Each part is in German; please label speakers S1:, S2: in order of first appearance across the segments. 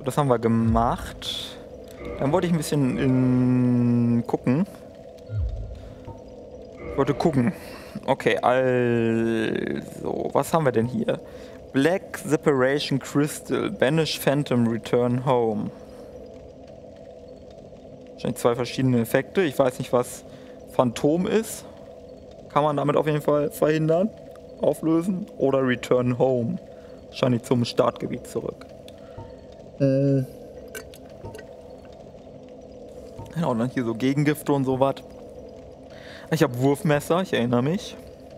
S1: Das haben wir gemacht. Dann wollte ich ein bisschen gucken. Ich wollte gucken. Okay, also, was haben wir denn hier? Black Separation Crystal, Banish Phantom, Return Home. Wahrscheinlich zwei verschiedene Effekte. Ich weiß nicht, was Phantom ist. Kann man damit auf jeden Fall verhindern, auflösen. Oder Return Home. Wahrscheinlich zum Startgebiet zurück. Genau, und dann hier so Gegengifte und sowas. Ich habe Wurfmesser, ich erinnere mich.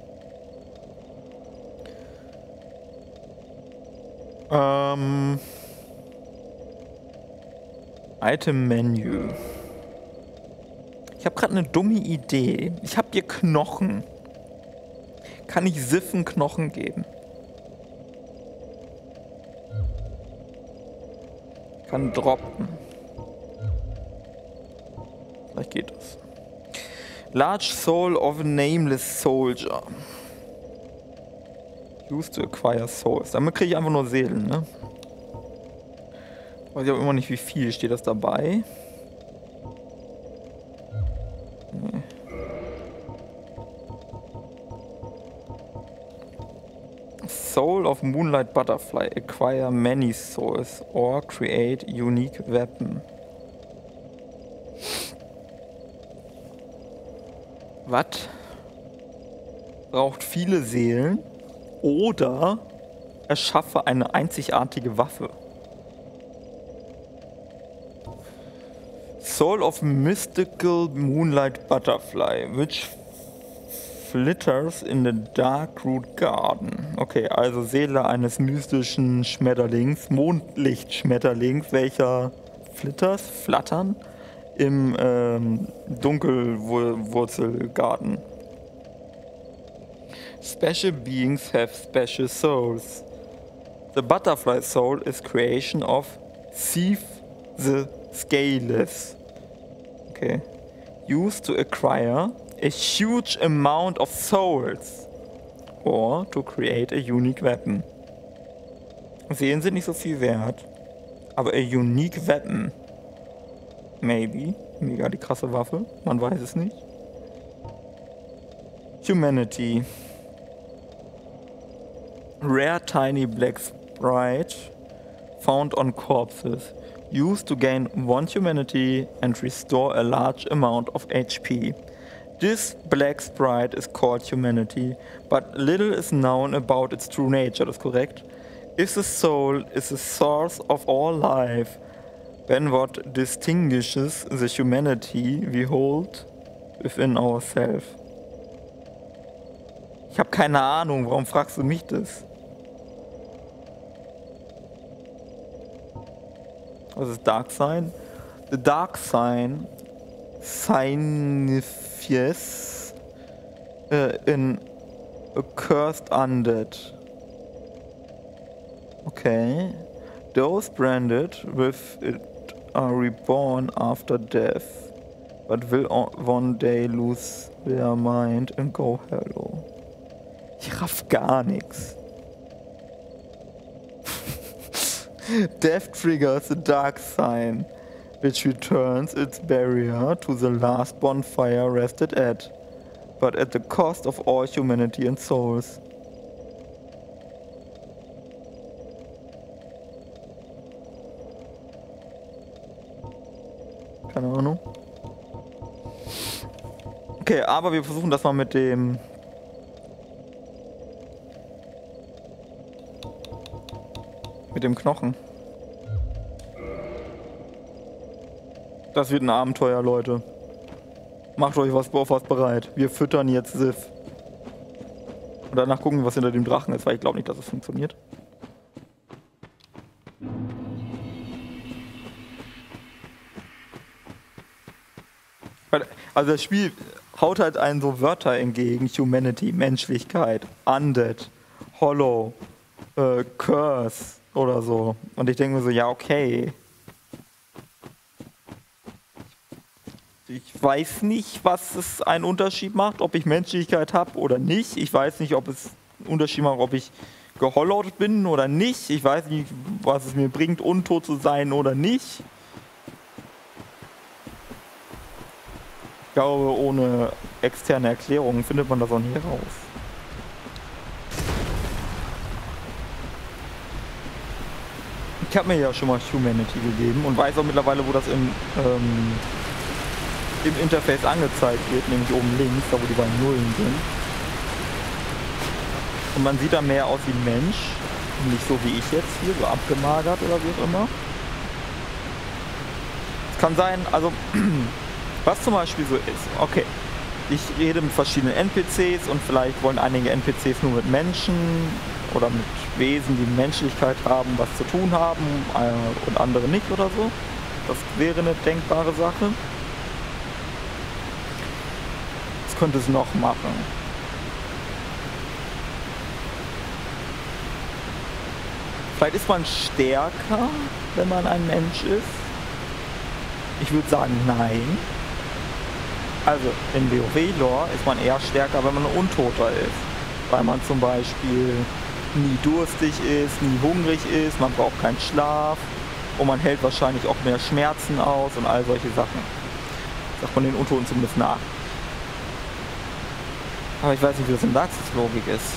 S1: Item Menu. Ich habe gerade eine dumme Idee. Ich habe hier Knochen. Kann ich Siffen Knochen geben? Kann droppen. Vielleicht geht das. Large Soul of a Nameless Soldier. Used to acquire souls. Damit kriege ich einfach nur Seelen, ne? Weiß ich aber immer nicht, wie viel. Steht das dabei? Nee. Soul of Moonlight Butterfly. Acquire many souls or create unique weapon. Was? Braucht viele Seelen oder erschaffe eine einzigartige Waffe. Soul of Mystical Moonlight Butterfly, which flitters in the Dark Root Garden. Okay, also Seele eines mystischen Schmetterlings, Mondlichtschmetterlings, welcher flattern im Dunkelwurzelgarten. Special beings have special souls. The butterfly soul is creation of Thief the Scaleless. Okay. Used to acquire a huge amount of souls or to create a unique weapon. Seelen sind nicht so viel wert, aber a unique weapon. Maybe. Mega die krasse Waffe. Man weiß es nicht. Humanity. Rare tiny black sprite found on corpses. Used to gain 1 humanity and restore a large amount of HP. This black sprite is called humanity, but little is known about its true nature. Das ist korrekt. If the soul is the source of all life, then what distinguishes the humanity we hold within ourselves? Ich habe keine Ahnung, warum fragst du mich das? Was ist Dark Sign? The Dark Sign signifies in accursed undead. Okay. Those branded with it are reborn after death, but will one day lose their mind and go hello. Ich raff gar nichts. Death triggers the dark sign, which returns its barrier to the last bonfire rested at, but at the cost of all humanity and souls. Keine Ahnung. Okay, aber wir versuchen das mal mit dem Knochen. Das wird ein Abenteuer, Leute. Macht euch auf was bereit. Wir füttern jetzt Sif. Und danach gucken, was hinter dem Drachen ist, weil ich glaube nicht, dass es funktioniert. Also das Spiel haut halt einen so Wörter entgegen. Humanity, Menschlichkeit, Undead, Hollow, Curse oder so. Und ich denke mir so, ja okay. Ich weiß nicht, was es einen Unterschied macht, ob ich Menschlichkeit habe oder nicht. Ich weiß nicht, ob es einen Unterschied macht, ob ich gehollowt bin oder nicht. Ich weiß nicht, was es mir bringt, untot zu sein oder nicht. Ich glaube, ohne externe Erklärungen findet man das auch nie raus. Ich habe mir ja schon mal Humanity gegeben und weiß auch mittlerweile, wo das im Interface angezeigt wird, nämlich oben links, da wo die beiden Nullen sind. Und man sieht da mehr aus wie ein Mensch, nicht so wie ich jetzt hier, so abgemagert oder wie auch immer. Es kann sein, also was zum Beispiel so ist, okay, ich rede mit verschiedenen NPCs und vielleicht wollen einige NPCs nur mit Menschen oder mit Wesen, die Menschlichkeit haben, was zu tun haben und andere nicht oder so. Das wäre eine denkbare Sache. Was könnte es noch machen? Vielleicht ist man stärker, wenn man ein Mensch ist. Ich würde sagen, nein. Also in WoW-Lore ist man eher stärker, wenn man ein Untoter ist. Weil man zum Beispiel nie durstig ist, nie hungrig ist, man braucht keinen Schlaf und man hält wahrscheinlich auch mehr Schmerzen aus und all solche Sachen. Sagt man den Untoten zumindest nach. Aber ich weiß nicht, wie das in Daxis-Logik ist.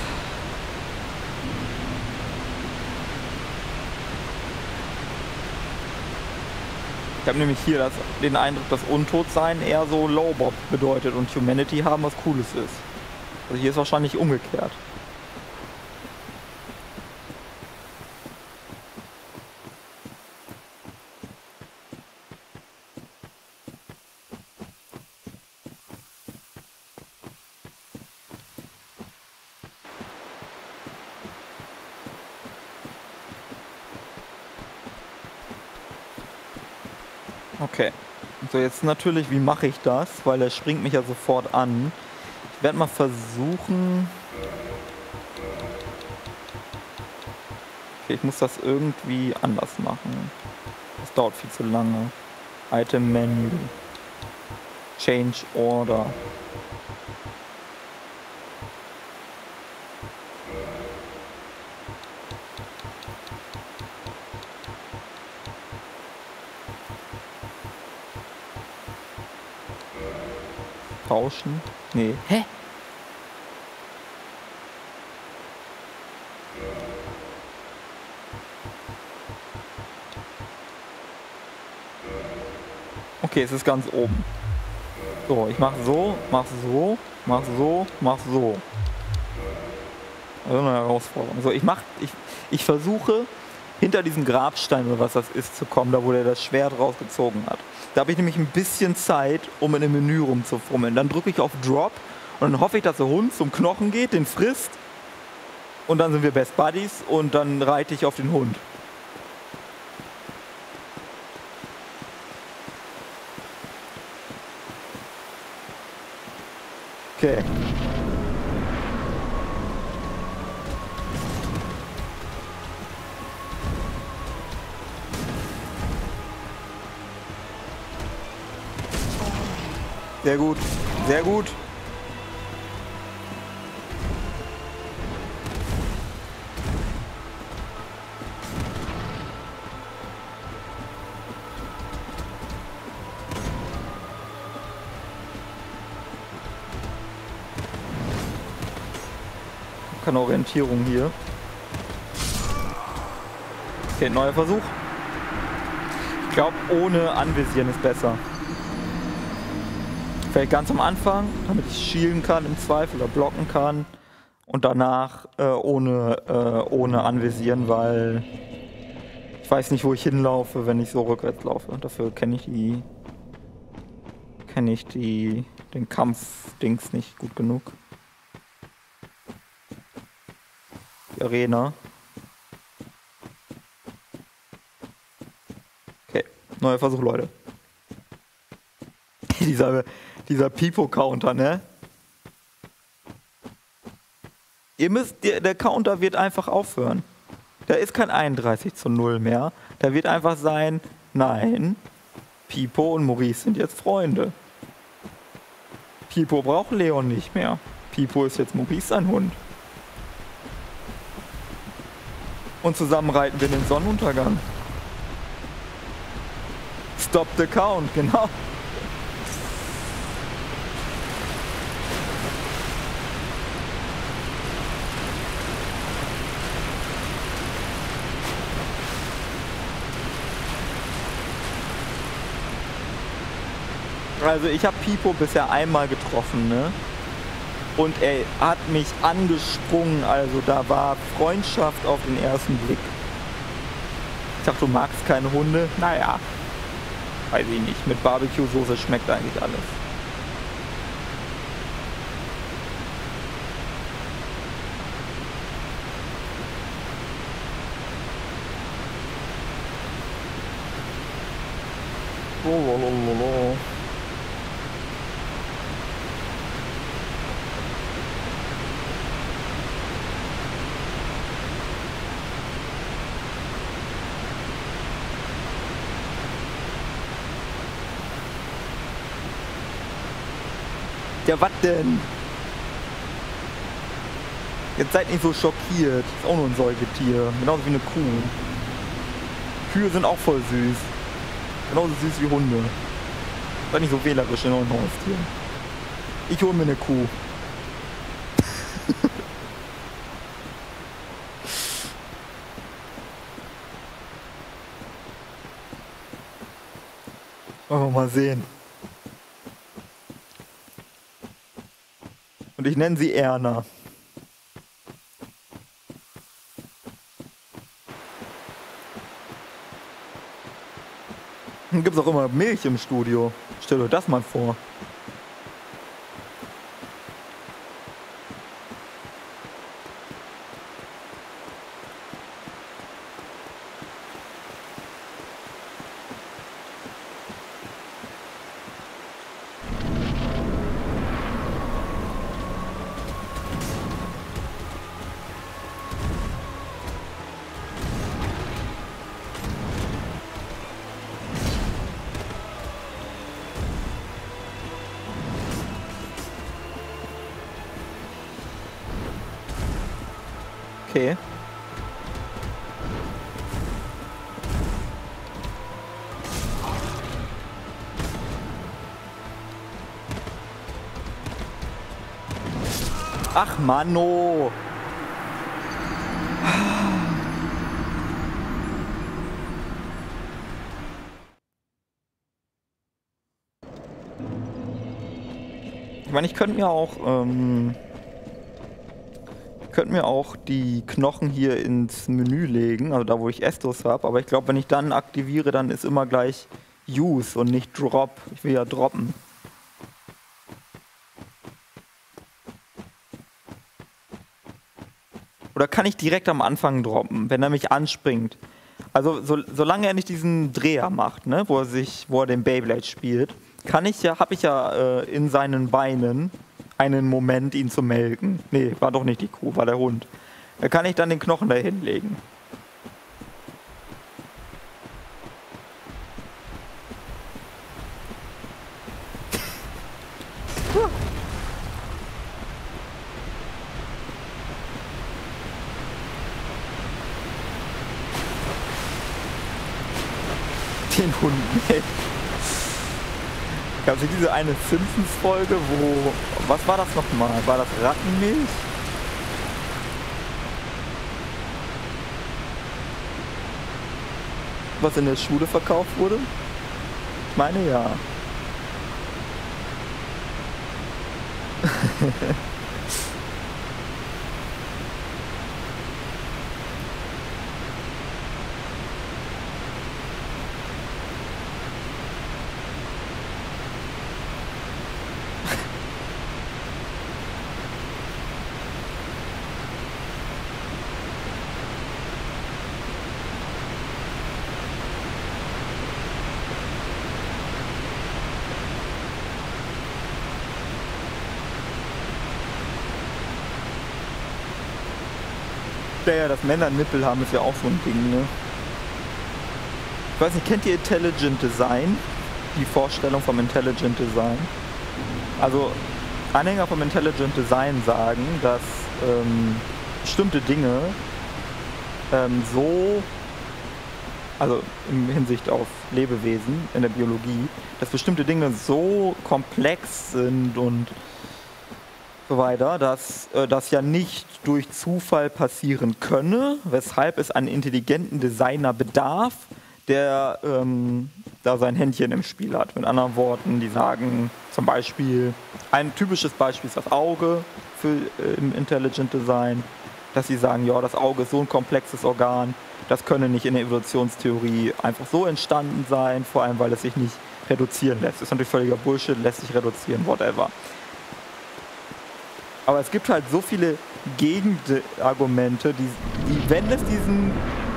S1: Ich habe nämlich hier den Eindruck, dass Untotsein eher so Lowbob bedeutet und Humanity haben was Cooles ist. Also hier ist wahrscheinlich umgekehrt. Okay, so jetzt natürlich, wie mache ich das? Weil er springt mich ja sofort an. Ich werde mal versuchen... Okay, ich muss das irgendwie anders machen. Das dauert viel zu lange. Item Menu. Change Order. Tauschen? Nee. Hä? Okay, es ist ganz oben. So, ich mach so, mach so, mach so, mach so. Also eine Herausforderung. So, ich versuche hinter diesem Grabstein oder was das ist zu kommen, da wo der das Schwert rausgezogen hat. Da habe ich nämlich ein bisschen Zeit, um in dem Menü rumzufummeln. Dann drücke ich auf Drop und dann hoffe ich, dass der Hund zum Knochen geht, den frisst und dann sind wir Best Buddies und dann reite ich auf den Hund. Okay. Sehr gut, sehr gut. Keine Orientierung hier. Okay, neuer Versuch. Ich glaube, ohne Anvisieren ist besser. Vielleicht ganz am Anfang, damit ich schielen kann im Zweifel oder blocken kann. Und danach ohne Anvisieren, weil ich weiß nicht, wo ich hinlaufe, wenn ich so rückwärts laufe. Dafür kenne ich den Kampfdings nicht gut genug. Die Arena. Okay, neuer Versuch, Leute. Dieser Pipo-Counter, ne? Der Counter wird einfach aufhören. Da ist kein 31:0 mehr. Da wird einfach sein, nein, Pipo und Maurice sind jetzt Freunde. Pipo braucht Leon nicht mehr. Pipo ist jetzt Maurice sein Hund. Und zusammen reiten wir in den Sonnenuntergang. Stop the count, genau. Also ich habe Pipo bisher einmal getroffen, ne? Und er hat mich angesprungen, also da war Freundschaft auf den ersten Blick. Ich dachte, du magst keine Hunde? Naja, weiß ich nicht. Mit Barbecue-Soße schmeckt eigentlich alles. Lololololo. Ja, was denn? Jetzt seid nicht so schockiert. Ist auch nur ein Säugetier. Genauso wie eine Kuh. Kühe sind auch voll süß. Genauso süß wie Hunde. Seid nicht so wählerisch in euren Haustieren. Ich hole mir eine Kuh. Wollen wir mal sehen. Und ich nenne sie Erna. Dann gibt es auch immer Milch im Studio. Stellt euch das mal vor. Okay. Ach Manno. Ich meine, ich könnte mir auch die Knochen hier ins Menü legen, also da wo ich Estus habe, aber ich glaube, wenn ich dann aktiviere, dann ist immer gleich Use und nicht Drop. Ich will ja droppen. Oder kann ich direkt am Anfang droppen, wenn er mich anspringt? Also solange er nicht diesen Dreher macht, ne, wo er den Beyblade spielt, habe ich ja in seinen Beinen einen Moment, ihn zu melken. Nee, war doch nicht die Kuh, war der Hund. Da kann ich dann den Knochen da hinlegen. Den Hund, ey. Gab es diese eine Simpsons-Folge, wo... Was war das nochmal? War das Rattenmilch? Was in der Schule verkauft wurde? Ich meine ja. Ja, dass Männer Nippel haben, ist ja auch so ein Ding, ne? Ich weiß nicht, kennt ihr Intelligent Design? Die Vorstellung vom Intelligent Design? Also, Anhänger vom Intelligent Design sagen, dass bestimmte Dinge so, also in Hinsicht auf Lebewesen in der Biologie, dass bestimmte Dinge so komplex sind und so weiter, dass das ja nicht durch Zufall passieren könne, weshalb es einen intelligenten Designer bedarf, der da sein Händchen im Spiel hat. Mit anderen Worten, die sagen zum Beispiel, ein typisches Beispiel ist das Auge im Intelligent Design, dass sie sagen, ja, das Auge ist so ein komplexes Organ, das könne nicht in der Evolutionstheorie einfach so entstanden sein, vor allem weil es sich nicht reduzieren lässt. Das ist natürlich völliger Bullshit, lässt sich reduzieren, whatever. Aber es gibt halt so viele Gegenargumente, die wenn es diesen...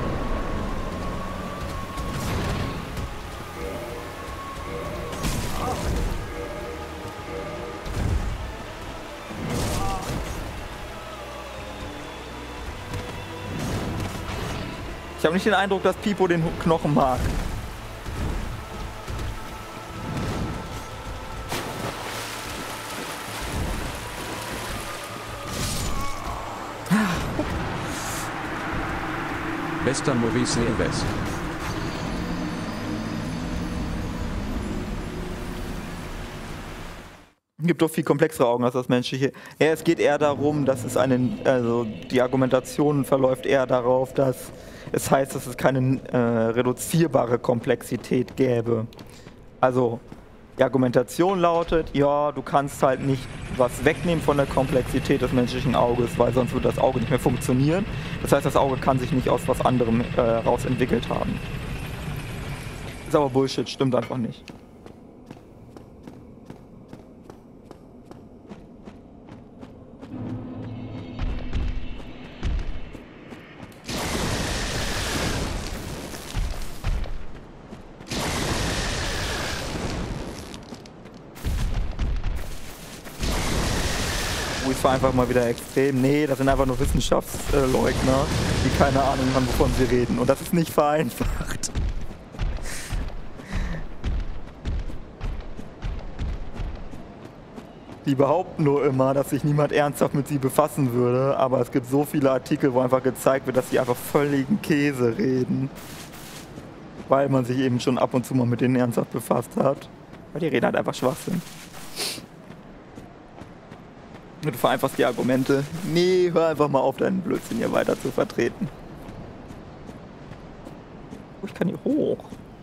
S1: Ich habe nicht den Eindruck, dass Pipo den Knochen mag.
S2: Bester Movie Silvest.
S1: Es gibt doch viel komplexere Augen als das menschliche. Ja, es geht eher darum, dass es die Argumentation verläuft eher darauf, dass es heißt, dass es keine reduzierbare Komplexität gäbe. Also die Argumentation lautet, ja, du kannst halt nicht was wegnehmen von der Komplexität des menschlichen Auges, weil sonst würde das Auge nicht mehr funktionieren. Das heißt, das Auge kann sich nicht aus was anderem raus entwickelt haben. Ist aber Bullshit, stimmt einfach nicht. Das war einfach mal wieder extrem. Nee, das sind einfach nur Wissenschaftsleugner, die keine Ahnung haben, wovon sie reden. Und das ist nicht vereinfacht. Die behaupten nur immer, dass sich niemand ernsthaft mit sie befassen würde, aber es gibt so viele Artikel, wo einfach gezeigt wird, dass sie einfach völligen Käse reden. Weil man sich eben schon ab und zu mal mit denen ernsthaft befasst hat. Weil die reden halt einfach Schwachsinn. Du vereinfachst die Argumente. Nee, hör einfach mal auf, deinen Blödsinn hier weiter zu vertreten. Oh, ich kann hier hoch.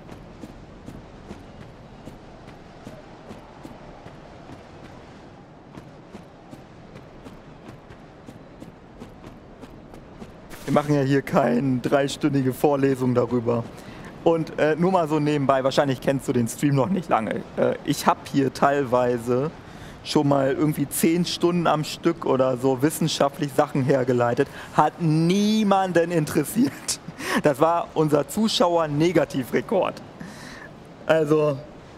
S1: Wir machen ja hier keine 3-stündige Vorlesung darüber. Und nur mal so nebenbei, wahrscheinlich kennst du den Stream noch nicht lange. Ich habe hier teilweise schon mal irgendwie 10 Stunden am Stück oder so wissenschaftlich Sachen hergeleitet. Hat niemanden interessiert. Das war unser Zuschauer-Negativrekord. Also...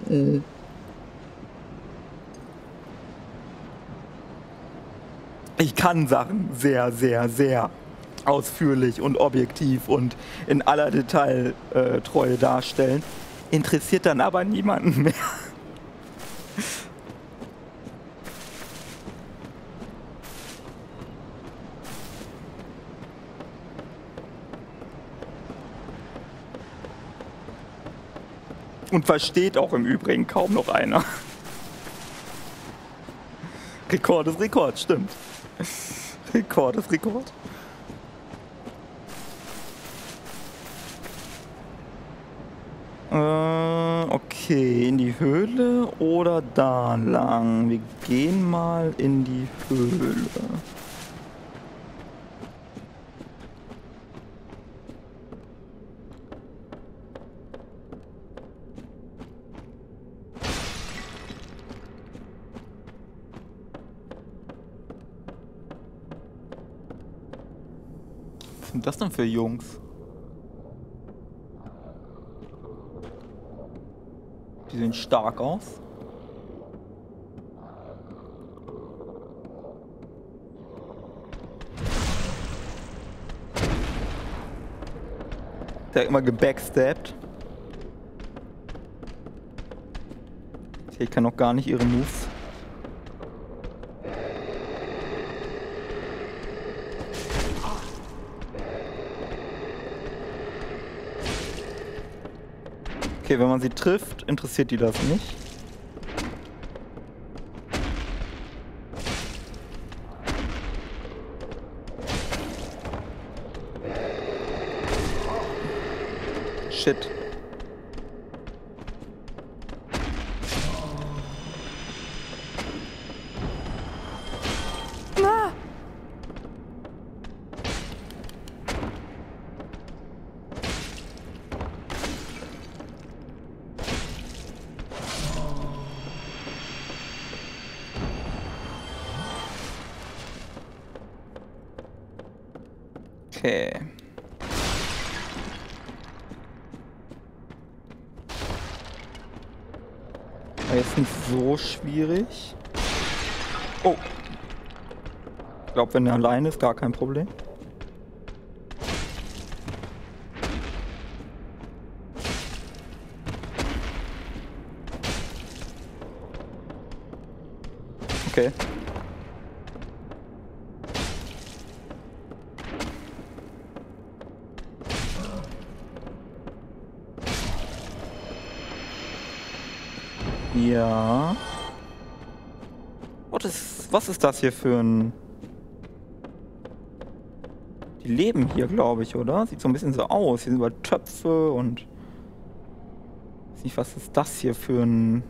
S1: Ich kann Sachen sehr, sehr, sehr ausführlich und objektiv und in aller Detailtreue darstellen. Interessiert dann aber niemanden mehr. Und versteht auch im Übrigen kaum noch einer. Rekord ist Rekord, stimmt. Rekord ist Rekord. Okay, in die Höhle oder da lang? Wir gehen mal in die Höhle. Was sind das denn für Jungs? Die sehen stark aus. Der hat immer gebackstabbt. Ich kann noch gar nicht ihre Moves. Okay, wenn man sie trifft, interessiert die das nicht. Shit. Na. Okay. War jetzt nicht so schwierig. Oh. Ich glaube, wenn er allein ist, gar kein Problem. Okay. Ja. Was ist das hier für ein... Die leben hier, glaube ich, oder? Sieht so ein bisschen so aus. Hier sind überall Töpfe und... Ich weiß nicht, was ist das hier für ein...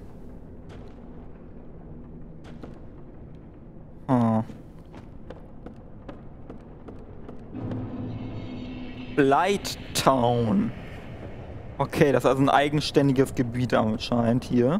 S1: Blight Town. Okay, das ist also ein eigenständiges Gebiet anscheinend hier.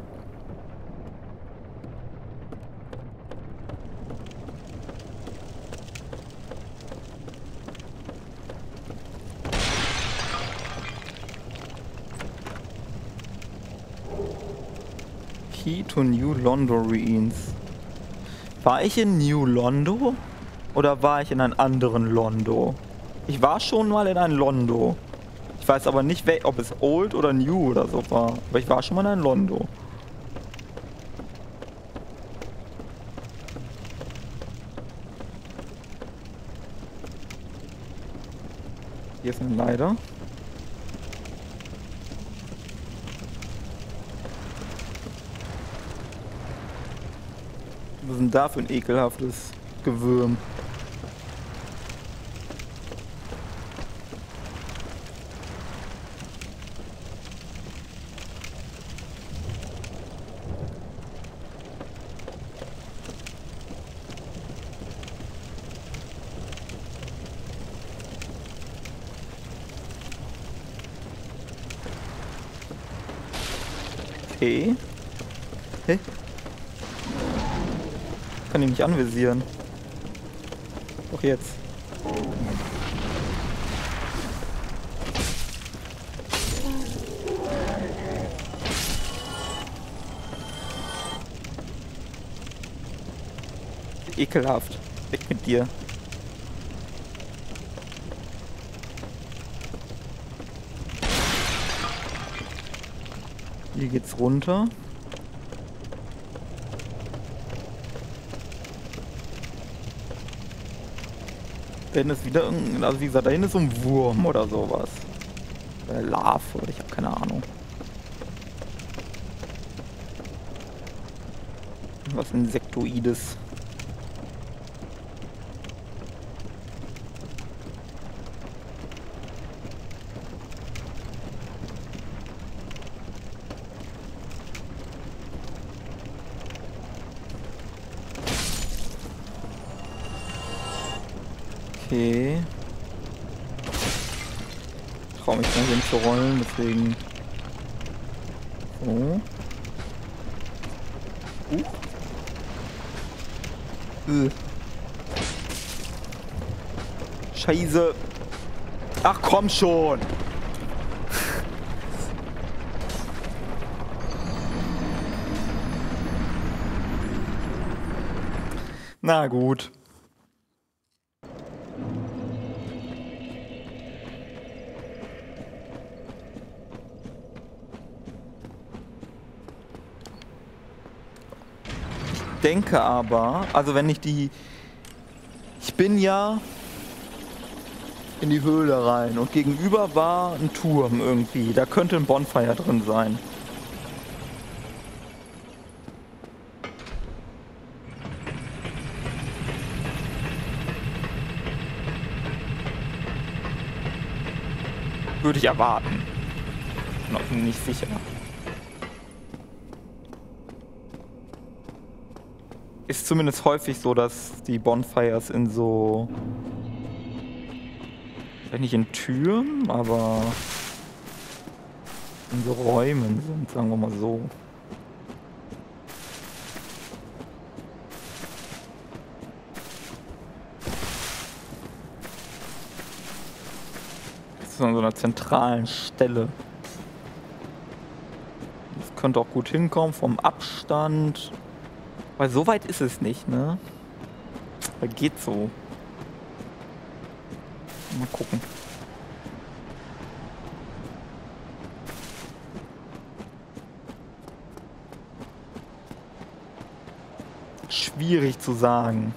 S1: Key to New Londo Ruins. War ich in New Londo? Oder war ich in einem anderen Londo? Ich war schon mal in einem Londo. Ich weiß aber nicht, ob es Old oder New oder so war. Aber ich war schon mal in einem Londo. Hier ist ein Leiter. Was ist denn da für ein ekelhaftes Gewürm? Okay. Hä? Kann ich nicht anvisieren. Doch jetzt. Ekelhaft. Weg mit dir. Hier geht's runter. Da hinten ist wieder irgendein, also wie gesagt, da hinten ist so ein Wurm oder sowas. Larve oder ich habe keine Ahnung. Was Insektoides. Okay. Ich traue mich mal hier nicht zu rollen, deswegen. So. Scheiße. Ach komm schon. Na gut. Ich denke aber, also wenn ich die... Ich bin ja in die Höhle rein. Und gegenüber war ein Turm irgendwie. Da könnte ein Bonfire drin sein. Würde ich erwarten. Noch nicht sicher. Ist zumindest häufig so, dass die Bonfires in so... vielleicht nicht in Türmen, aber in so Räumen sind, sagen wir mal so. Das ist an so einer zentralen Stelle. Das könnte auch gut hinkommen vom Abstand. Weil so weit ist es nicht, ne? Da geht so. Mal gucken. Schwierig zu sagen.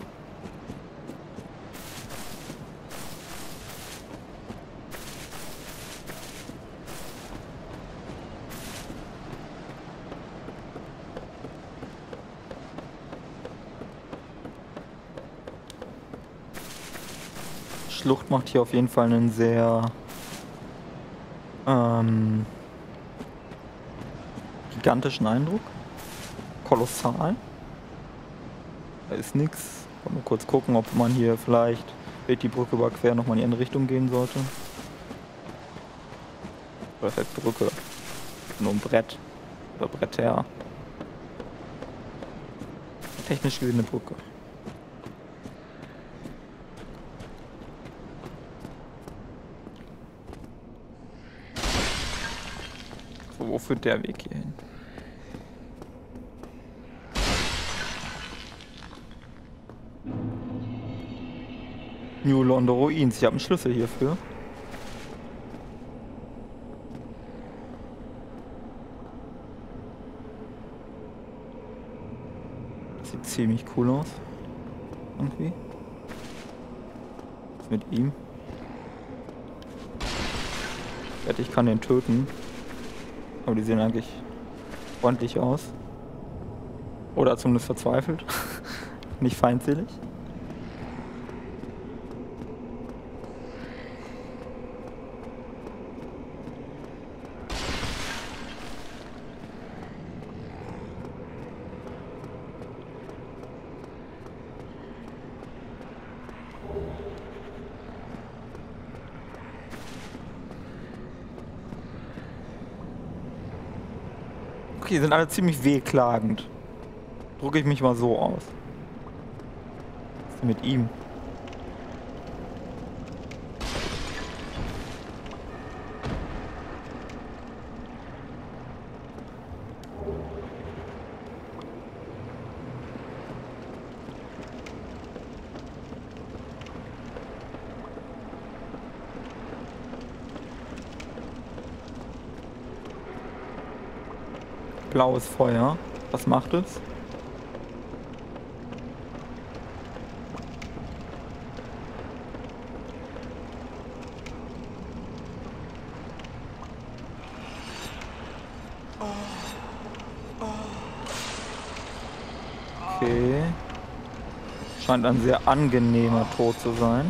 S1: Schlucht macht hier auf jeden Fall einen sehr gigantischen Eindruck. Kolossal. Da ist nichts. Mal kurz gucken, ob man hier vielleicht, wenn die Brücke überqueren, nochmal in die andere Richtung gehen sollte. Oder das heißt Brücke. Nur ein Brett. Oder Bretter. Technisch gesehen eine Brücke. So, wo führt der Weg hier hin? New London Ruins. Ich habe einen Schlüssel hierfür. Sieht ziemlich cool aus. Irgendwie. Was mit ihm? Ich kann den töten. Aber die sehen eigentlich freundlich aus. Oder zumindest verzweifelt. Nicht feindselig. Okay, sind alle ziemlich wehklagend. Drücke ich mich mal so aus. Was ist denn mit ihm? Blaues Feuer. Was macht es? Okay. Scheint ein sehr angenehmer Tod zu sein.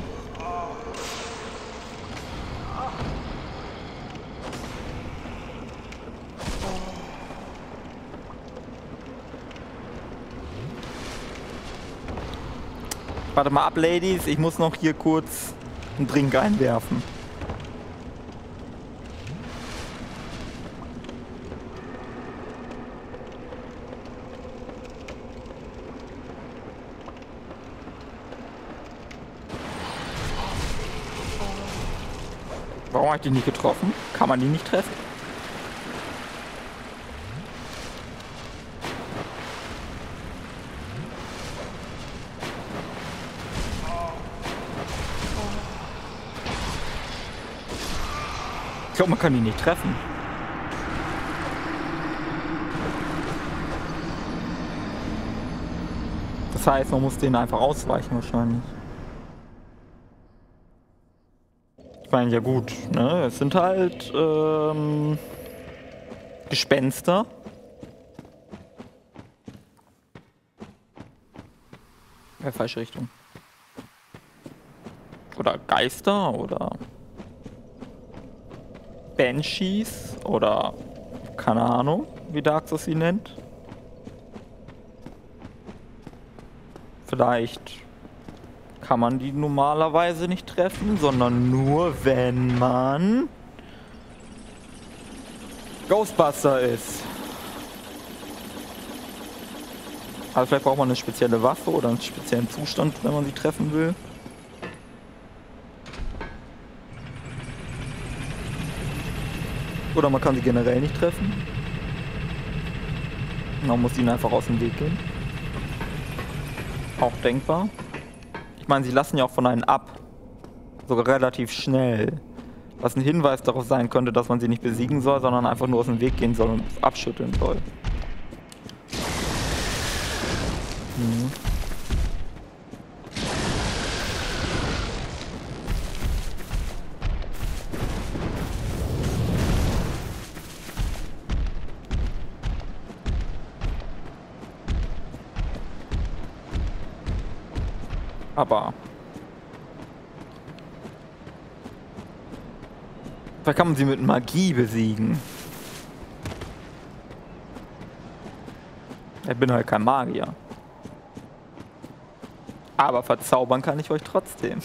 S1: Warte mal ab, Ladies. Ich muss noch hier kurz einen Drink einwerfen. Warum habe ich die nicht getroffen? Kann man die nicht treffen? Ich glaube, man kann die nicht treffen. Das heißt, man muss denen einfach ausweichen wahrscheinlich. meine, ja gut, ne? Es sind halt Gespenster. Falsche Richtung. Oder Geister oder Banshees oder keine Ahnung, wie Darksus sie nennt. Vielleicht kann man die normalerweise nicht treffen, sondern nur, wenn man Ghostbuster ist. Also vielleicht braucht man eine spezielle Waffe oder einen speziellen Zustand, wenn man sie treffen will. Oder man kann sie generell nicht treffen. Man muss ihnen einfach aus dem Weg gehen. Auch denkbar. Ich meine, sie lassen ja auch von einem ab. Sogar relativ schnell. Was ein Hinweis darauf sein könnte, dass man sie nicht besiegen soll, sondern einfach nur aus dem Weg gehen soll und abschütteln soll. Mhm. Aber vielleicht kann man sie mit Magie besiegen. Ich bin halt kein Magier. Aber verzaubern kann ich euch trotzdem.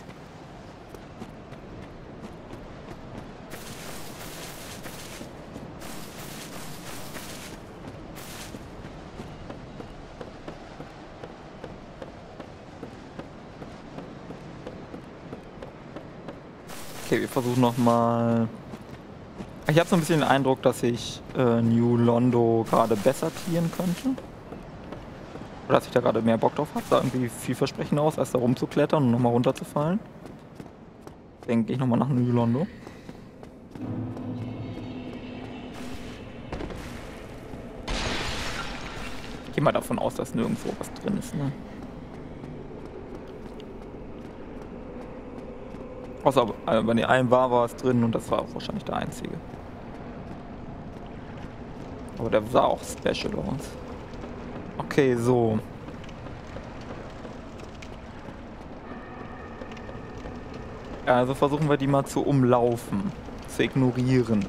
S1: Okay, wir versuchen nochmal. Ich habe so ein bisschen den Eindruck, dass ich New Londo gerade besser clearen könnte. Oder dass ich da gerade mehr Bock drauf habe. Sah irgendwie vielversprechender aus, als da rumzuklettern und nochmal runterzufallen. Denke ich nochmal nach New Londo. Ich gehe mal davon aus, dass nirgendwo was drin ist, ne? Außer bei den einen war was drin und das war auch wahrscheinlich der einzige. Aber der sah auch special aus. Okay, so. Also versuchen wir die mal zu umlaufen, zu ignorieren.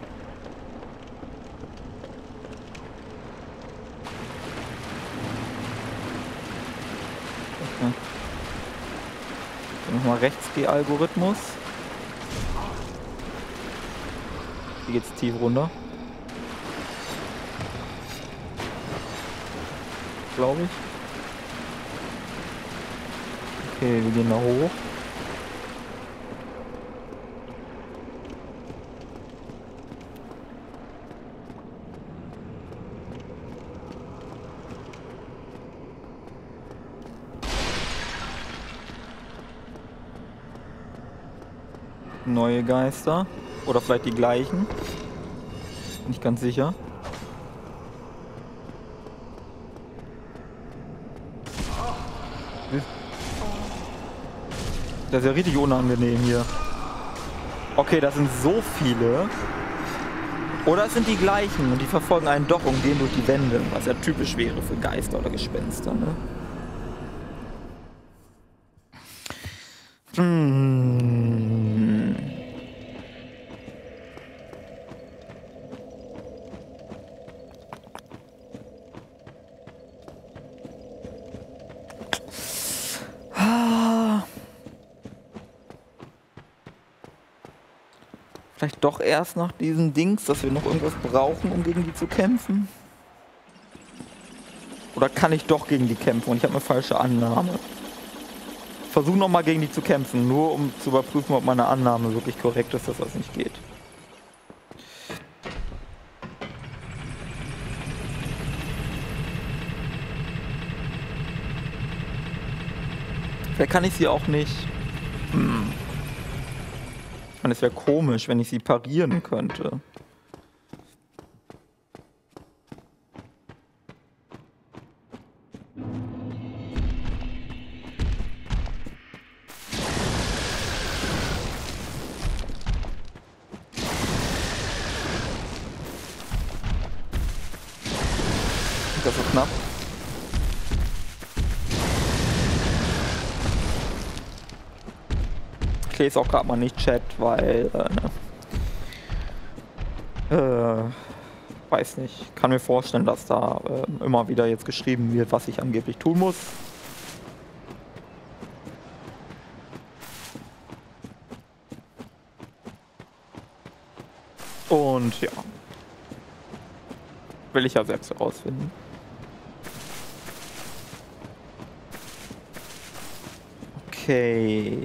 S1: Okay. Nochmal Rechts-G-Algorithmus. Hier geht's tief runter. Glaube ich. Okay, wir gehen da hoch. Neue Geister. Oder vielleicht die gleichen. Nicht ganz sicher. Das ist ja richtig unangenehm hier. Okay, das sind so viele. Oder es sind die gleichen und die verfolgen einen doch und gehen durch die Wände. Was ja typisch wäre für Geister oder Gespenster, ne? Vielleicht doch erst nach diesen Dings, dass wir noch irgendwas brauchen, um gegen die zu kämpfen? Oder kann ich doch gegen die kämpfen und ich habe eine falsche Annahme? Ich versuche nochmal gegen die zu kämpfen, nur um zu überprüfen, ob meine Annahme wirklich korrekt ist, dass das nicht geht. Vielleicht kann ich sie auch nicht. Ich meine, es wäre komisch, wenn ich sie parieren könnte. Das ist knapp. Ich lese auch gerade mal nicht Chat, weil, weiß nicht. Kann mir vorstellen, dass da immer wieder jetzt geschrieben wird, was ich angeblich tun muss. Und ja. Will ich ja selbst herausfinden. Okay.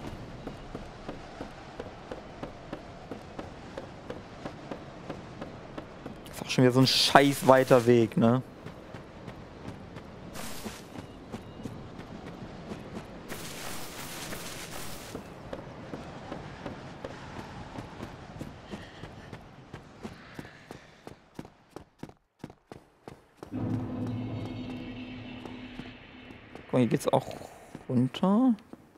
S1: Ist auch schon wieder so ein scheiß weiter Weg, ne? Guck mal, hier geht's auch runter.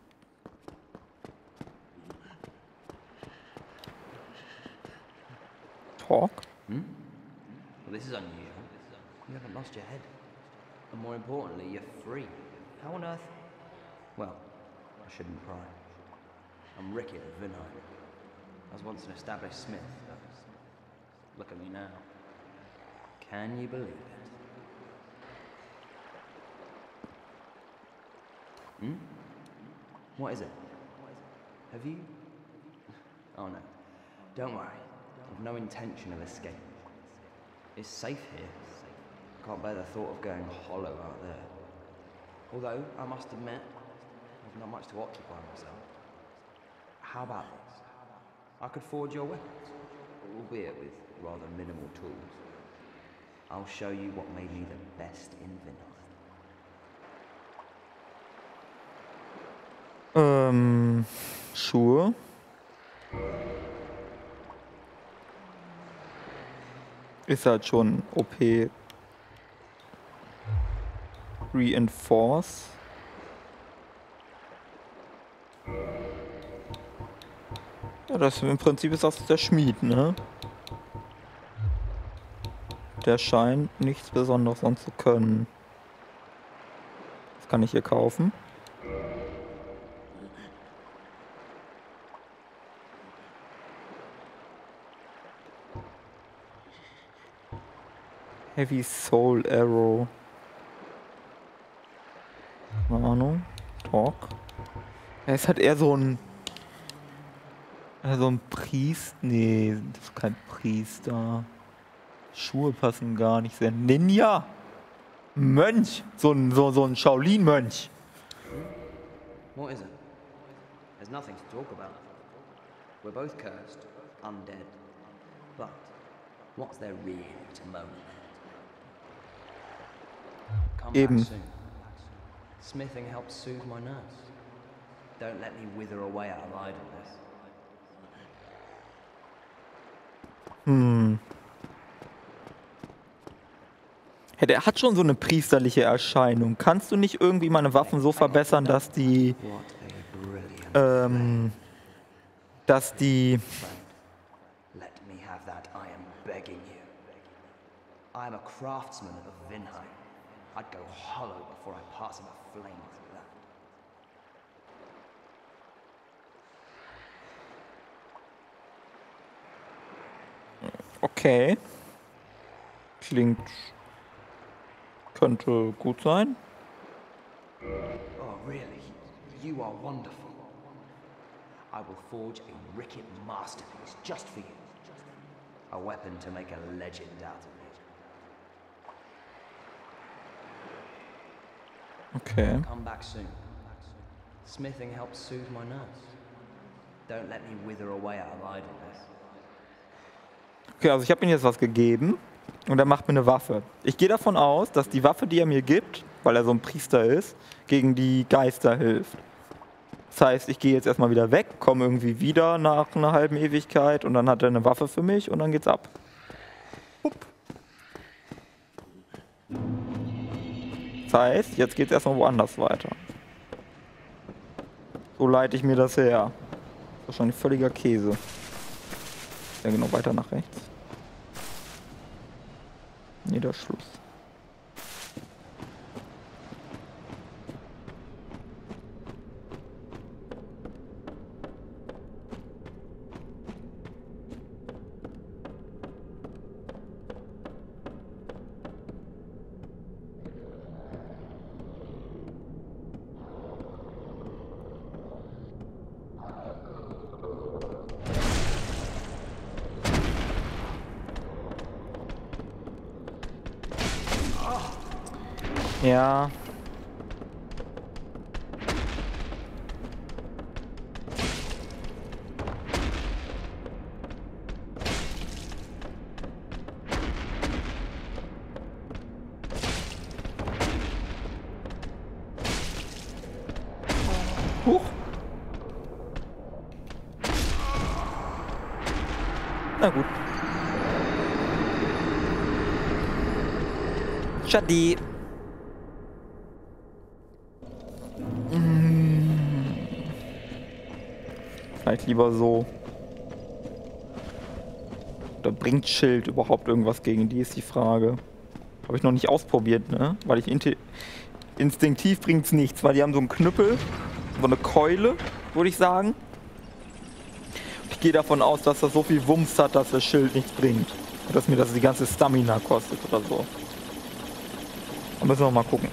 S1: Talk.
S3: Well, this is unusual. You haven't lost your head. And more importantly, you're free. How on earth? Well, I shouldn't pry. I'm Rickett of Vinheim. I was once an established smith. Look at me now. Can you believe it? What is it? Have you? Oh no. Don't worry. I've no intention of escape. It's safe here. Can't bear the thought of going hollow out there. Although, I must admit, I've not much to occupy myself. How about this? I could forge your weapons, albeit with rather minimal tools. I'll show you what made me the best in Vinheim.
S1: Schuhe. Ist halt schon OP. Reinforce. Ja, das im Prinzip ist das der Schmied, ne? Der scheint nichts Besonderes sonst zu können. Das kann ich hier kaufen. Heavy Soul Arrow. Keine Ahnung. Talk. Er ist halt eher so ein Priester. Nee, das ist kein Priester. Schuhe passen gar nicht sehr. Ninja! Mönch! So ein Shaolin-Mönch.
S3: What is it? There's nothing to talk about. We're both cursed, undead. But what's there really to moan about? Come
S1: Eben.
S3: back soon. Smithing helps soothe my nerves. Don't let me wither away out of idleness.
S1: Ja, der hat schon so eine priesterliche Erscheinung. Kannst du nicht irgendwie meine Waffen so verbessern, dass die
S3: What a brilliant Let me have that, I am begging you. I am a craftsman of Vinheim. I'd go hollow before I pass in a flame through that.
S1: Okay. Könnte gut sein.
S3: Oh, really? You are wonderful. I will forge a Rickett masterpiece just for you. A weapon to make a legend out of it.
S1: Okay.
S3: Come back soon. Smithing helps soothe my nerves. Don't let me wither away out of idleness.
S1: Okay, also ich habe ihm jetzt was gegeben und er macht mir eine Waffe. Ich gehe davon aus, dass die Waffe, die er mir gibt, weil er so ein Priester ist, gegen die Geister hilft. Das heißt, ich gehe jetzt erstmal wieder weg, komme irgendwie wieder nach einer halben Ewigkeit und dann hat er eine Waffe für mich und dann geht's ab. Hup. Das heißt, jetzt geht's erstmal woanders weiter. So leite ich mir das her. Wahrscheinlich völliger Käse. Ja, genau, weiter nach rechts. Niederschluss. Ja. Huch. Na gut. Schadi. Vielleicht lieber so. Oder bringt Schild überhaupt irgendwas gegen die, ist die Frage. Habe ich noch nicht ausprobiert, ne? Weil ich instinktiv bringt's nichts, weil die haben so einen Knüppel, so eine Keule, würde ich sagen. Ich gehe davon aus, dass das so viel Wumms hat, dass das Schild nichts bringt. Und dass mir das die ganze Stamina kostet oder so. Da müssen wir mal gucken.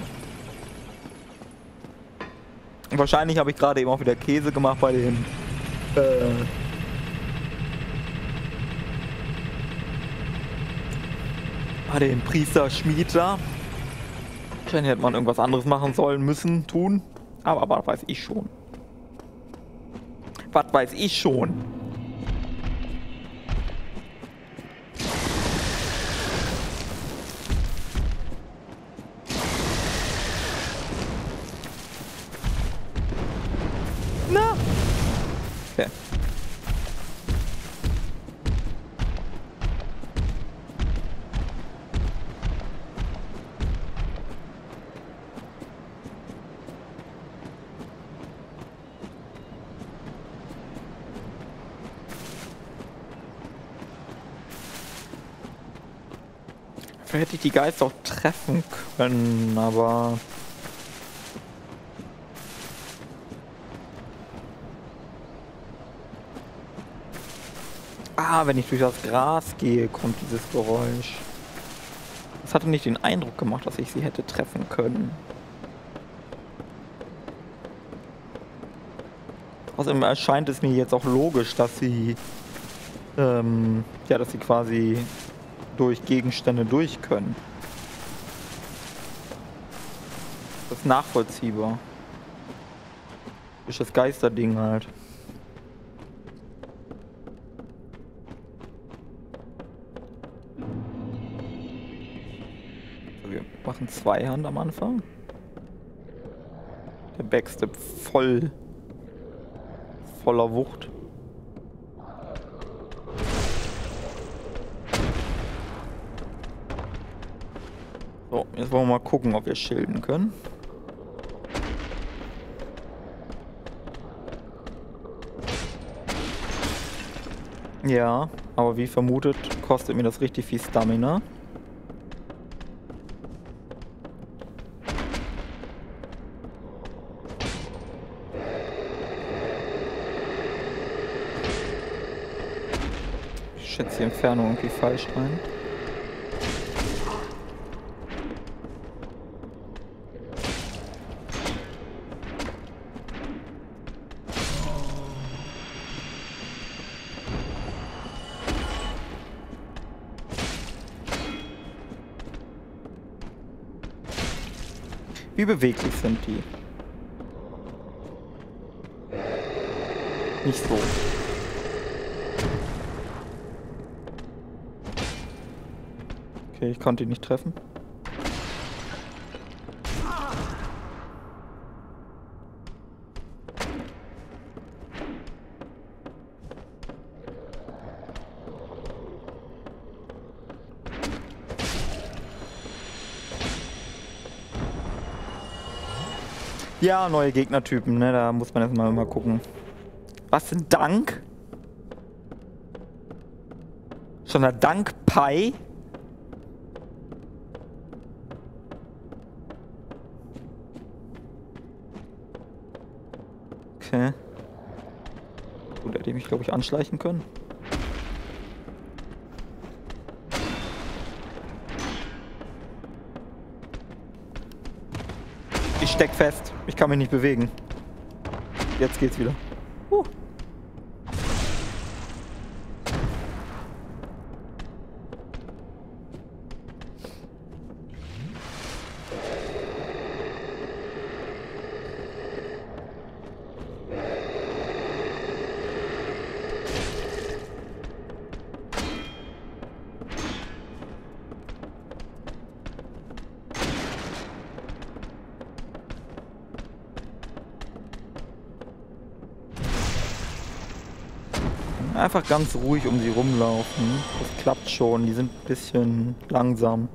S1: Und wahrscheinlich habe ich gerade eben auch wieder Käse gemacht bei den Priester Schmied da. Wahrscheinlich hätte man irgendwas anderes machen sollen, müssen, tun. Aber was weiß ich schon. Was weiß ich schon. Na? Okay. Vielleicht hätte ich die Geister auch treffen können, aber... Ah, wenn ich durch das Gras gehe, kommt dieses Geräusch. Das hatte nicht den Eindruck gemacht, dass ich sie hätte treffen können. Außerdem erscheint es mir jetzt auch logisch, dass sie... ja, dass sie quasi durch Gegenstände durch können. Das ist nachvollziehbar. Ist das Geisterding halt. So, wir machen Zweihand am Anfang. Der Backstep voller Wucht. So, jetzt wollen wir mal gucken, ob wir schilden können. Ja, aber wie vermutet, kostet mir das richtig viel Stamina. Ich schätze die Entfernung irgendwie falsch ein. Wie beweglich sind die? Nicht so. Okay, ich konnte ihn nicht treffen. Ja, neue Gegnertypen, ne? Da muss man erstmal mal gucken. Was sind Dank? Schon der Dank-Pai? Okay. Gut, hätte ich mich, glaube ich, anschleichen können. Ich steck fest. Ich kann mich nicht bewegen. Jetzt geht's wieder. Einfach ganz ruhig um sie rumlaufen. Das klappt schon. Die sind ein bisschen langsam.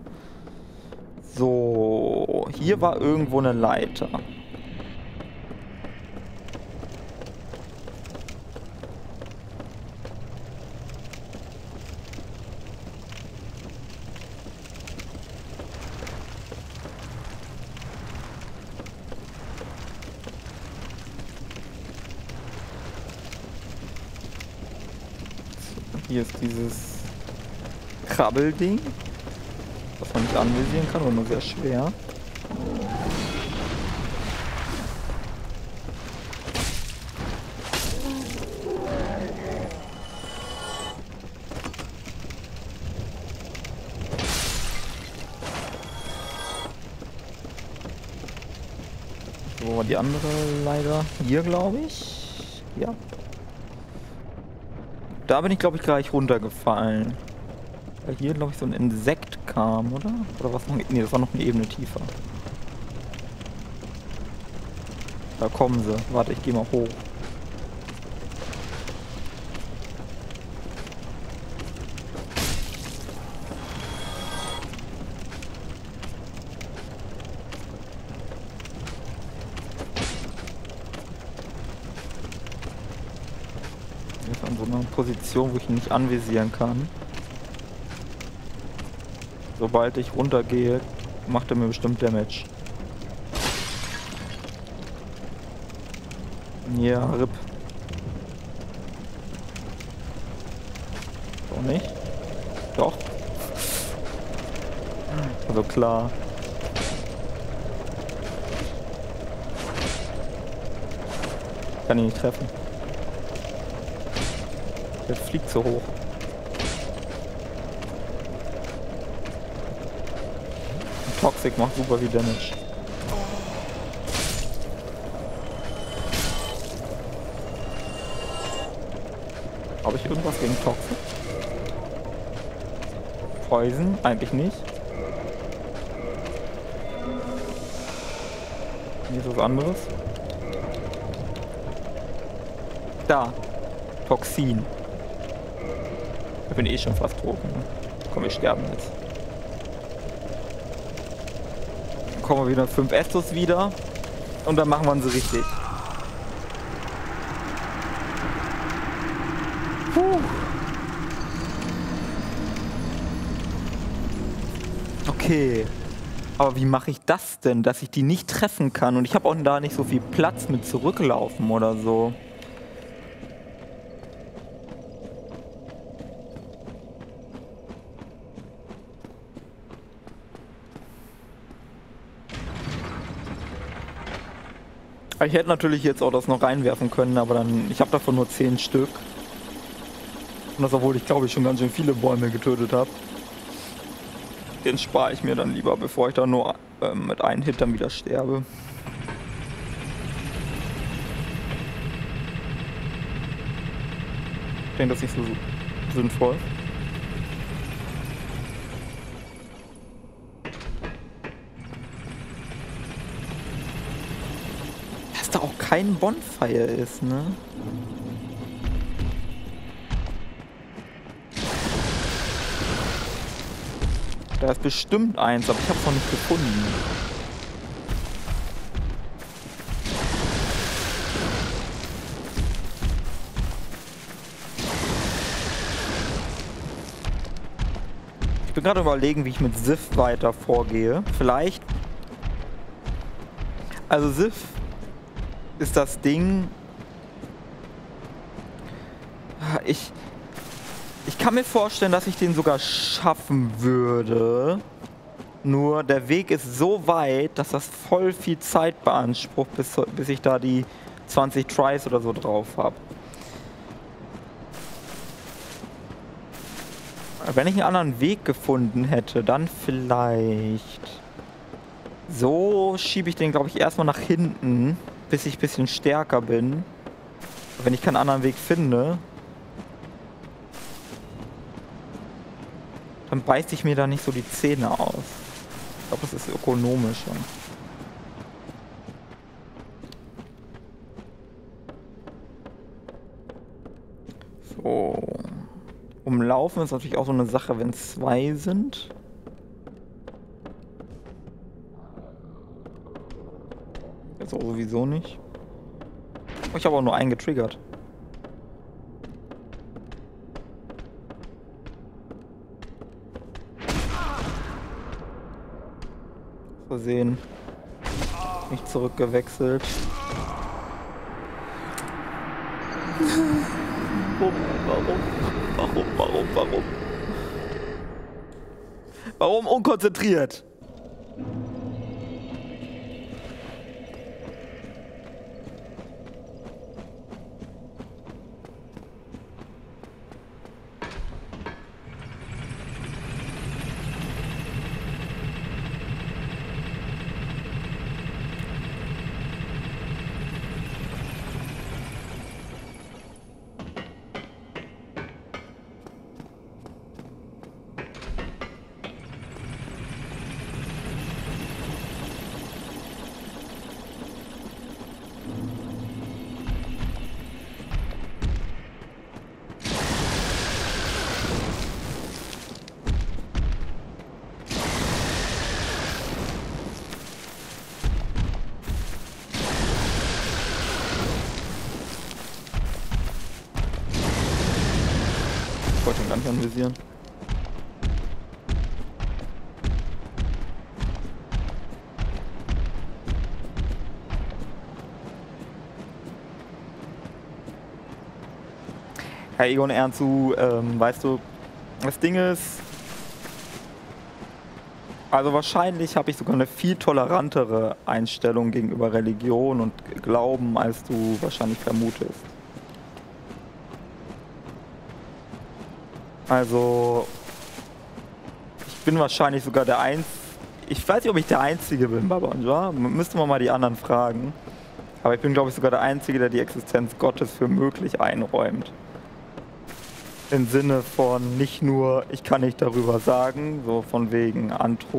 S1: So, hier war irgendwo eine Leiter. Hier ist dieses Krabbelding, was man nicht anvisieren kann, oder nur sehr schwer. Wo war die andere leider? Hier, glaube ich. Ja. Da bin ich, glaube ich, gleich runtergefallen. Weil hier, glaube ich, so ein Insekt kam, oder? Oder was noch? Nee, das war noch eine Ebene tiefer. Da kommen sie. Warte, ich gehe mal hoch. Jetzt an so einer Position, wo ich ihn nicht anvisieren kann. Sobald ich runtergehe, macht er mir bestimmt Damage. Ja, RIP. Doch nicht? Doch. Also klar. Kann ihn nicht treffen. Der fliegt so hoch. Toxic macht super viel Damage. Habe ich irgendwas gegen Toxic? Poison? Eigentlich nicht. Hier ist was anderes. Da. Toxin. Ich bin eh schon fast tot. Ne? Komm, wir sterben jetzt. Dann kommen wir wieder 5 Estus wieder. Und dann machen wir sie richtig. Puh. Okay. Aber wie mache ich das denn, dass ich die nicht treffen kann? Und ich habe auch da nicht so viel Platz mit zurücklaufen oder so. Ich hätte natürlich jetzt auch das noch reinwerfen können, aber dann, ich habe davon nur 10 Stück. Und das, obwohl ich glaube ich schon ganz schön viele Bäume getötet habe. Den spare ich mir dann lieber, bevor ich da nur mit einem Hit dann wieder sterbe. Ich denke, das ist nicht so sinnvoll. Da auch kein Bonfire ist, ne? Da ist bestimmt eins, aber ich habe es noch nicht gefunden. Ich bin gerade überlegen, wie ich mit Sif weiter vorgehe. Vielleicht. Also Sif ist das Ding. Ich kann mir vorstellen, dass ich den sogar schaffen würde. Nur der Weg ist so weit, dass das voll viel Zeit beansprucht, bis ich da die 20 Tries oder so drauf habe. Wenn ich einen anderen Weg gefunden hätte, dann vielleicht. So schiebe ich den, glaube ich, erstmal nach hinten, bis ich ein bisschen stärker bin. Wenn ich keinen anderen Weg finde, dann beiße ich mir da nicht so die Zähne aus. Ich glaube, das ist ökonomischer. So. Umlaufen ist natürlich auch so eine Sache, wenn 2 sind. Jetzt auch sowieso nicht. Oh, ich habe auch nur einen getriggert. Versehen. Nicht zurückgewechselt. Warum? Warum unkonzentriert? Ich wollte ihn gar nicht anvisieren. Herr Egon Ernstu, weißt du, das Ding ist, also wahrscheinlich habe ich sogar eine viel tolerantere Einstellung gegenüber Religion und Glauben, als du wahrscheinlich vermutest. Also, ich bin wahrscheinlich sogar der Einzige, ich weiß nicht, ob ich der Einzige bin, Babanja, müsste man mal die anderen fragen. Aber ich bin, glaube ich, sogar der Einzige, der die Existenz Gottes für möglich einräumt. Im Sinne von nicht nur, ich kann nicht darüber sagen, so von wegen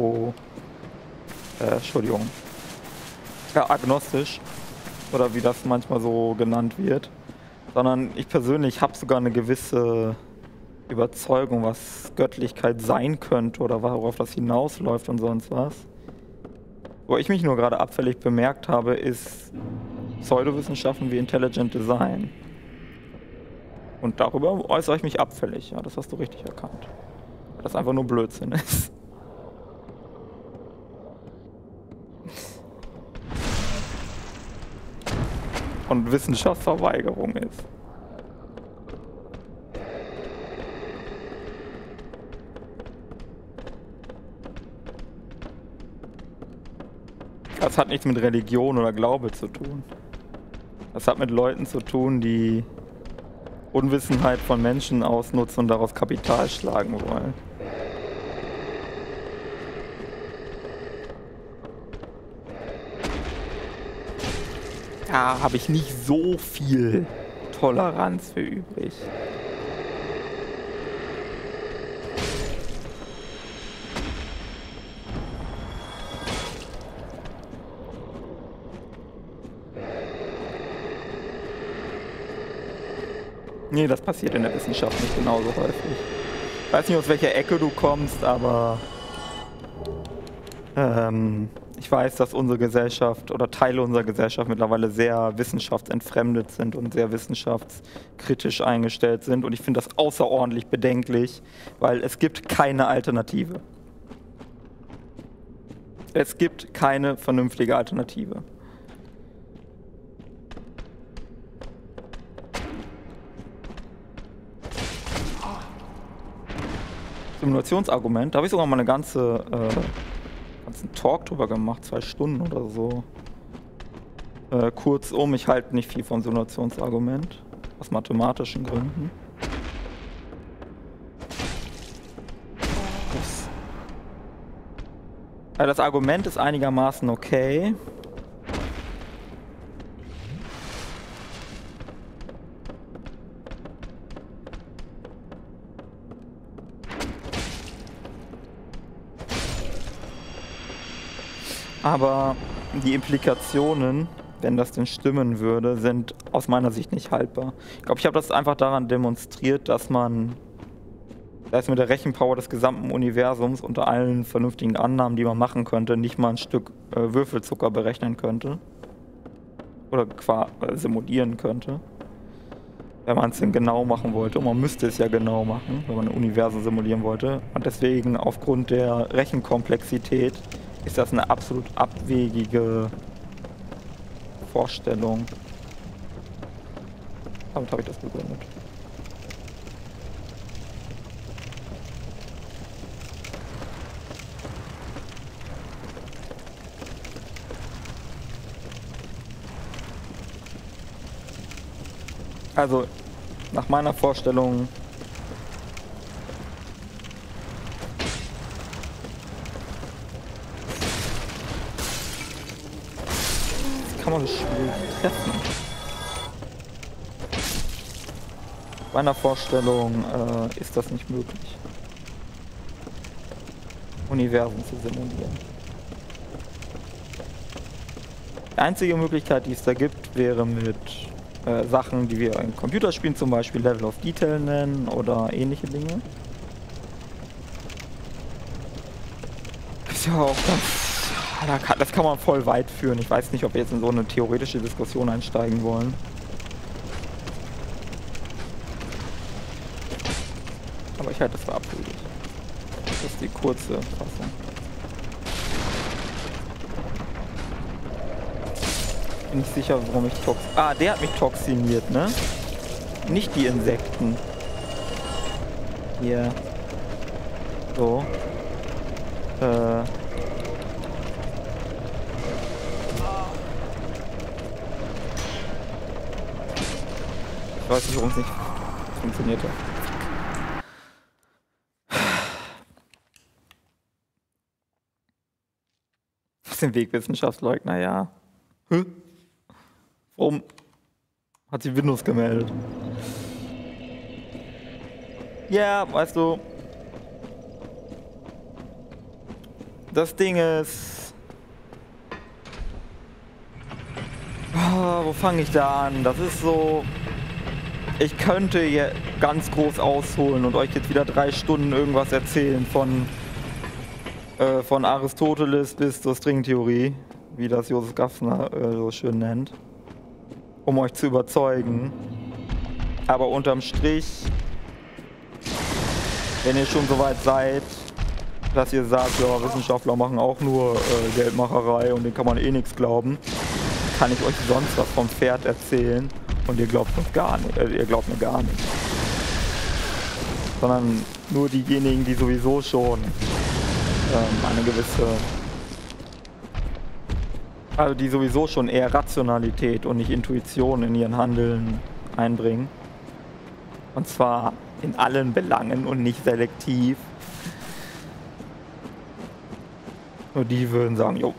S1: agnostisch, oder wie das manchmal so genannt wird, sondern ich persönlich habe sogar eine gewisse Überzeugung, was Göttlichkeit sein könnte oder worauf das hinausläuft und sonst was. Wo ich mich nur gerade abfällig bemerkt habe, ist Pseudowissenschaften wie Intelligent Design. Und darüber äußere ich mich abfällig, ja, das hast du richtig erkannt. Weil das einfach nur Blödsinn ist. Und Wissenschaftsverweigerung ist. Das hat nichts mit Religion oder Glaube zu tun. Das hat mit Leuten zu tun, die Unwissenheit von Menschen ausnutzen und daraus Kapital schlagen wollen. Da habe ich nicht so viel Toleranz für übrig. Nee, das passiert in der Wissenschaft nicht genauso häufig. Ich weiß nicht, aus welcher Ecke du kommst, aber ich weiß, dass unsere Gesellschaft oder Teile unserer Gesellschaft mittlerweile sehr wissenschaftsentfremdet sind und sehr wissenschaftskritisch eingestellt sind. Und ich finde das außerordentlich bedenklich, weil es gibt keine Alternative. Es gibt keine vernünftige Alternative. Simulationsargument, da habe ich sogar mal eine ganzen Talk drüber gemacht, 2 Stunden oder so. Kurzum, ich halte nicht viel von Simulationsargument, aus mathematischen Gründen. Das Argument ist einigermaßen okay. Aber die Implikationen wenn das denn stimmen würde, sind aus meiner Sicht nicht haltbar. Ich glaube, ich habe das einfach daran demonstriert, dass man mit der Rechenpower des gesamten Universums unter allen vernünftigen Annahmen, die man machen könnte, nicht mal ein Stück Würfelzucker berechnen könnte. Oder simulieren könnte. Wenn man es denn genau machen wollte. Und man müsste es ja genau machen, wenn man ein Universum simulieren wollte. Und deswegen, aufgrund der Rechenkomplexität, ist das eine absolut abwegige Vorstellung. Damit habe ich das begründet. Also, nach meiner Vorstellung kann man das Spiel treffen. Meiner Vorstellung ist das nicht möglich, Universen zu simulieren. Die einzige Möglichkeit, die es da gibt, wäre mit Sachen, die wir in Computerspielen zum Beispiel Level of Detail nennen oder ähnliche Dinge. Ist ja auch ganz... Das kann man voll weit führen. Ich weiß nicht, ob wir jetzt in so eine theoretische Diskussion einsteigen wollen. Aber ich halte das für abwegig. Das ist die kurze Fassung. Bin nicht sicher, warum ich der hat mich toxiniert, ne? Nicht die Insekten. Hier. So. Ich weiß nicht, warum es nicht funktioniert hat. Was den Wegwissenschaftleugner, ja. Warum hat sie Windows gemeldet? Ja, weißt du, das Ding ist... wo fange ich da an? Das ist so... Ich könnte hier ganz groß ausholen und euch jetzt wieder 3 Stunden irgendwas erzählen von Aristoteles bis zur Stringtheorie, wie das Josef Gaffner so schön nennt, um euch zu überzeugen. Aber unterm Strich, wenn ihr schon so weit seid, dass ihr sagt, ja, Wissenschaftler machen auch nur Geldmacherei und denen kann man eh nichts glauben, kann ich euch sonst was vom Pferd erzählen und ihr glaubt mir gar nicht. Sondern nur diejenigen, die sowieso schon eine gewisse... Also die sowieso schon eher Rationalität und nicht Intuition in ihren Handeln einbringen. Und zwar in allen Belangen und nicht selektiv. Nur die würden sagen, jo.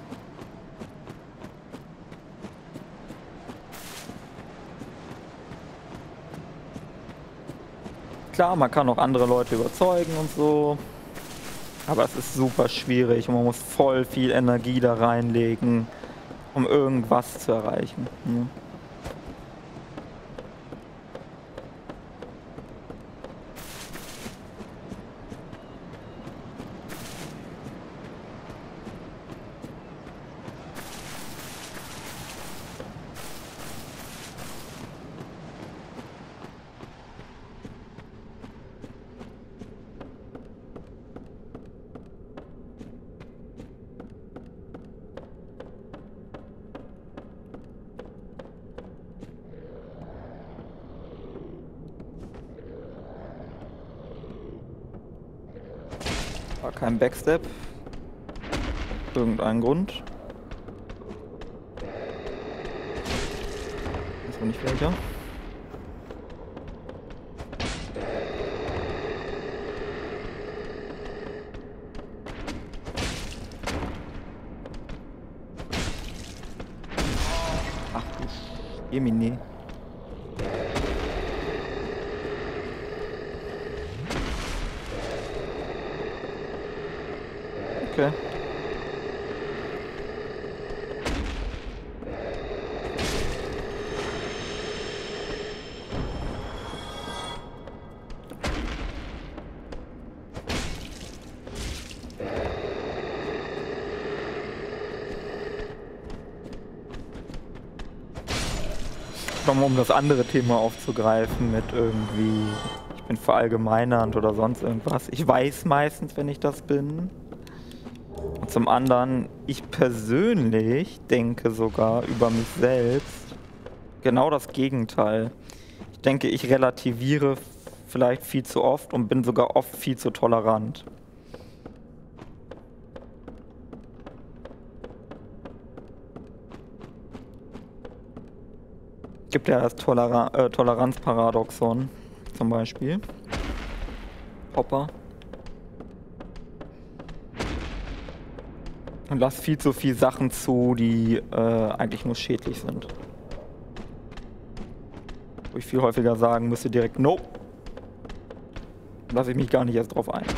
S1: Klar, man kann auch andere Leute überzeugen und so. Aber es ist super schwierig und man muss voll viel Energie da reinlegen, um irgendwas zu erreichen. Ne? War kein Backstep. Irgendein Grund. Ist noch nicht welcher. Ach du Jemini. Okay. Nochmal um das andere Thema aufzugreifen mit irgendwie, ich bin verallgemeinernd oder sonst irgendwas. Ich weiß meistens, wenn ich das bin. Und zum anderen, ich persönlich denke sogar über mich selbst genau das Gegenteil. Ich denke, ich relativiere vielleicht viel zu oft und bin sogar oft viel zu tolerant. Gibt ja das Toleranzparadoxon zum Beispiel. Hopper. Und lass viel zu viel Sachen zu, die eigentlich nur schädlich sind. Wo ich viel häufiger sagen müsste direkt, no. Lasse ich mich gar nicht erst drauf ein.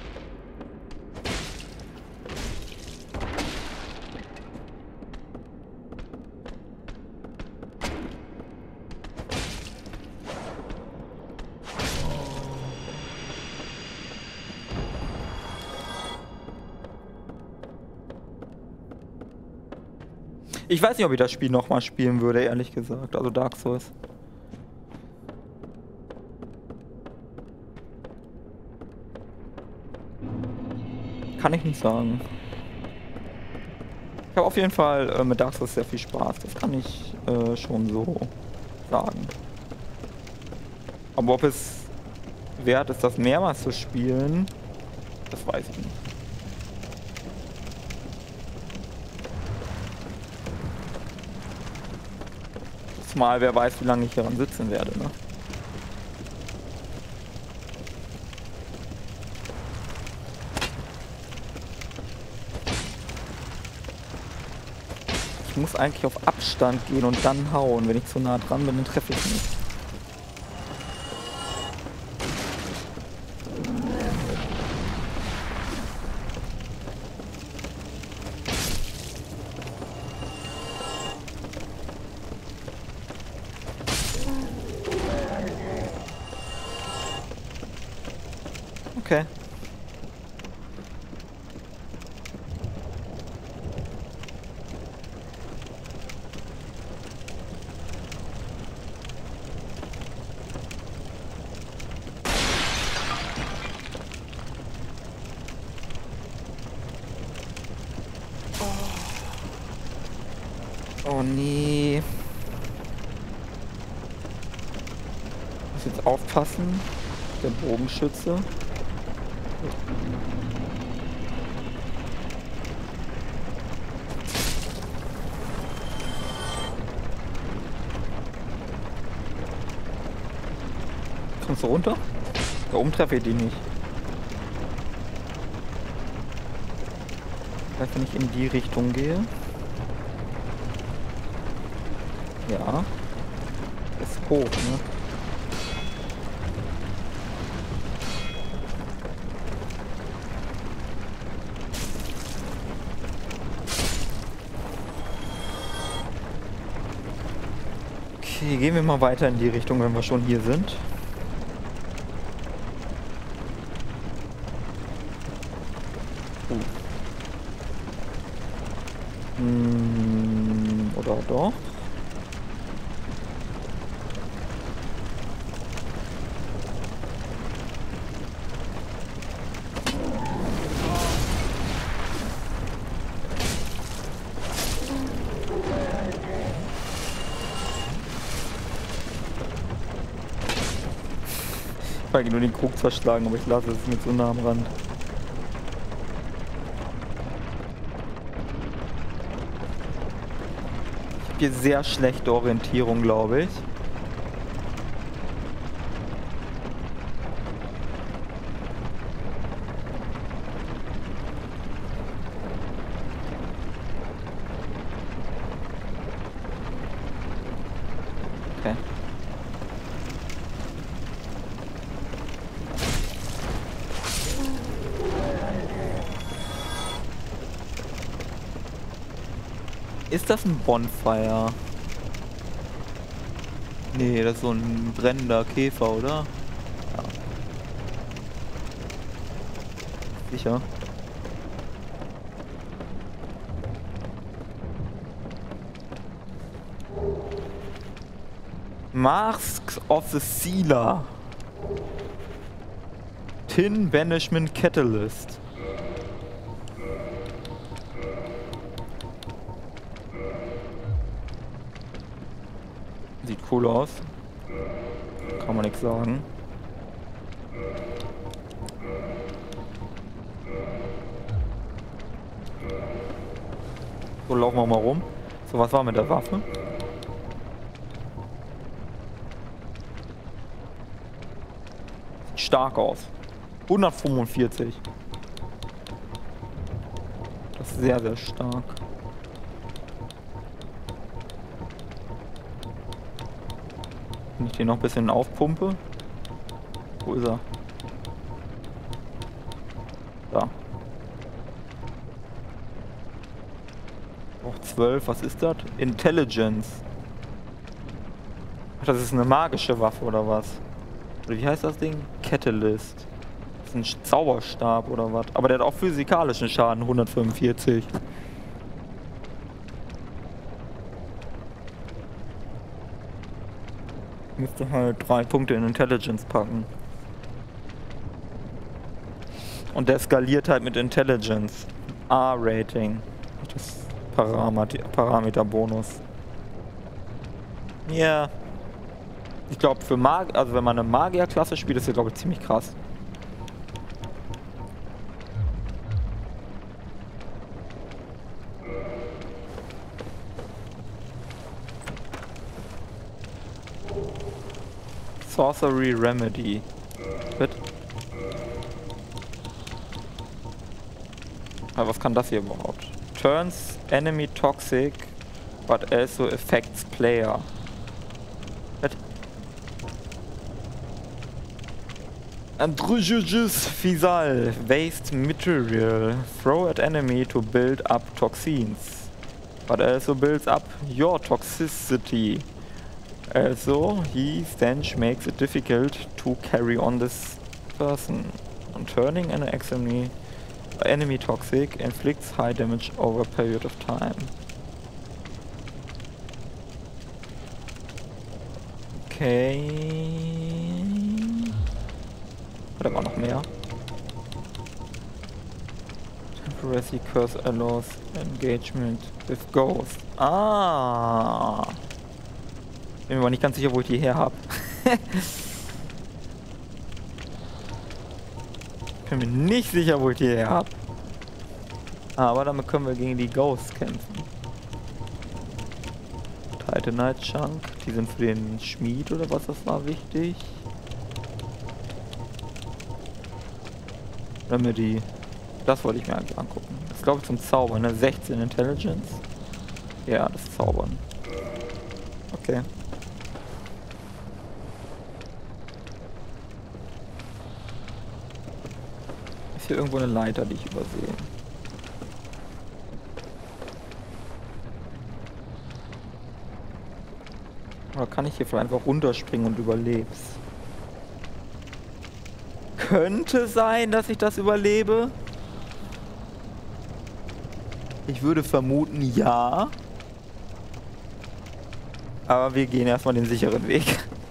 S1: Ich weiß nicht, ob ich das Spiel nochmal spielen würde, ehrlich gesagt. Also Dark Souls. Kann ich nicht sagen. Ich habe auf jeden Fall mit Dark Souls sehr viel Spaß. Das kann ich schon so sagen. Aber ob es wert ist, das mehrmals zu spielen, das weiß ich nicht. Mal, wer weiß, wie lange ich hieran sitzen werde, ne? Ich muss eigentlich auf Abstand gehen und dann hauen. Wenn ich zu nah dran bin, dann treffe ich nicht. Okay. Oh nee. Muss jetzt aufpassen. Der Bogenschütze. Kommst du runter? Da oben treffe ich die nicht. Vielleicht, wenn ich in die Richtung gehe. Ja. Ist hoch, ne? Okay, gehen wir mal weiter in die Richtung, wenn wir schon hier sind. Oder doch? Ich wollte nur den Krug zerschlagen, aber ich lasse es mit so nah am Rand. Ich habe hier sehr schlechte Orientierung, glaube ich. Okay. Ist das ein Bonfire? Nee, das ist so ein brennender Käfer, oder? Ja. Sicher. Masks of the Sealer. Tin Banishment Catalyst. Sieht cool aus. Kann man nichts sagen. So, laufen wir mal rum. So, was war mit der Waffe? Sieht stark aus. 145. Das ist sehr, sehr stark. Wenn ich den noch ein bisschen aufpumpe. Wo ist er? Da. Auch 12, was ist das? Intelligence. Ach, das ist eine magische Waffe oder was? Oder wie heißt das Ding? Catalyst. Das ist ein Zauberstab oder was? Aber der hat auch physikalischen Schaden, 145. Müsste halt 3 Punkte in Intelligence packen. Und der skaliert halt mit Intelligence. A-Rating. Das Parameter-Bonus. Ja. Yeah. Ich glaube für also wenn man eine Magier-Klasse spielt, ist das glaube ich ziemlich krass. Sorcery Remedy. Bitte? Aber was kann das hier überhaupt? Turns enemy toxic, but also affects player. Bitte? Androgyous Fisal. Waste material. Throw at enemy to build up toxins. But also builds up your toxicity. Also, his stench makes it difficult to carry on this person. On turning an enemy toxic inflicts high damage over a period of time. Okay. Da war noch mehr. Temporary curse allows engagement with ghost. Ah. Bin mir aber nicht ganz sicher, wo ich die her habe. Bin mir nicht sicher, wo ich die her habe. Aber damit können wir gegen die Ghosts kämpfen. Titanite Chunk. Die sind für den Schmied oder was das war wichtig. Remedy. Das wollte ich mir eigentlich angucken. Das ist glaube ich zum Zaubern, ne? 16 Intelligence. Ja, das Zaubern. Okay. Ist hier irgendwo eine Leiter, die ich übersehe? Oder kann ich hier vielleicht einfach runterspringen und überlebst? Könnte sein, dass ich das überlebe. Ich würde vermuten, ja. Aber wir gehen erstmal den sicheren Weg.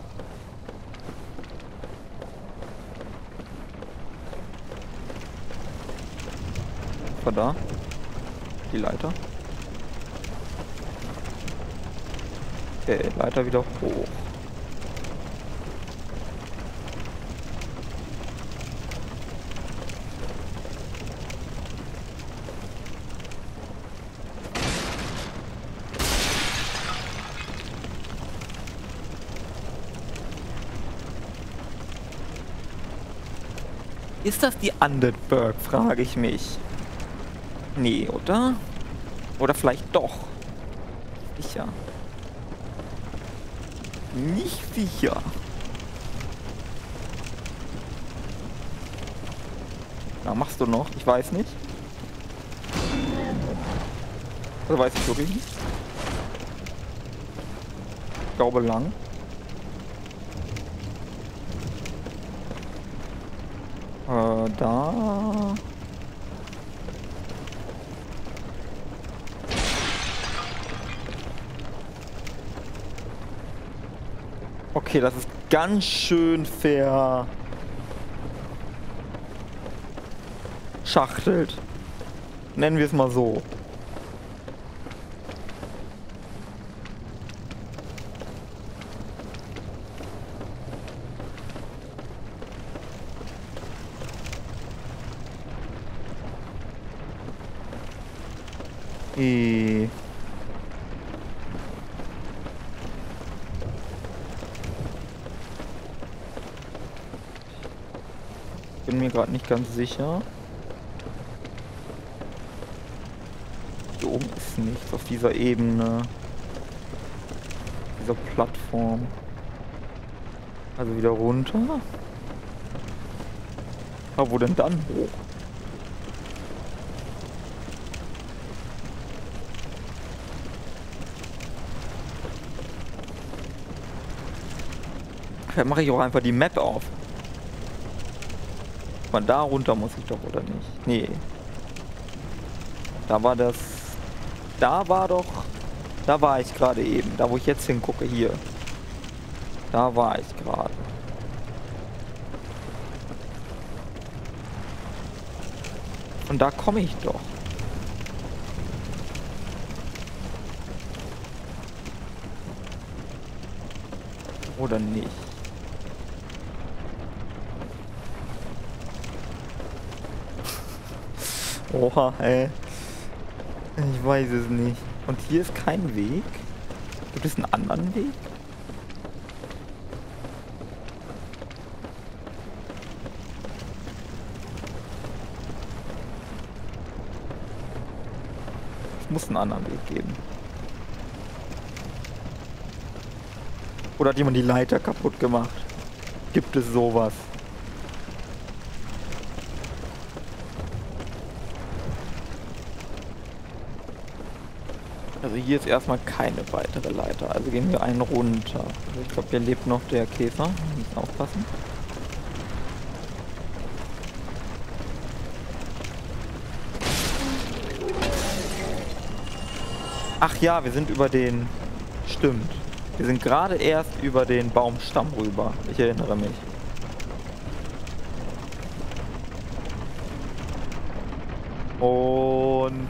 S1: Von da. Die Leiter. Okay, Leiter wieder hoch. Ist das die Undead Burg, frage ich mich. Nee, oder? Oder vielleicht doch. Sicher. Nicht sicher. Na, machst du noch? Ich weiß nicht. Also weiß ich wirklich nicht. Ich glaube lang. Da. Okay, das ist ganz schön verschachtelt. Nennen wir es mal so. Bin mir gerade nicht ganz sicher. Hier oben ist nichts auf dieser Ebene. Dieser Plattform. Also wieder runter. Aber wo denn dann hoch? Vielleicht mache ich auch einfach die Map auf. Von da runter muss ich doch, oder nicht? Nee. Da war das... Da war doch... Da war ich gerade eben. Da, wo ich jetzt hingucke, hier. Da war ich gerade. Und da komme ich doch. Oder nicht? Oha, ey. Ich weiß es nicht. Und hier ist kein Weg? Gibt es einen anderen Weg? Es muss einen anderen Weg geben. Oder hat jemand die Leiter kaputt gemacht? Gibt es sowas? Also hier ist erstmal keine weitere Leiter. Also gehen wir einen runter. Also ich glaube, hier lebt noch der Käfer. Wir müssen aufpassen. Ach ja, wir sind über den... Stimmt. Wir sind gerade erst über den Baumstamm rüber. Ich erinnere mich. Und...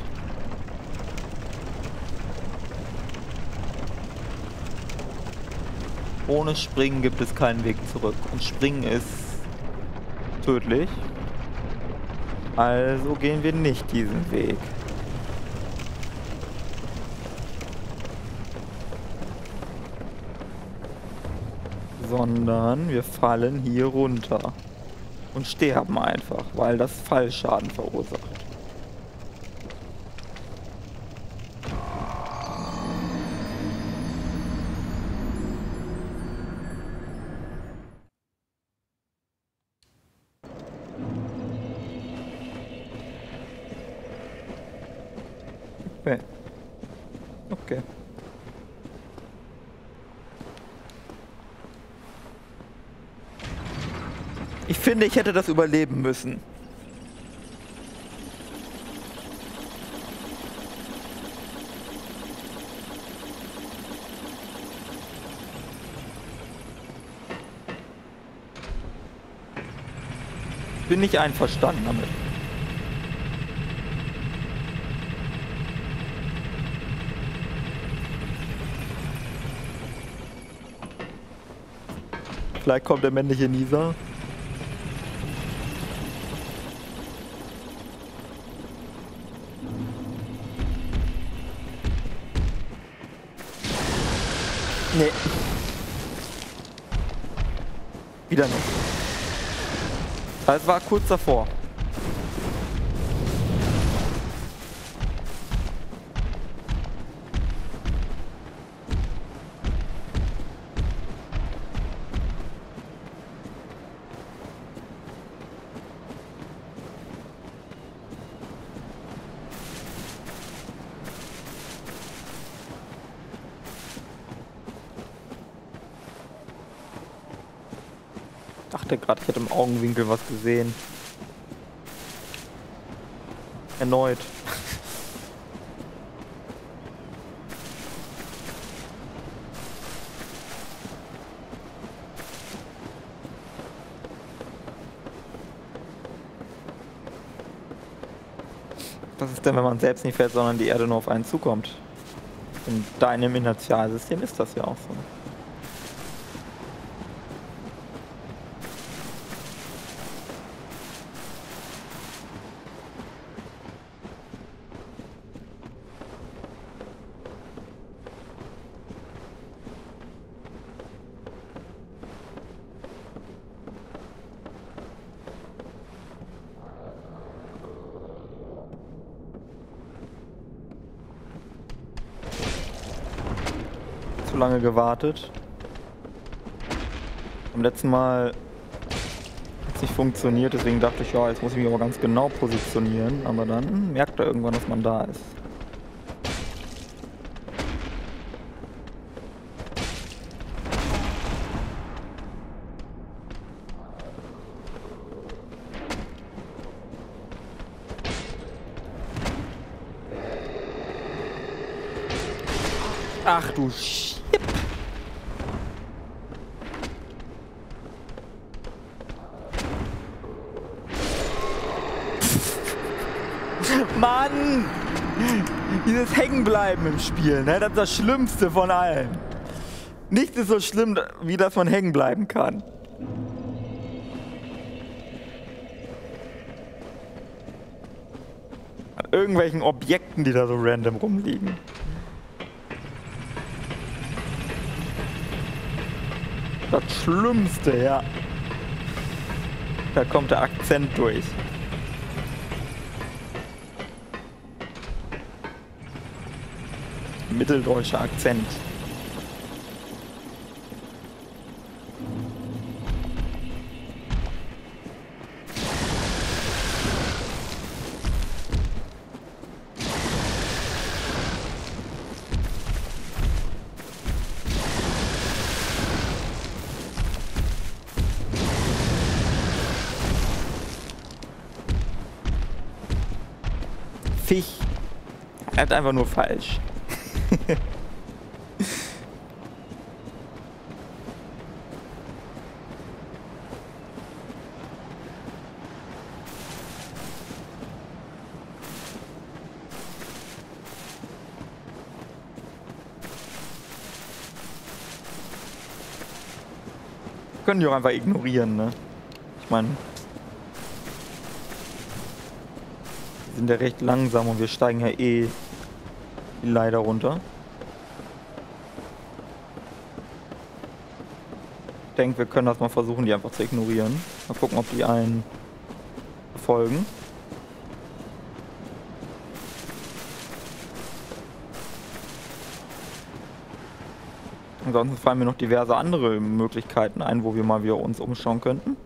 S1: ohne Springen gibt es keinen Weg zurück. Und Springen ist tödlich. Also gehen wir nicht diesen Weg. Sondern wir fallen hier runter. Und sterben einfach, weil das Fallschaden verursacht. Okay. Okay. Ich finde, ich hätte das überleben müssen. Bin nicht einverstanden damit. Vielleicht kommt der männliche Nieser. Nee. Wieder nicht. Es war kurz davor. Ich dachte gerade, ich hätte im Augenwinkel was gesehen. Erneut. Was ist denn, wenn man selbst nicht fährt, sondern die Erde nur auf einen zukommt? In deinem Inertialsystem ist das ja auch so. Zu lange gewartet. Beim letzten Mal hat es nicht funktioniert, deswegen dachte ich, ja, jetzt muss ich mich aber ganz genau positionieren. Aber dann merkt er irgendwann, dass man da ist. Ach du Shit. Mann! Dieses Hängenbleiben im Spiel, ne? Das ist das Schlimmste von allem. Nichts ist so schlimm, wie dass man hängen bleiben kann. An irgendwelchen Objekten, die da so random rumliegen. Das Schlimmste, ja. Da kommt der Akzent durch. Mitteldeutscher Akzent. Fisch. Er hat einfach nur falsch. Können die auch einfach ignorieren, ne? Ich meine, die sind ja recht langsam und wir steigen ja eh die Leiter runter. Ich denke, wir können das mal versuchen, die einfach zu ignorieren. Mal gucken, ob die einen folgen. Ansonsten fallen mir noch diverse andere Möglichkeiten ein, wo wir mal wieder uns umschauen könnten.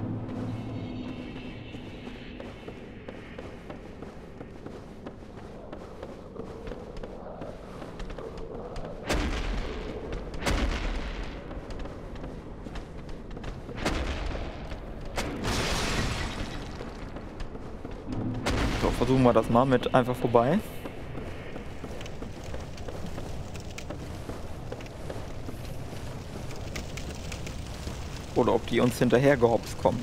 S1: So, versuchen wir das mal mit einfach vorbei. Oder ob die uns hinterher gehopst kommen.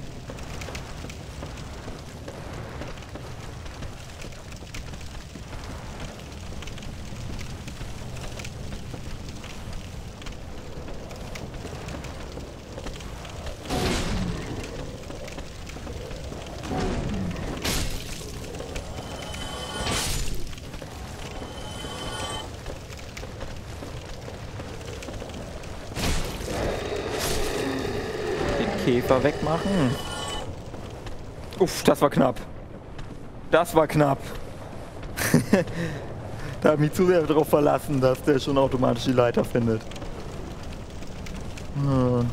S1: Käfer wegmachen. Uff, das war knapp. Das war knapp. Da habe ich mich zu sehr darauf verlassen, dass der schon automatisch die Leiter findet. Hm.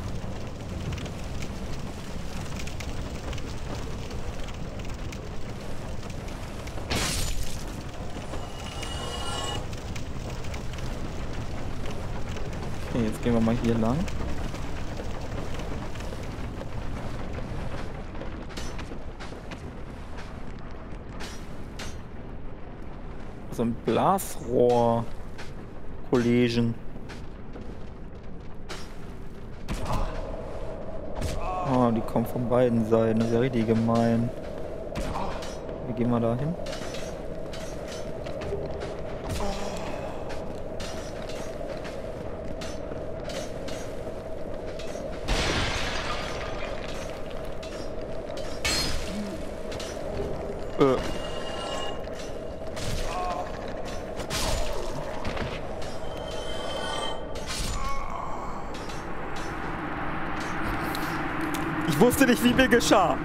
S1: Okay, jetzt gehen wir mal hier lang. So ein Blasrohr-Kollegen. Oh, die kommen von beiden Seiten. Das ist ja richtig gemein. Wie gehen wir da hin? Ich wusste nicht, wie mir geschah.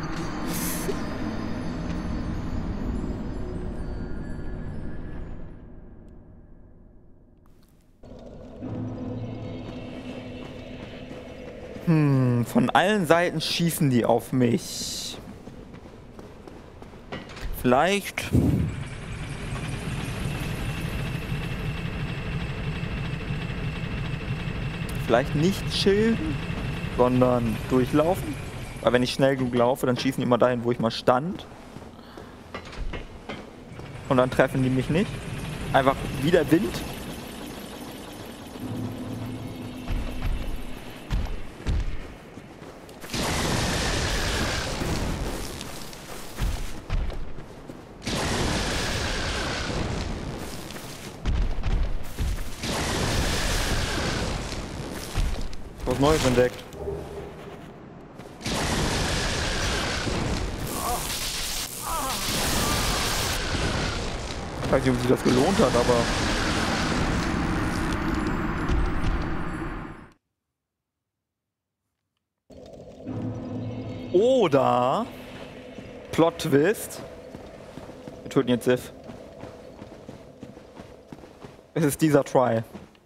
S1: Von allen Seiten schießen die auf mich. Vielleicht... Vielleicht nicht schilden, sondern durchlaufen. Weil wenn ich schnell genug laufe, dann schießen die immer dahin, wo ich mal stand. Und dann treffen die mich nicht. Einfach wie der Wind. Was Neues entdeckt. Ich weiß nicht, ob sich das gelohnt hat, aber... Oder... Plot-Twist. Wir töten jetzt Sif. Es ist dieser Try.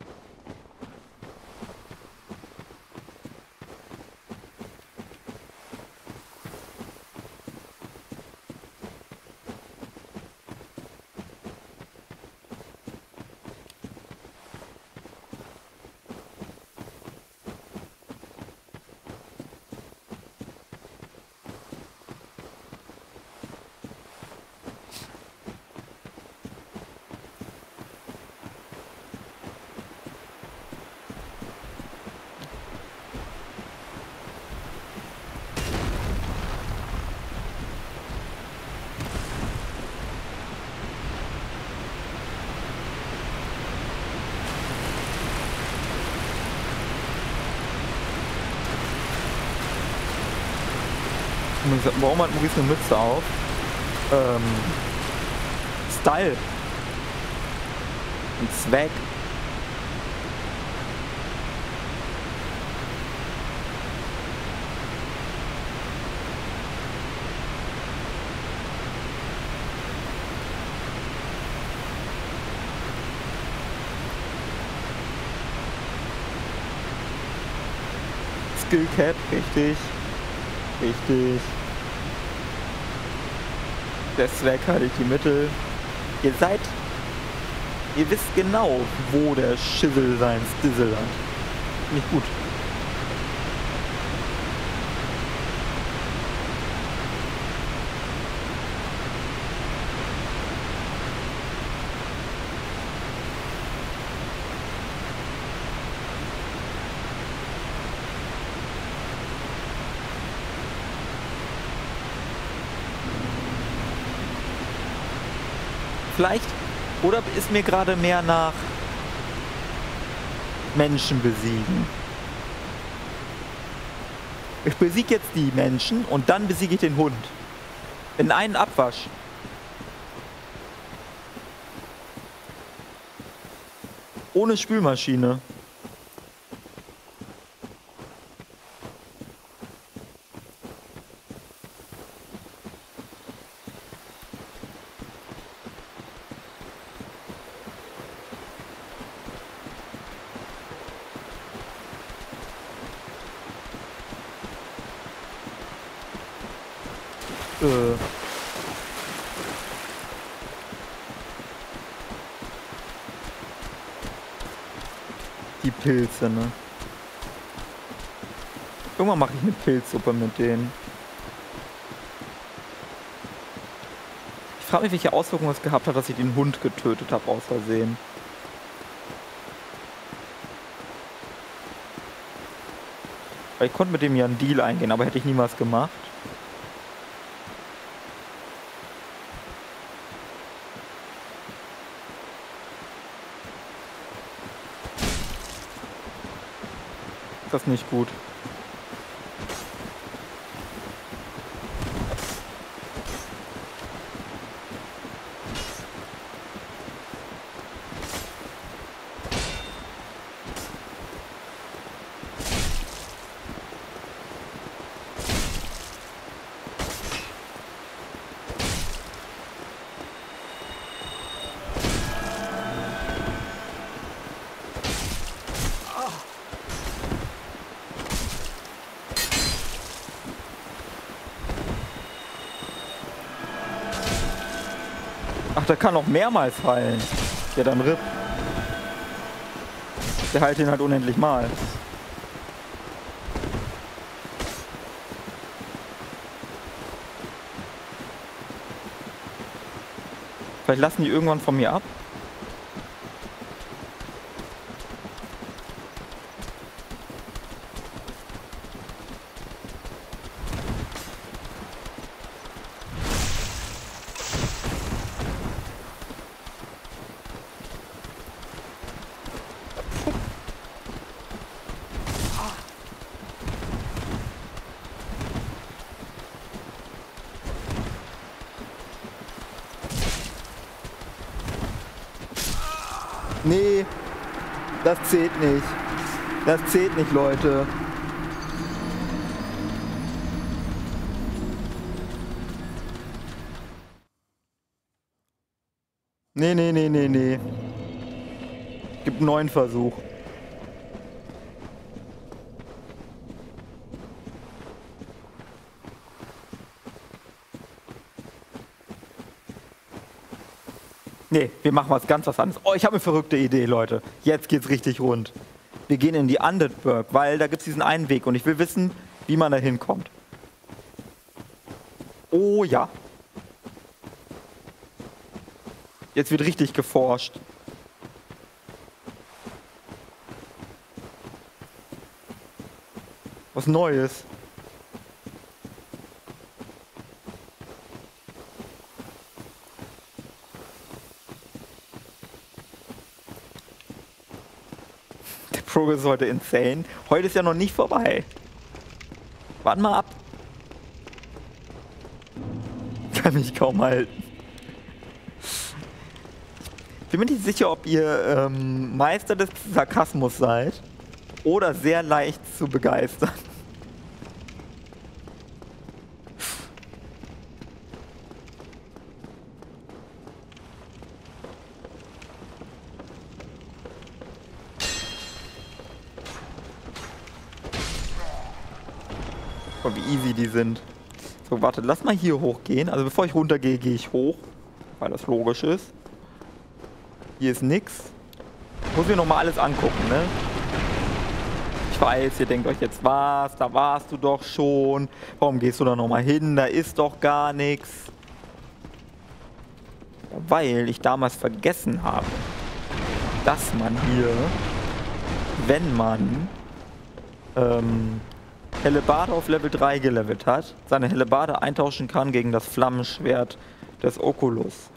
S1: Warum hat Maurice eine Mütze auf? Style. Und Swag. Skill Cap, richtig. Richtig. Der Swag halt die Mittel. Ihr wisst genau, wo der Schissel sein Stissel hat. Nicht gut. Vielleicht, oder ist mir gerade mehr nach Menschen besiegen? Ich besiege jetzt die Menschen und dann besiege ich den Hund. In einen Abwasch. Ohne Spülmaschine. Die Pilze, ne? Irgendwann mache ich eine Pilzsuppe mit denen. Ich frage mich, welche Auswirkungen es gehabt hat, dass ich den Hund getötet habe aus Versehen. Weil ich konnte mit dem ja einen Deal eingehen, aber hätte ich niemals gemacht. Das ist nicht gut. Ach, der kann auch mehrmals heilen. Ja, dann RIP. Der heilt ihn halt unendlich mal. Vielleicht lassen die irgendwann von mir ab. Nee, das zählt nicht. Das zählt nicht, Leute. Nee, nee, nee, nee, nee. Gibt einen neuen Versuch. Nee, wir machen was anderes. Oh, ich habe eine verrückte Idee, Leute. Jetzt geht's richtig rund. Wir gehen in die Undead Burg, weil da gibt es diesen einen Weg und ich will wissen, wie man da hinkommt. Oh ja. Jetzt wird richtig geforscht. Was Neues. Progress ist heute insane. Heute ist ja noch nicht vorbei. Warten mal ab. Kann mich kaum halten. Ich bin mir nicht sicher, ob ihr Meister des Sarkasmus seid oder sehr leicht zu begeistern. Oh, wie easy die sind. So, warte, lass mal hier hochgehen. Also bevor ich runtergehe, gehe ich hoch, weil das logisch ist. Hier ist nix. Muss mir nochmal alles angucken, ne? Ich weiß, ihr denkt euch jetzt, was? Da warst du doch schon. Warum gehst du da nochmal hin? Da ist doch gar nichts. Ja, weil ich damals vergessen habe, dass man hier, wenn man Hellebarde auf Level 3 gelevelt hat, seine Hellebarde eintauschen kann gegen das Flammenschwert des Oculus.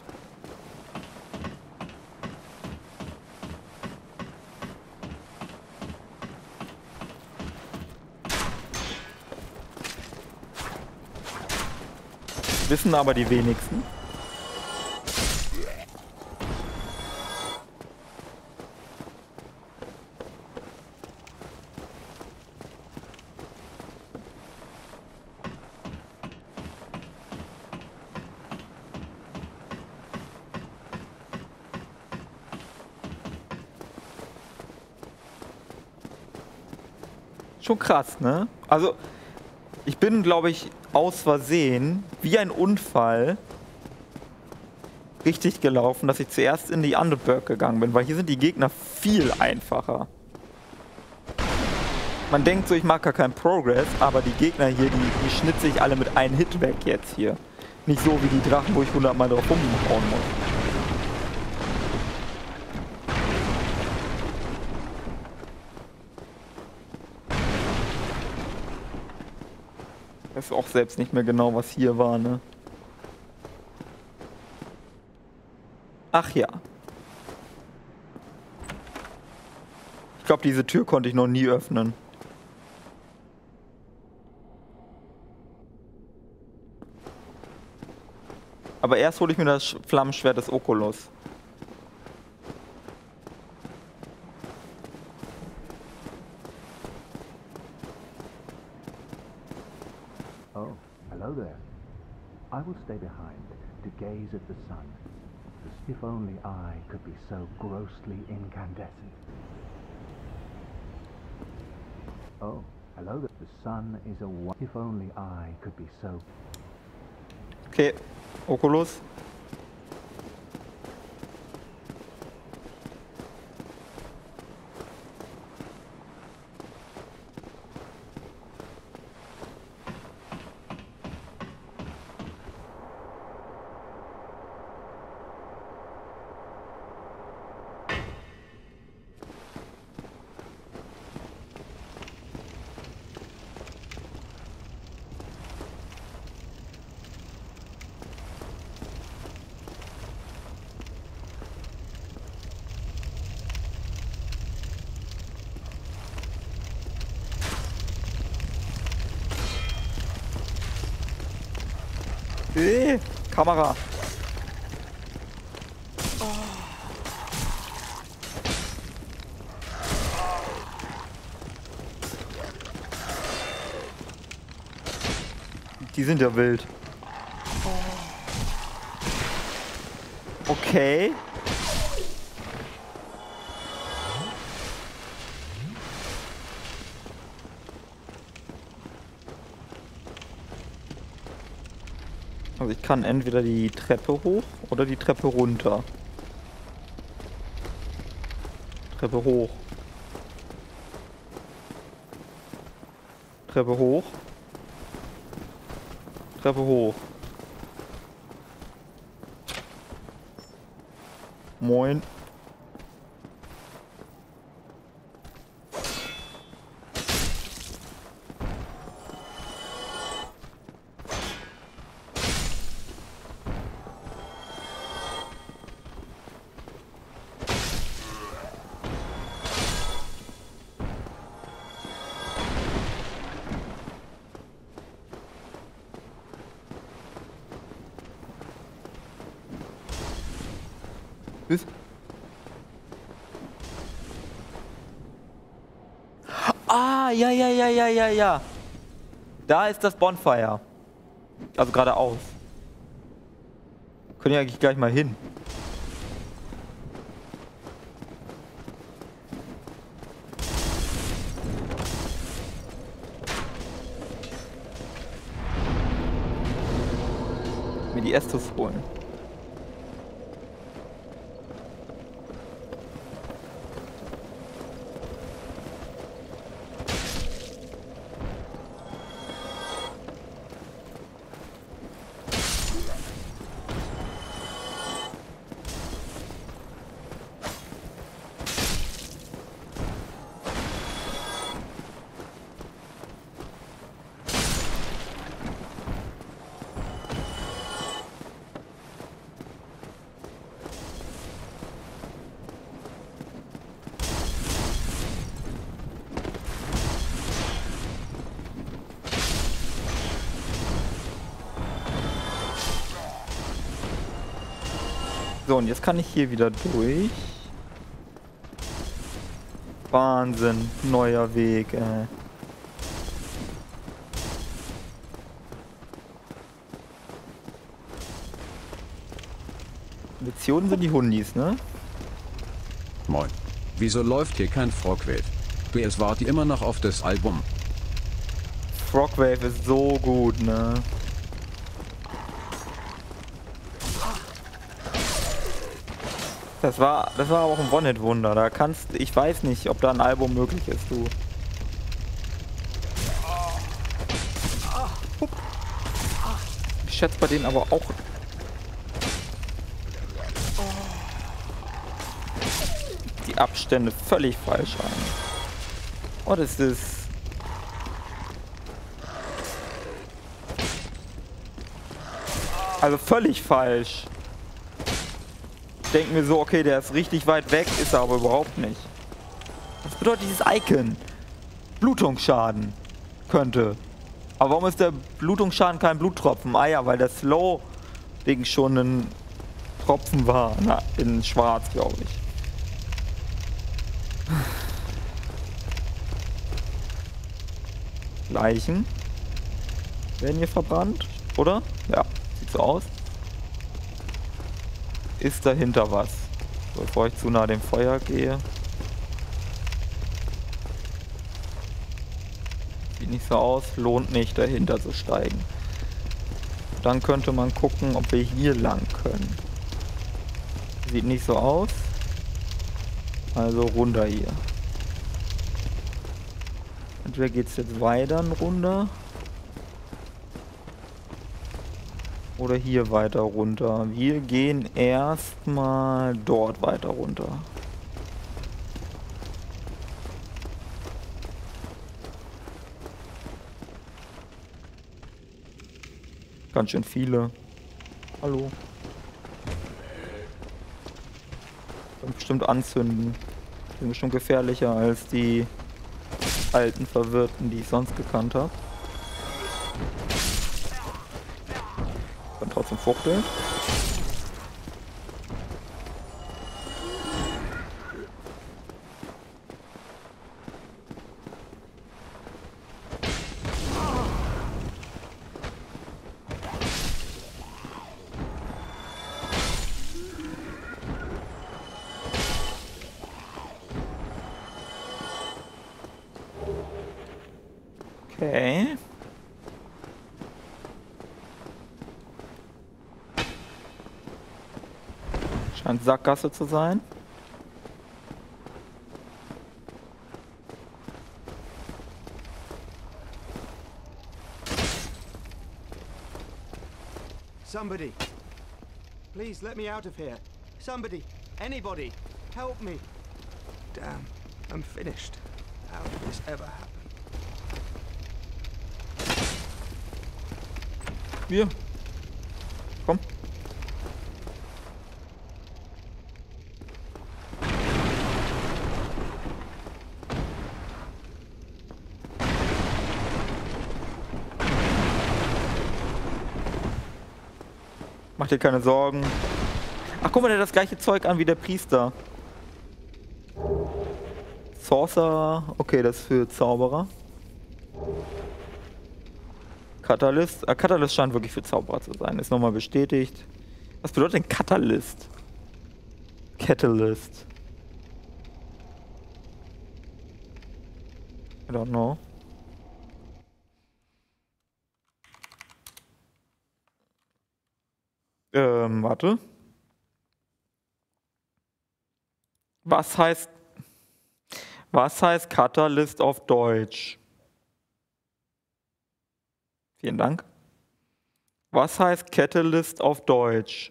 S1: Wissen aber die wenigsten. Schon krass, ne? Also, ich bin, glaube ich, aus Versehen, wie ein Unfall, richtig gelaufen, dass ich zuerst in die Undead Burg gegangen bin, weil hier sind die Gegner viel einfacher. Man denkt so, ich mache gar keinen Progress, aber die Gegner hier, die schnitze ich alle mit einem Hit weg jetzt hier. Nicht so wie die Drachen, wo ich 100 Mal drauf rumhauen muss. Ich weiß auch selbst nicht mehr genau, was hier war, ne? Ach ja. Ich glaube, diese Tür konnte ich noch nie öffnen. Aber erst hole ich mir das Flammenschwert des Oculus.
S4: Oh, hello there. I will stay behind to gaze at the sun. If only I could be so grossly incandescent. Oh, hello there. The sun is a if only I could be so.
S1: Okay, Oculus. Kamera. Die sind ja wild. Okay. Also ich kann entweder die Treppe hoch oder die Treppe runter. Treppe hoch. Treppe hoch. Treppe hoch. Moin. Was? Ah, ja. Da ist das Bonfire. Also geradeaus. Können ja eigentlich gleich mal hin. Mir die Estus holen. So, und jetzt kann ich hier wieder durch. Wahnsinn, neuer Weg, ey. Lektionen sind die Hundis, ne?
S2: Moin. Wieso läuft hier kein Frogwave? PS wart immer noch auf das Album.
S1: Frogwave ist so gut, ne? Das war auch ein One-Hit-Wunder. Da kannst, ich weiß nicht, ob da ein Album möglich ist, du. Ich schätze bei denen aber auch. Die Abstände völlig falsch rein. Oh, das ist. Also völlig falsch. Denken wir so, okay, der ist richtig weit weg, ist er aber überhaupt nicht. Was bedeutet dieses Icon? Blutungsschaden könnte. Aber warum ist der Blutungsschaden kein Bluttropfen? Ah ja, weil der Slow-Ding schon ein Tropfen war. Na, in schwarz, glaube ich. Leichen werden hier verbrannt, oder? Ja, sieht so aus. Ist dahinter was? Bevor ich zu nah dem Feuer gehe. Sieht nicht so aus, lohnt nicht dahinter zu steigen. Dann könnte man gucken, ob wir hier lang können. Sieht nicht so aus. Also runter hier. Entweder geht es jetzt weiter runter. Oder hier weiter runter. Wir gehen erstmal dort weiter runter. Ganz schön viele. Hallo. Kann bestimmt anzünden. Sind bestimmt gefährlicher als die alten Verwirrten, die ich sonst gekannt habe. Fuchtel. Okay. Scheint Sackgasse zu sein.
S5: Somebody, please let me out of here. Somebody, anybody, help me. Damn, I'm finished. How did this ever happen?
S1: Hier. Komm. Mach dir keine Sorgen. Ach, guck mal, der hat das gleiche Zeug an wie der Priester. Sorcerer. Okay, das ist für Zauberer. Catalyst. Catalyst scheint wirklich für Zauberer zu sein. Ist nochmal bestätigt. Was bedeutet denn Catalyst? Catalyst. I don't know. Warte. Was heißt Catalyst auf Deutsch? Vielen Dank. Was heißt Catalyst auf Deutsch?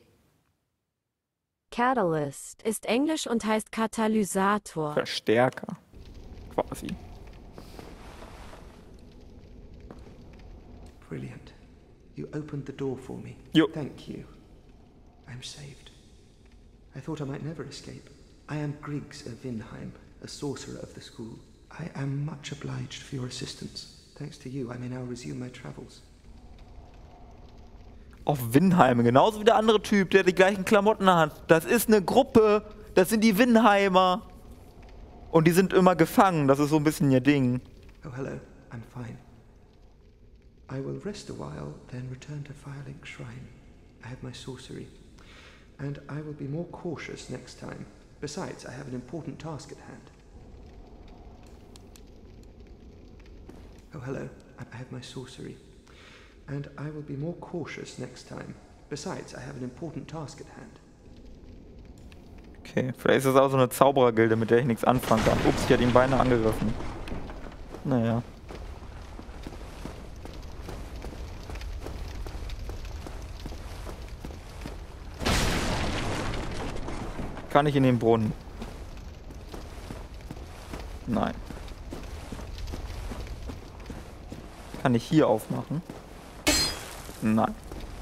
S6: Catalyst ist Englisch und heißt Katalysator.
S1: Verstärker. Quasi.
S5: Brilliant. You opened the door for me.
S1: Jo.
S5: Thank you. I'm saved. I thought I might never escape. I am Griggs of Vinheim, a sorcerer of the school. I am much obliged for your assistance. Thanks to you, I may now resume my travels.
S1: Auf Vinheim, genauso wie der andere Typ, der die gleichen Klamotten hat. Das ist eine Gruppe, das sind die Vinheimer. Und die sind immer gefangen, das ist so ein bisschen ihr Ding.
S5: Oh, hello. I'm fine. I will rest a while, then return to Firelink Shrine. I have my sorcery. And I will be more cautious next time. Besides, I have an important task at hand. Oh, hello. I have my sorcery. And I will be more cautious next time. Besides, I have an important task at hand.
S1: Okay, vielleicht ist das auch so eine Zauberergilde, mit der ich nichts anfangen kann. Ups, ich hatte ihn beinahe angegriffen. Naja. Kann ich in den Brunnen? Nein. Kann ich hier aufmachen? Nein.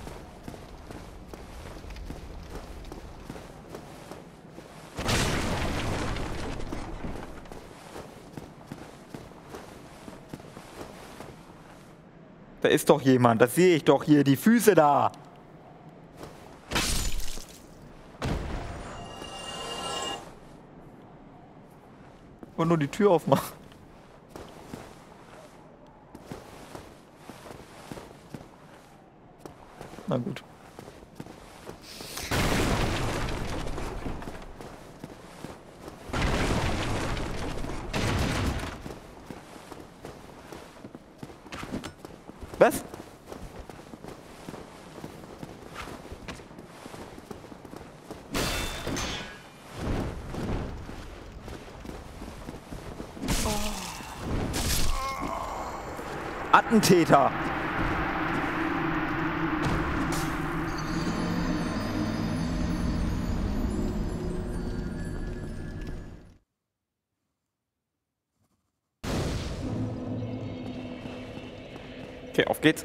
S1: Da ist doch jemand, das sehe ich doch hier, die Füße da. Und nur die Tür aufmachen. Na gut. Was? Attentäter! Okay, auf geht's.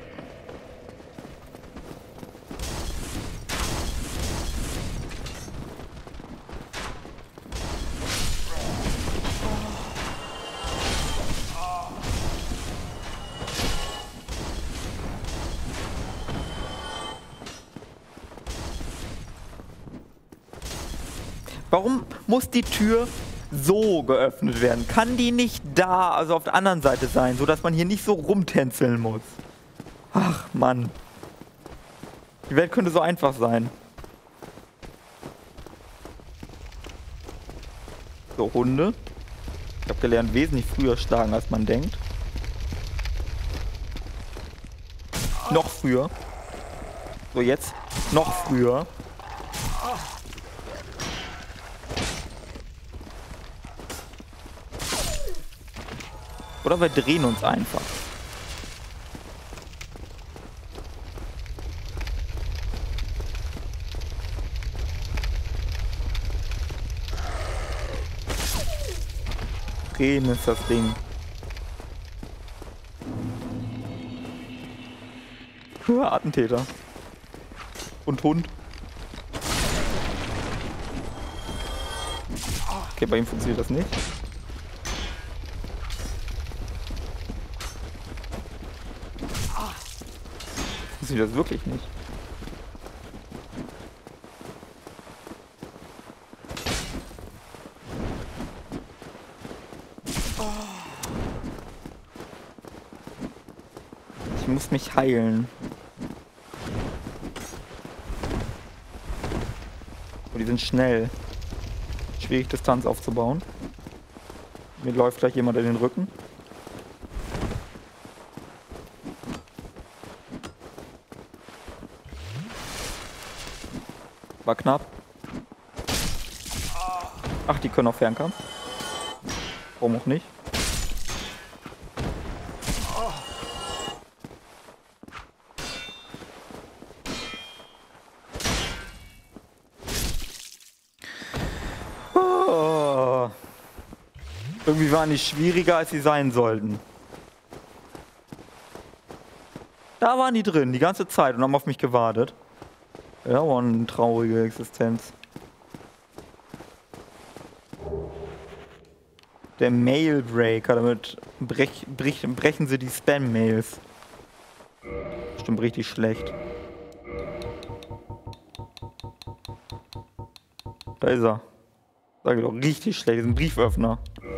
S1: Warum muss die Tür so geöffnet werden? Kann die nicht da, also auf der anderen Seite sein, sodass man hier nicht so rumtänzeln muss? Ach, Mann. Die Welt könnte so einfach sein. So, Hunde. Ich habe gelernt, wesentlich früher schlagen, als man denkt. Noch früher. So, jetzt noch früher. Oder wir drehen uns einfach. Drehen ist das Ding. Attentäter. Und Hund. Okay, bei ihm funktioniert das nicht. Funktioniert das wirklich nicht. Ich muss mich heilen. Oh, die sind schnell. Schwierig, Distanz aufzubauen. Mir läuft gleich jemand in den Rücken. War knapp. Ach, die können auch Fernkampf. Warum auch nicht? Oh. Irgendwie waren die schwieriger, als sie sein sollten. Da waren die drin, die ganze Zeit und haben auf mich gewartet. Ja, war eine traurige Existenz. Der Mailbreaker, damit brechen sie die Spam-Mails. Bestimmt richtig schlecht. Da ist er. Sag ich doch, richtig schlecht. Das ist ein Brieföffner.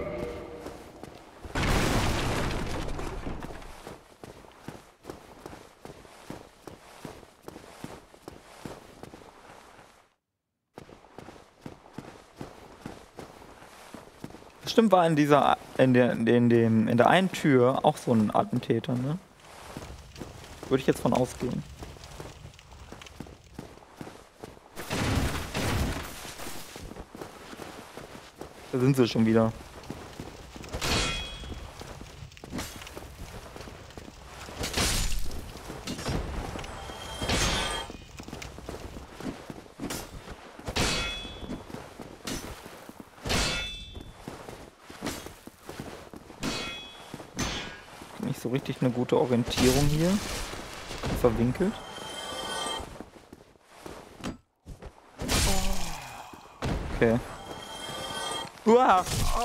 S1: Bestimmt war in der einen Tür auch so ein Attentäter, ne? Würde ich jetzt von ausgehen. Da sind sie schon wieder. Nicht so richtig eine gute Orientierung hier. Verwinkelt. Okay. Uah.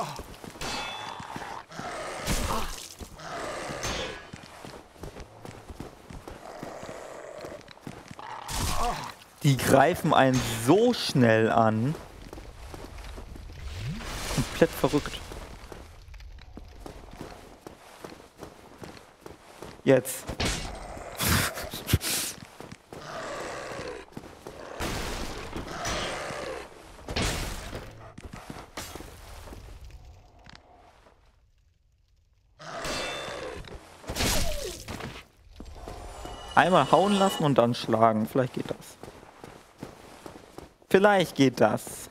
S1: Die greifen einen so schnell an. Komplett verrückt. Jetzt. Einmal hauen lassen und dann schlagen. Vielleicht geht das. Vielleicht geht das.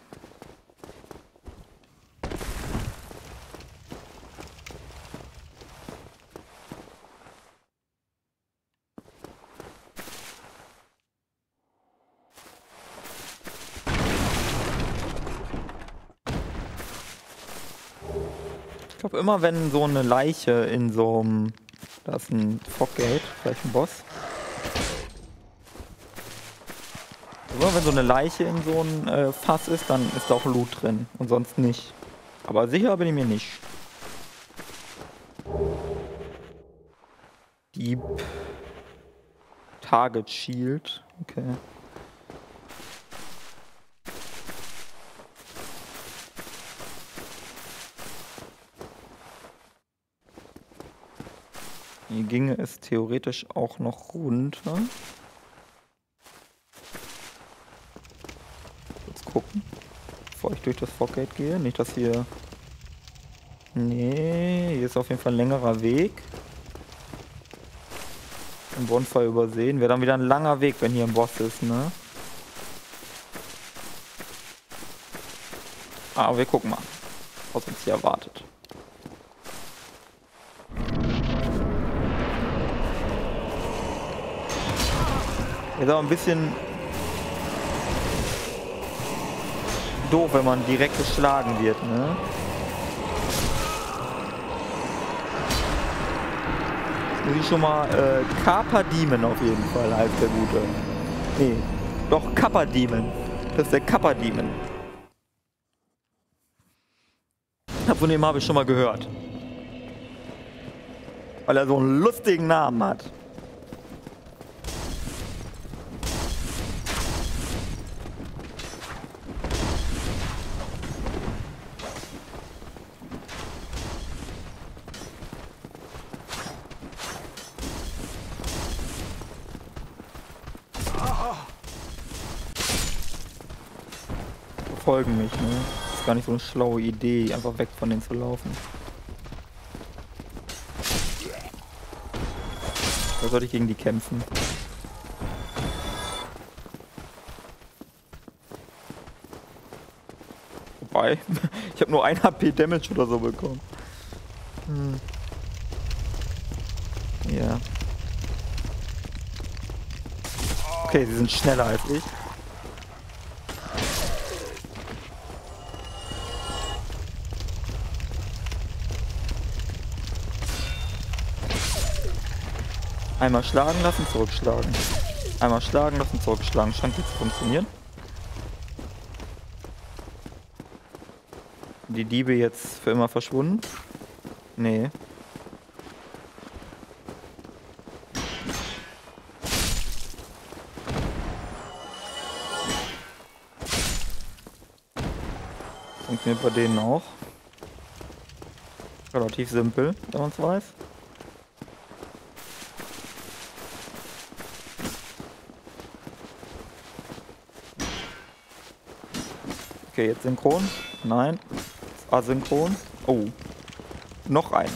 S1: Ich glaube immer, wenn so eine Leiche in so einem... Da ist ein Foggate, vielleicht ein Boss. Immer wenn so eine Leiche in so ein Fass ist, dann ist da auch Loot drin und sonst nicht. Aber sicher bin ich mir nicht. Dieb. Target Shield. Okay. Hier ginge es theoretisch auch noch runter. Kurz gucken, bevor ich durch das Foggate gehe. Nicht, dass hier... Nee, hier ist auf jeden Fall ein längerer Weg. Ein Bonfire übersehen. Wäre dann wieder ein langer Weg, wenn hier ein Boss ist, ne? Aber wir gucken mal, was uns hier erwartet. Ist aber ein bisschen doof, wenn man direkt geschlagen wird, ne? Muss ich schon mal Kappa Demon auf jeden Fall heißt der Gute. Nee, doch Kappa Demon. Das ist der Kappa Demon. Von dem habe ich schon mal gehört. Weil er so einen lustigen Namen hat. Verfolgen mich, ne? Ist gar nicht so eine schlaue Idee, einfach weg von denen zu laufen. Da sollte ich gegen die kämpfen. Wobei, ich habe nur 1 HP Damage oder so bekommen. Ja. Okay, sie sind schneller als ich. Einmal schlagen lassen, zurückschlagen. Einmal schlagen lassen, zurückschlagen. Scheint jetzt zu funktionieren. Die Diebe jetzt für immer verschwunden? Nee. Funktioniert bei denen auch. Relativ simpel, wenn man es weiß. Okay, jetzt synchron. Nein. Asynchron. Oh. Noch einer.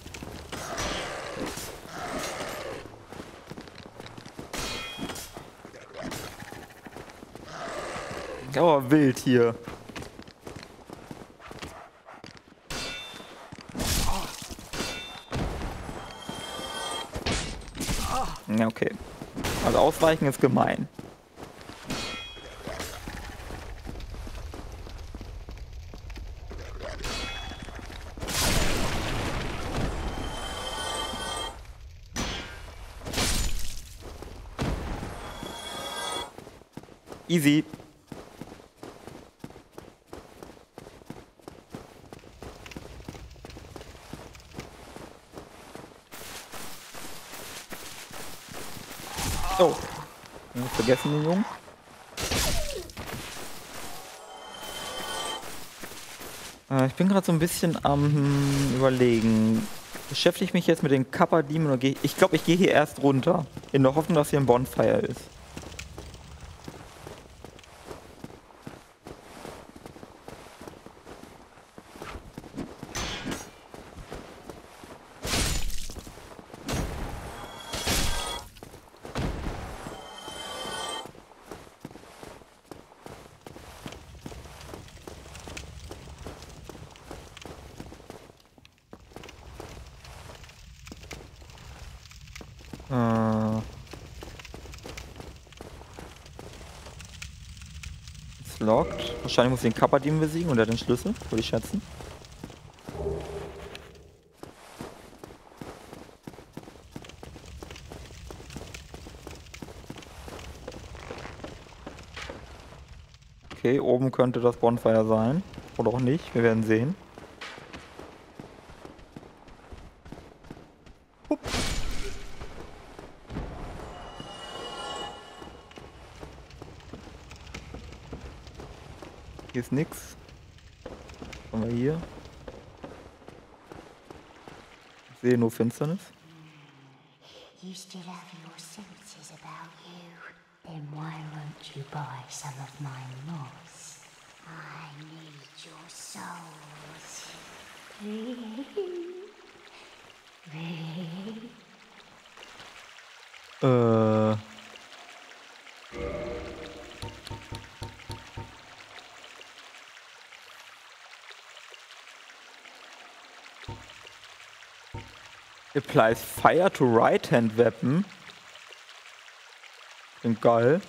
S1: Aber wild hier. Ja, okay. Also ausweichen ist gemein. Easy. Oh. Nicht vergessen, den Jungen. Ich bin gerade so ein bisschen am Überlegen. Beschäftige ich mich jetzt mit den Kappa Demon oder gehe ich glaube, ich gehe hier erst runter. In der Hoffnung, dass hier ein Bonfire ist. Ist locked. Wahrscheinlich muss ich den Kappa Demon besiegen und er hat den Schlüssel, würde ich schätzen. Okay, oben könnte das Bonfire sein. Oder auch nicht, wir werden sehen. Hup. Hier ist nix. Was haben wir hier? Ich sehe nur Finsternis.
S7: You still have your senses about you. Then why won't you buy some of my moss? I need your souls.
S1: Applies fire to right-hand weapon. Klingt geil.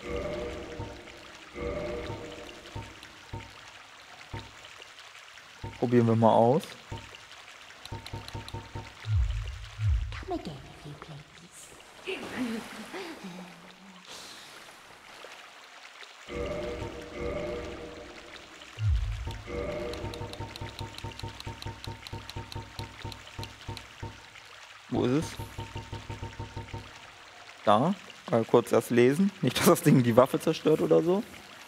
S1: Probieren wir mal aus.
S7: Come again, if you please.
S1: Wo ist es? Da. Kurz erst lesen. Nicht, dass das Ding die Waffe zerstört oder so.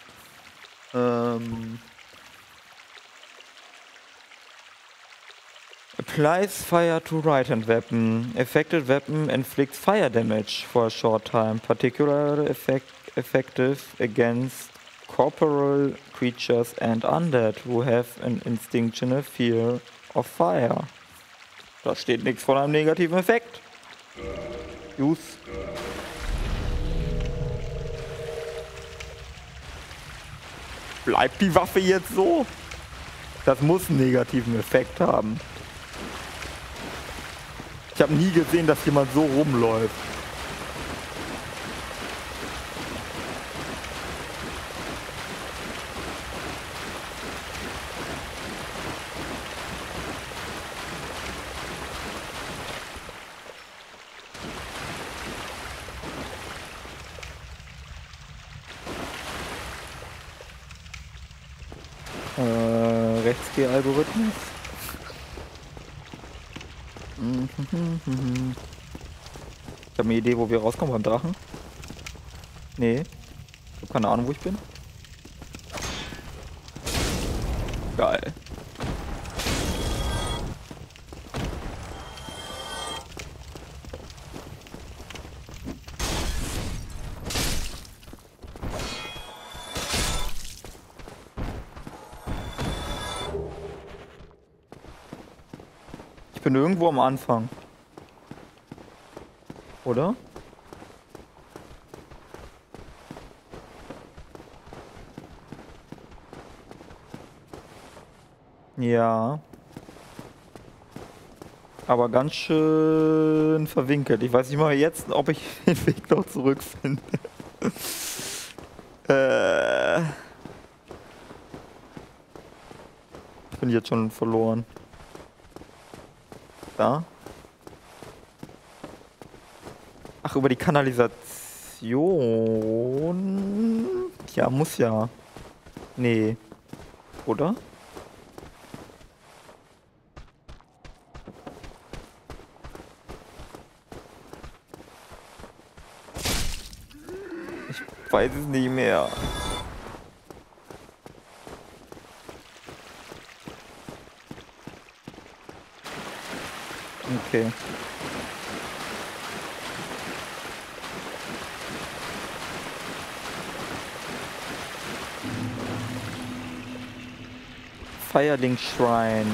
S1: Applies fire to right-hand weapon. Affected weapon inflicts fire damage for a short time. Particularly effective against corporeal creatures and undead who have an instinctual fear of fire. Da steht nichts von einem negativen Effekt. Use. Bleibt die Waffe jetzt so? Das muss einen negativen Effekt haben. Ich habe nie gesehen, dass jemand so rumläuft. Rechtsgeh-Algorithmus. Ich habe eine Idee, wo wir rauskommen beim Drachen. Nee. Ich habe keine Ahnung, wo ich bin. Geil. Ich bin irgendwo am Anfang. Oder? Ja. Aber ganz schön verwinkelt. Ich weiß nicht mal jetzt, ob ich den Weg noch zurückfinde. Ich bin jetzt schon verloren. Da. Ach, über die Kanalisation. Ja, muss ja. Nee. Oder? Ich weiß es nicht mehr. Okay. Firelink Shrine.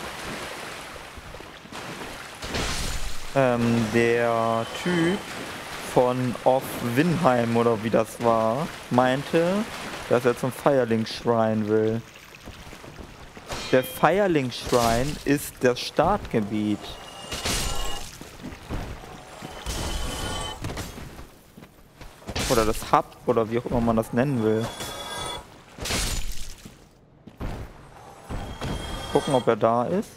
S1: Der Typ von Off Winheim oder wie das war, meinte, dass er zum Firelink Shrine will. Der Firelink Shrine ist das Startgebiet. Oder das Hub, oder wie auch immer man das nennen will. Gucken, ob er da ist.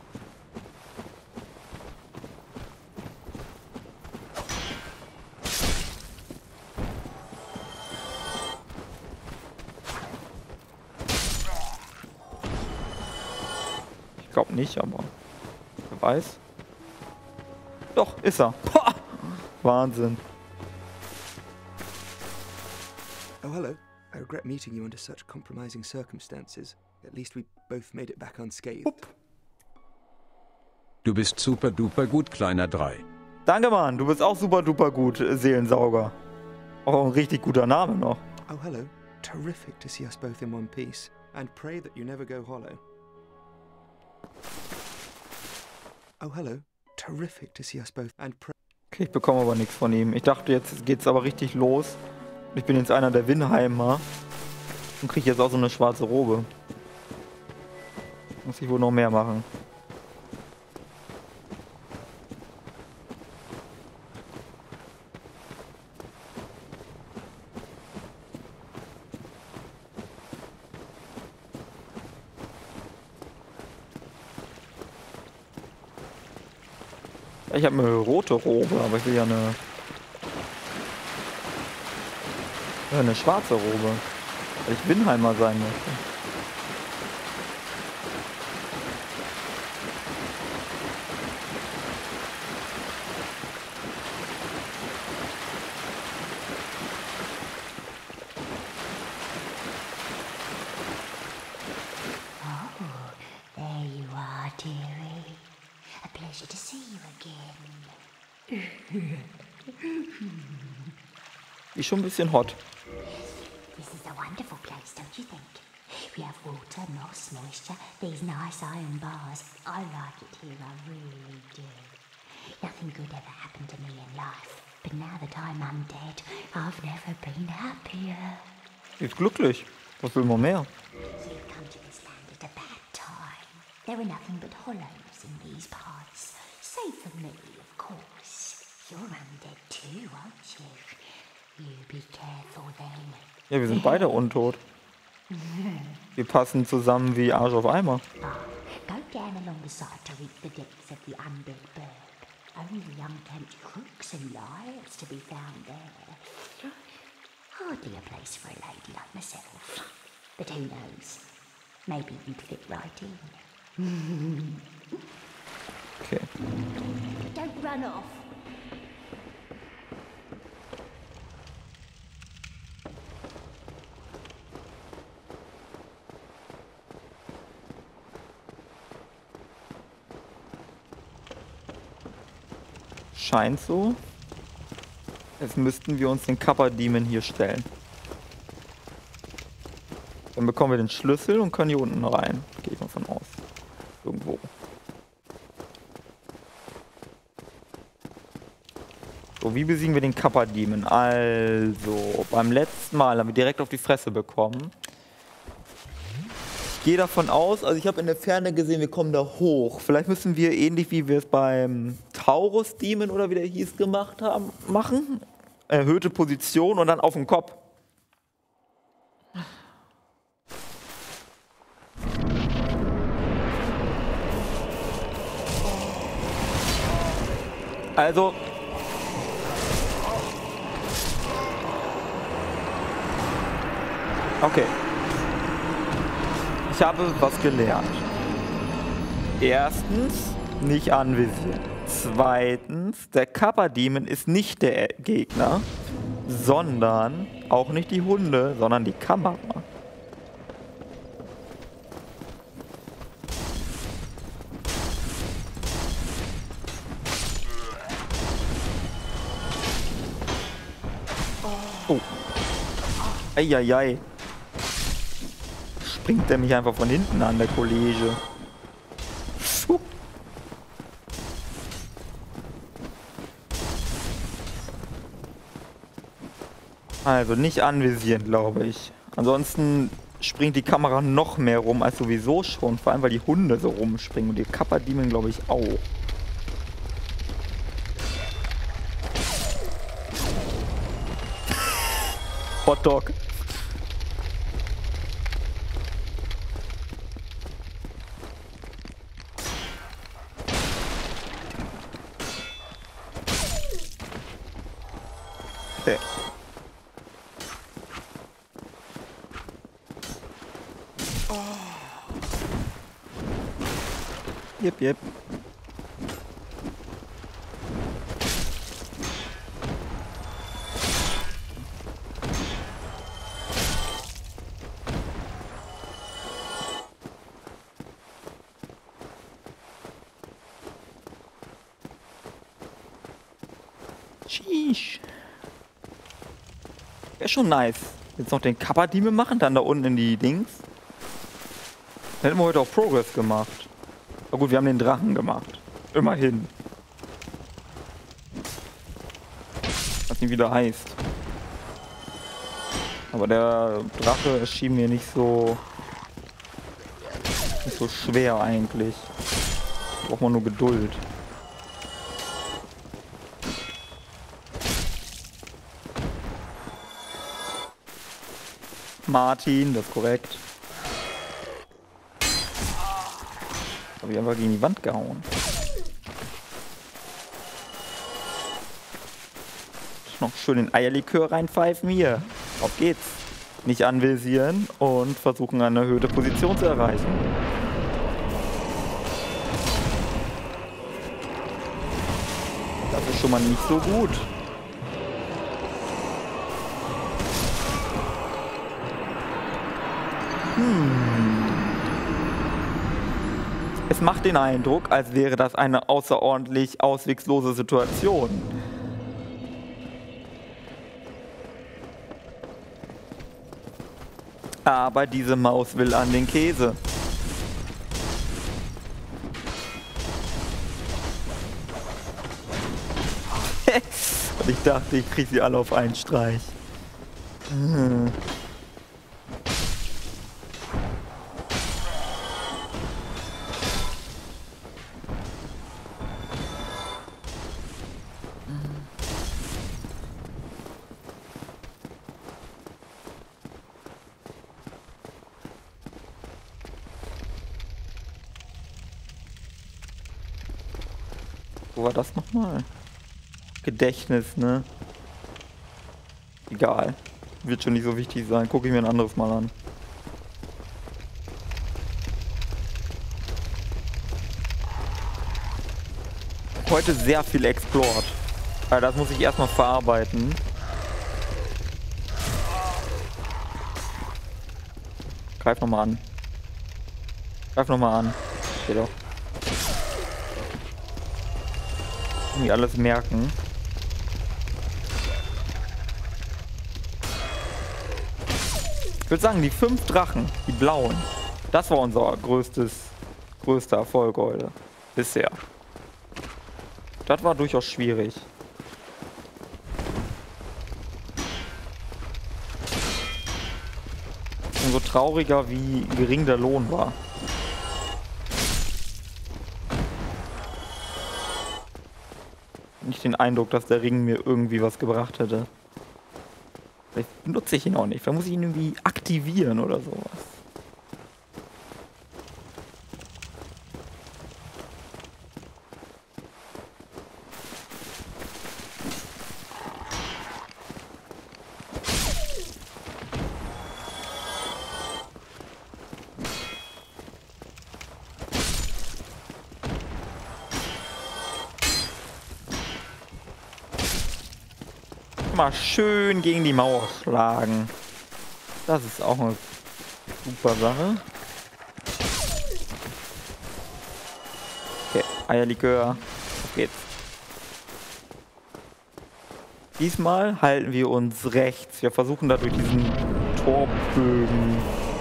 S1: Ich glaube nicht, aber wer weiß. Doch, ist er. Pah! Wahnsinn.
S5: Oh, hello. I regret meeting you under such compromising circumstances. At least we both made it back unscathed.
S2: Du bist super duper gut, kleiner 3.
S1: Danke, Mann. Du bist auch super duper gut, Seelensauger. Auch ein richtig guter Name noch.
S5: Oh, hello. Terrific to see us both in one piece. And pray that you never go hollow. Oh, hello. Terrific to see us both. And pray.
S1: Okay, ich bekomme aber nichts von ihm. Ich dachte, jetzt geht's aber richtig los. Ich bin jetzt einer der Winheimer. Und kriege jetzt auch so eine schwarze Robe. Muss ich wohl noch mehr machen. Ich habe eine rote Robe, aber ich will ja eine schwarze Robe, weil ich Winheimer sein möchte.
S7: There you are, dearie. A pleasure to see you again.
S1: Die ist schon ein bisschen hot.
S7: This is a wonderful place, don't you think? We have water, moss, moisture, these nice iron bars. I like it here, I really do. Nothing good ever happened to me in life, but now that I'm undead, I've never been happier.
S1: Die ist glücklich. Was will man mehr?
S7: So you've come to this land at a bad time. There are nothing but hollows in these parts. Save for me, of course. You're undead too, aren't you? You be careful then.
S1: Ja, wir sind beide untot. Wir passen zusammen wie Arsch auf Eimer.
S7: Go down along the side to reach the depths of the undead burg. Only unkempt crooks and liars to be found there. Hardly a place for a lady like myself. But who knows? Maybe you'd fit right in.
S1: Okay.
S7: Don't run off.
S1: Scheint so. Jetzt müssten wir uns den Kappa Demon hier stellen. Dann bekommen wir den Schlüssel und können hier unten rein. Gehe ich mal von aus. Irgendwo. So, wie besiegen wir den Kappa Demon? Also, beim letzten Mal haben wir direkt auf die Fresse bekommen. Ich gehe davon aus, also ich habe in der Ferne gesehen, wir kommen da hoch. Vielleicht müssen wir, ähnlich wie wir es beim Taurus Demon oder wie der hieß, gemacht haben, machen. Erhöhte Position und dann auf den Kopf. Also... Okay. Ich habe was gelernt. Erstens, nicht anvisieren. Zweitens, der Kappa Demon ist nicht der Gegner, sondern auch nicht die Hunde, sondern die Kamera. Oh. Eieiei. Springt der mich einfach von hinten an, der Kollege. Puh. Also nicht anvisieren, glaube ich. Ansonsten springt die Kamera noch mehr rum als sowieso schon. Vor allem, weil die Hunde so rumspringen. Und die Kappa Demon, glaube ich, auch. Hotdog. Okay. Yep. Sheesh. Wäre schon nice. Jetzt noch den Kappa-Dieme machen, dann da unten in die Dings. Dann hätten wir heute auch Progress gemacht. Aber gut, wir haben den Drachen gemacht. Immerhin. Was nicht wieder heißt. Aber der Drache erschien mir nicht so schwer eigentlich. Braucht man nur Geduld. Martin, das ist korrekt. Habe ich einfach gegen die Wand gehauen. Noch schön den Eierlikör reinpfeifen hier. Auf geht's. Nicht anvisieren und versuchen eine erhöhte Position zu erreichen. Das ist schon mal nicht so gut. Es macht den Eindruck, als wäre das eine außerordentlich auswegslose Situation. Aber diese Maus will an den Käse. Und ich dachte, ich kriege sie alle auf einen Streich. Wo war das nochmal? Gedächtnis, ne? Egal. Wird schon nicht so wichtig sein. Gucke ich mir ein anderes Mal an. Heute sehr viel explored. Aber das muss ich erstmal verarbeiten. Greif nochmal an. Greif nochmal an. Geht doch. Irgendwie alles merken. Ich würde sagen, die 5 Drachen, die blauen, das war unser größter Erfolg heute. Bisher. Das war durchaus schwierig. Umso trauriger, wie gering der Lohn war. Nicht den Eindruck, dass der Ring mir irgendwie was gebracht hätte. Vielleicht benutze ich ihn auch nicht. Vielleicht muss ich ihn irgendwie aktivieren oder sowas. Mal schön gegen die Mauer schlagen. Das ist auch eine super Sache. Okay, Eierlikör. Auf geht's. Diesmal halten wir uns rechts. Wir versuchen da durch diesen Torbögen.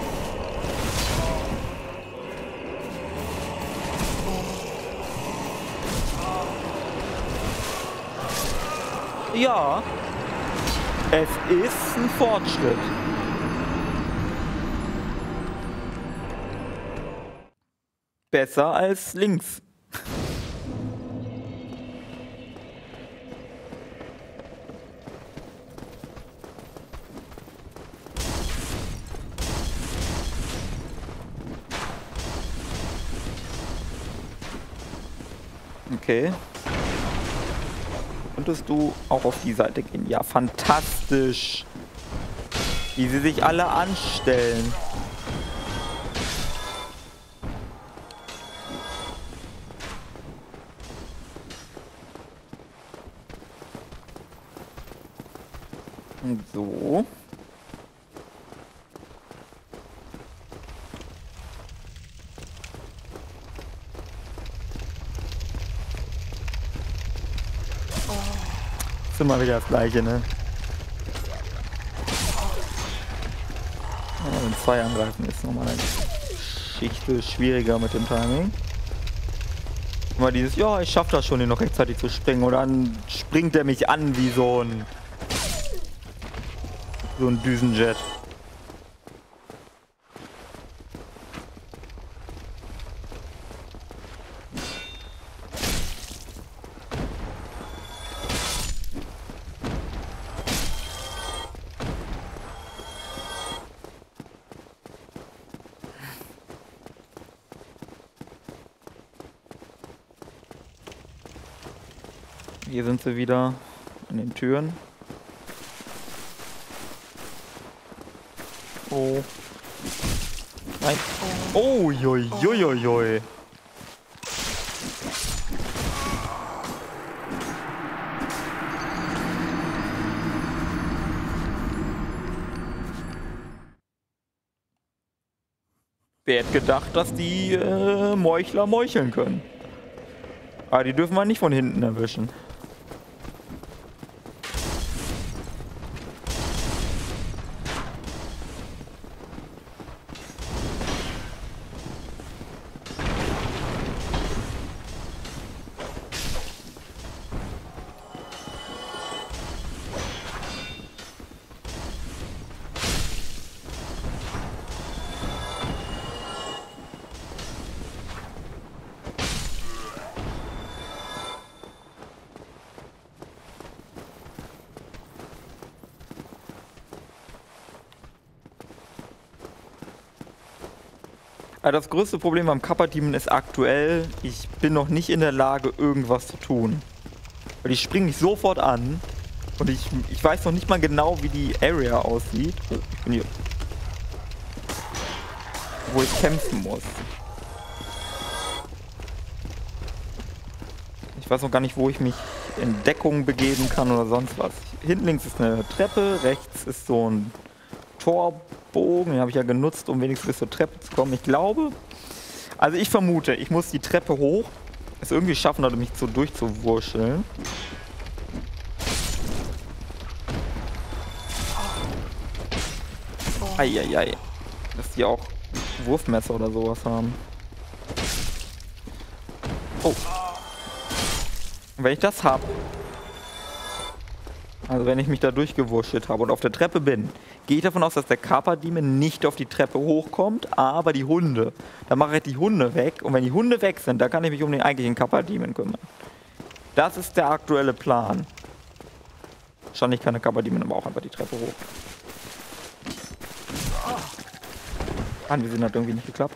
S1: Ja. Es ist ein Fortschritt. Besser als links. Okay. Könntest du auch auf die Seite gehen? Ja, fantastisch. Wie sie sich alle anstellen. Und so. immer wieder das Gleiche, ne? Ja, wenn 2 angreifen ist nochmal eine Geschichte schwieriger mit dem Timing. Immer dieses, ja, ich schaff das schon, den noch rechtzeitig zu springen. Und dann springt er mich an wie so ein Düsenjet. Hier sind sie wieder an den Türen. Oh. Nein. Oh, joi, joi, joi, joi. Wer hätte gedacht, dass die Meuchler meucheln können? Aber die dürfen wir nicht von hinten erwischen. Also das größte Problem beim Kappa-Demon ist aktuell, ich bin noch nicht in der Lage, irgendwas zu tun. Weil die springen mich sofort an und ich weiß noch nicht mal genau, wie die Area aussieht. Ich bin hier, wo ich kämpfen muss. Ich weiß noch gar nicht, wo ich mich in Deckung begeben kann oder sonst was. Hinten links ist eine Treppe, rechts ist so ein Torbogen, den habe ich ja genutzt, um wenigstens bis zur Treppe zu kommen. Ich glaube, also ich vermute, ich muss die Treppe hoch, es irgendwie schaffen, mich so durchzuwurscheln. Eieiei, dass die auch Wurfmesser oder sowas haben. Oh. Und wenn ich das habe, also wenn ich mich da durchgewurschtelt habe und auf der Treppe bin, gehe ich davon aus, dass der Kappa-Demon nicht auf die Treppe hochkommt, aber die Hunde. Dann mache ich die Hunde weg und wenn die Hunde weg sind, dann kann ich mich um den eigentlichen Kappa-Demon kümmern. Das ist der aktuelle Plan. Wahrscheinlich kann der Kappa-Demon aber auch einfach die Treppe hoch. Anvisieren hat irgendwie nicht geklappt.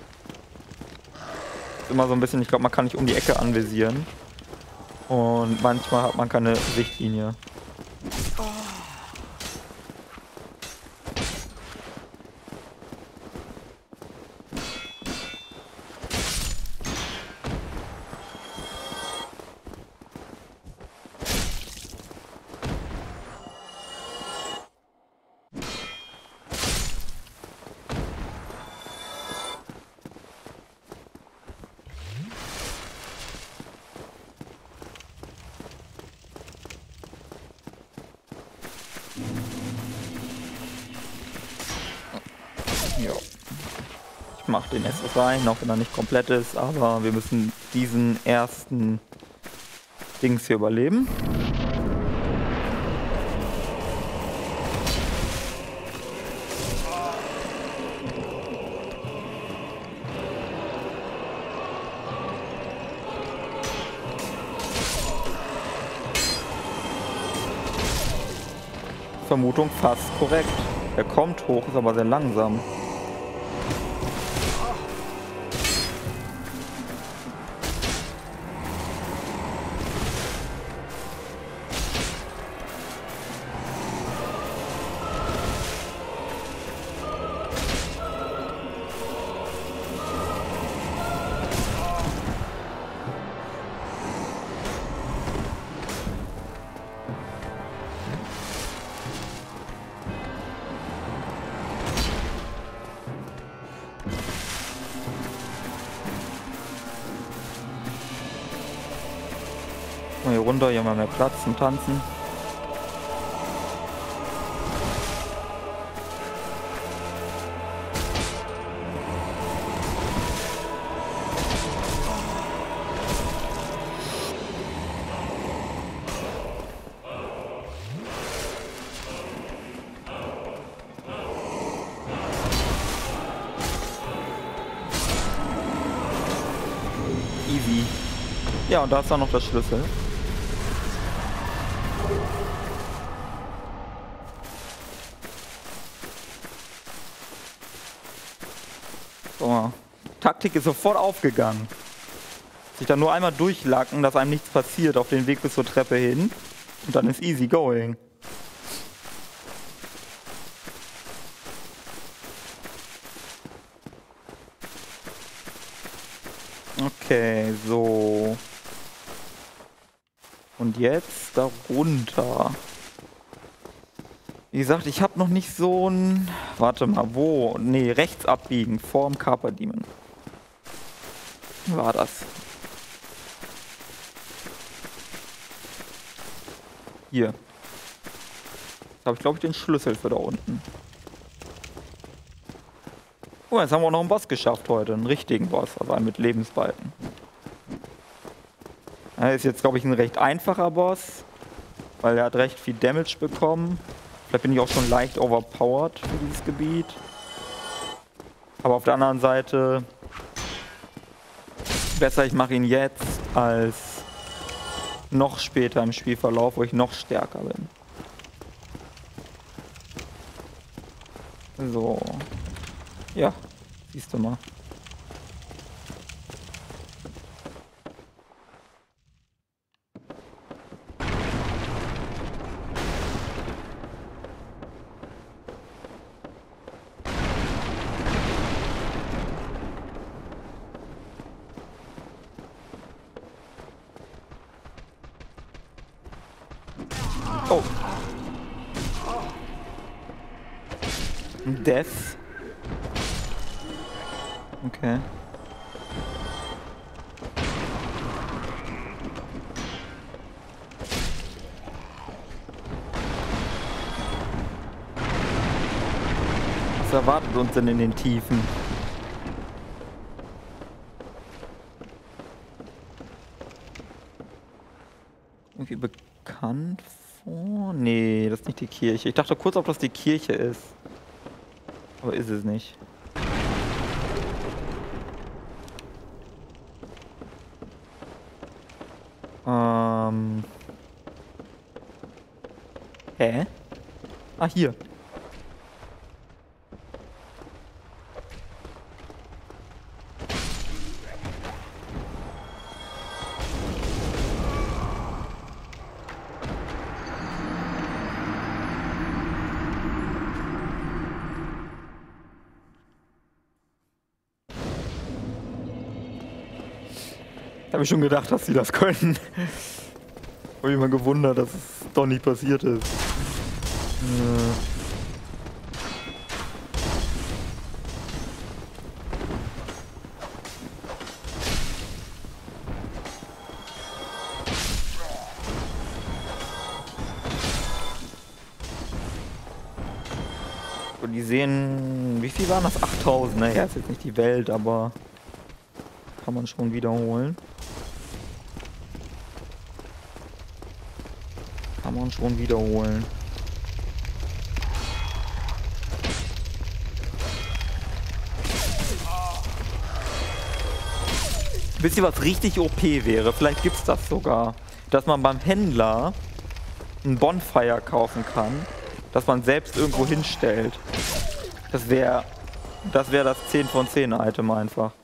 S1: Ist immer so ein bisschen, ich glaube, man kann nicht um die Ecke anvisieren. Und manchmal hat man keine Sichtlinie. Ich mache den SS rein, auch wenn er nicht komplett ist, aber wir müssen diesen ersten Dings hier überleben. Vermutung fast korrekt. Er kommt hoch, ist aber sehr langsam. Hier runter, hier haben wir mehr Platz zum Tanzen. easy. Ja, und da ist dann noch der Schlüssel. So. Taktik ist sofort aufgegangen. Sich dann nur einmal durchlacken, dass einem nichts passiert auf den Weg bis zur Treppe hin. Und dann ist easy going. Okay, so. Und jetzt da runter. Wie gesagt, ich habe noch nicht so ein... Warte mal, wo? Nee, rechts abbiegen, vorm Carpe Diem. War das? Hier. Jetzt habe ich, glaube ich, den Schlüssel für da unten. Oh, jetzt haben wir auch noch einen Boss geschafft heute. Einen richtigen Boss, also einen mit Lebensbalken. Er ist jetzt, glaube ich, ein recht einfacher Boss, weil er hat recht viel Damage bekommen. Vielleicht bin ich auch schon leicht overpowered für dieses Gebiet. Aber auf der anderen Seite besser, ich mache ihn jetzt als noch später im Spielverlauf, wo ich noch stärker bin. So. Ja, siehst du mal. Oh. Death. Okay. Was erwartet uns denn in den Tiefen? Irgendwie bekannt vor? Nee, das ist nicht die Kirche. Ich dachte kurz, ob das die Kirche ist. Aber ist es nicht. Hä? Ah, hier. Habe ich schon gedacht, dass sie das können. Habe ich mal gewundert, dass es doch nicht passiert ist. Und die sehen, wie viel waren das? 8000, naja, ist jetzt nicht die Welt, aber kann man schon wiederholen. Kann man schon wiederholen. Wisst ihr, was richtig OP wäre? Vielleicht gibt es das sogar. Dass man beim Händler ein Bonfire kaufen kann, das man selbst irgendwo hinstellt. Das wäre das 10 von 10 Item einfach.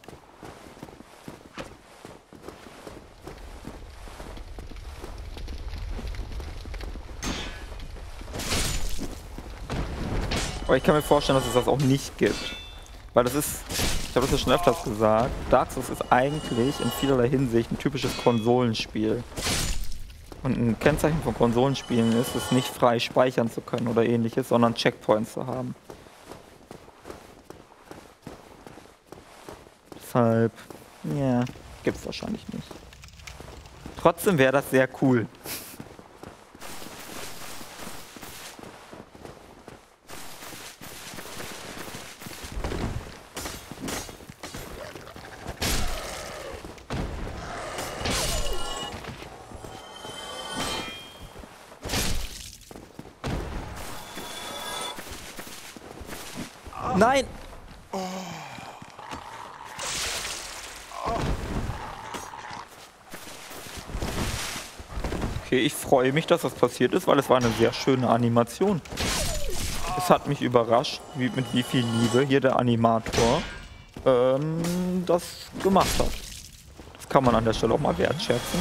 S1: Aber ich kann mir vorstellen, dass es das auch nicht gibt. Weil das ist, ich habe das ja schon öfters gesagt, Dark Souls ist eigentlich in vielerlei Hinsicht ein typisches Konsolenspiel. Und ein Kennzeichen von Konsolenspielen ist es, nicht frei speichern zu können oder ähnliches, sondern Checkpoints zu haben. Deshalb, ja, gibt's wahrscheinlich nicht. Trotzdem wäre das sehr cool. Nein! Okay, ich freue mich, dass das passiert ist, weil es war eine sehr schöne Animation. Es hat mich überrascht, mit wie viel Liebe hier der Animator das gemacht hat. Das kann man an der Stelle auch mal wertschätzen.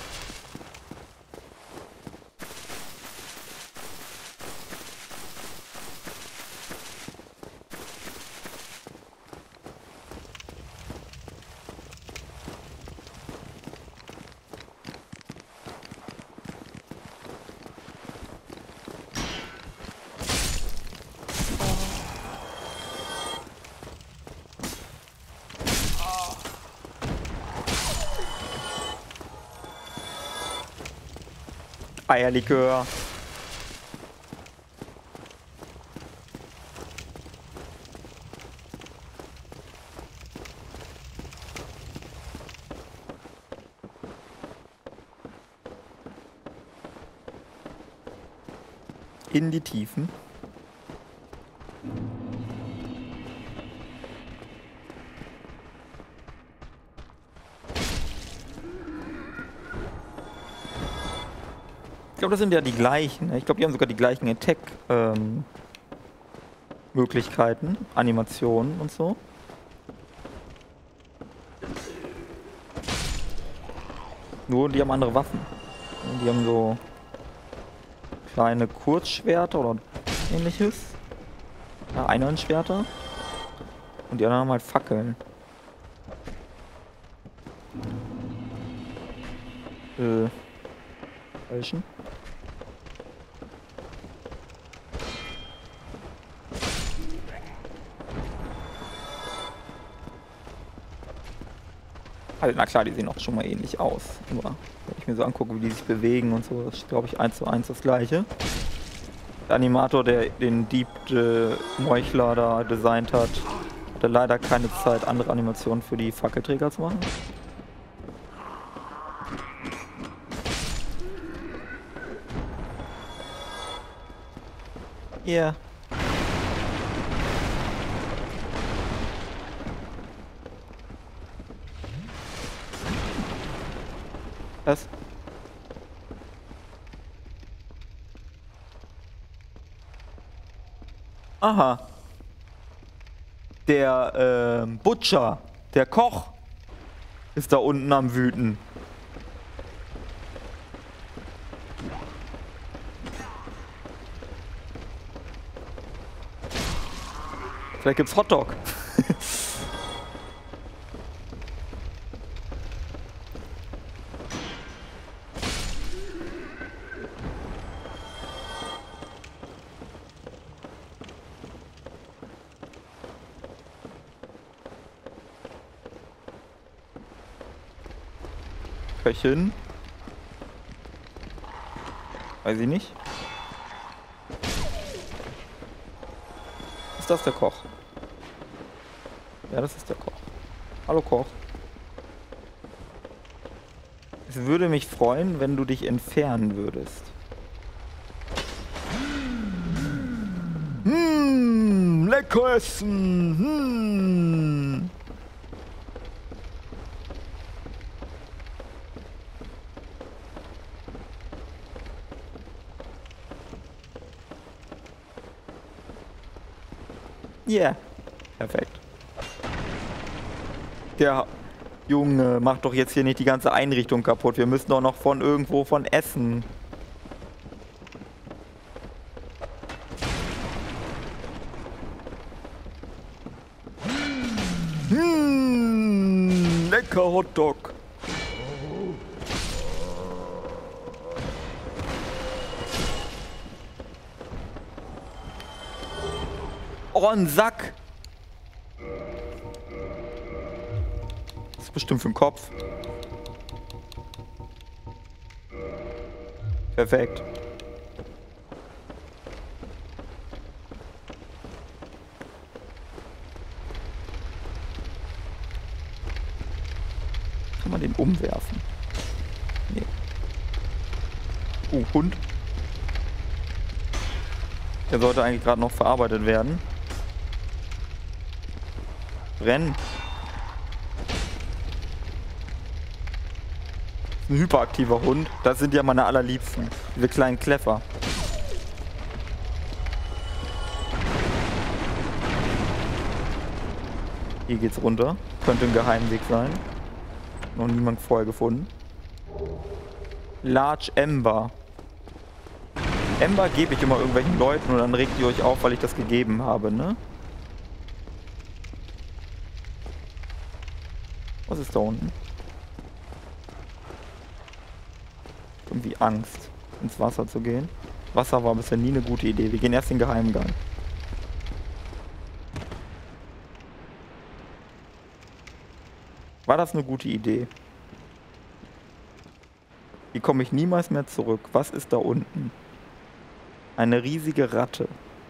S1: Eierlikör. In die Tiefen. Ich glaube, das sind ja die gleichen. Ich glaube, die haben sogar die gleichen Attack-Möglichkeiten, Animationen und so. Nur, die haben andere Waffen. Die haben so kleine Kurzschwerter oder ähnliches. Ja, Einhornschwerter. Und die anderen haben halt Fackeln. Welchen? Also, na klar, die sehen auch schon mal ähnlich aus. Nur, wenn ich mir so angucke, wie die sich bewegen und so, das ist, glaube ich, 1:1 das gleiche. Der Animator, der den Dieb Meuchler da designt hat, hatte leider keine Zeit, andere Animationen für die Fackelträger zu machen. Ja. Yeah. Was? Aha. Der Butcher, der Koch, ist da unten am Wüten. Vielleicht gibt's Hotdog. Köchin. Weiß ich nicht. Ist das der Koch? Ja, das ist der Koch. Hallo Koch. Es würde mich freuen, wenn du dich entfernen würdest. Lecker essen. Ja, yeah. Perfekt. Der Junge, macht doch jetzt hier nicht die ganze Einrichtung kaputt. Wir müssen doch noch von irgendwo von essen. Lecker Hotdog. Oh, ein Sack. Das ist bestimmt für den Kopf. Perfekt. Kann man den umwerfen? Nee. Hund. Der sollte eigentlich gerade noch verarbeitet werden. Brennen. Ein hyperaktiver Hund. Das sind ja meine allerliebsten. Diese kleinen Kläffer. Hier geht's runter. Könnte ein Geheimweg sein. Noch niemand vorher gefunden. Large Ember. Ember gebe ich immer irgendwelchen Leuten und dann regt ihr euch auf, weil ich das gegeben habe, ne? Was ist da unten? Irgendwie Angst, ins Wasser zu gehen. Wasser war bisher nie eine gute Idee. Wir gehen erst den Geheimgang. War das eine gute Idee? Hier komme ich niemals mehr zurück. Was ist da unten? Eine riesige Ratte.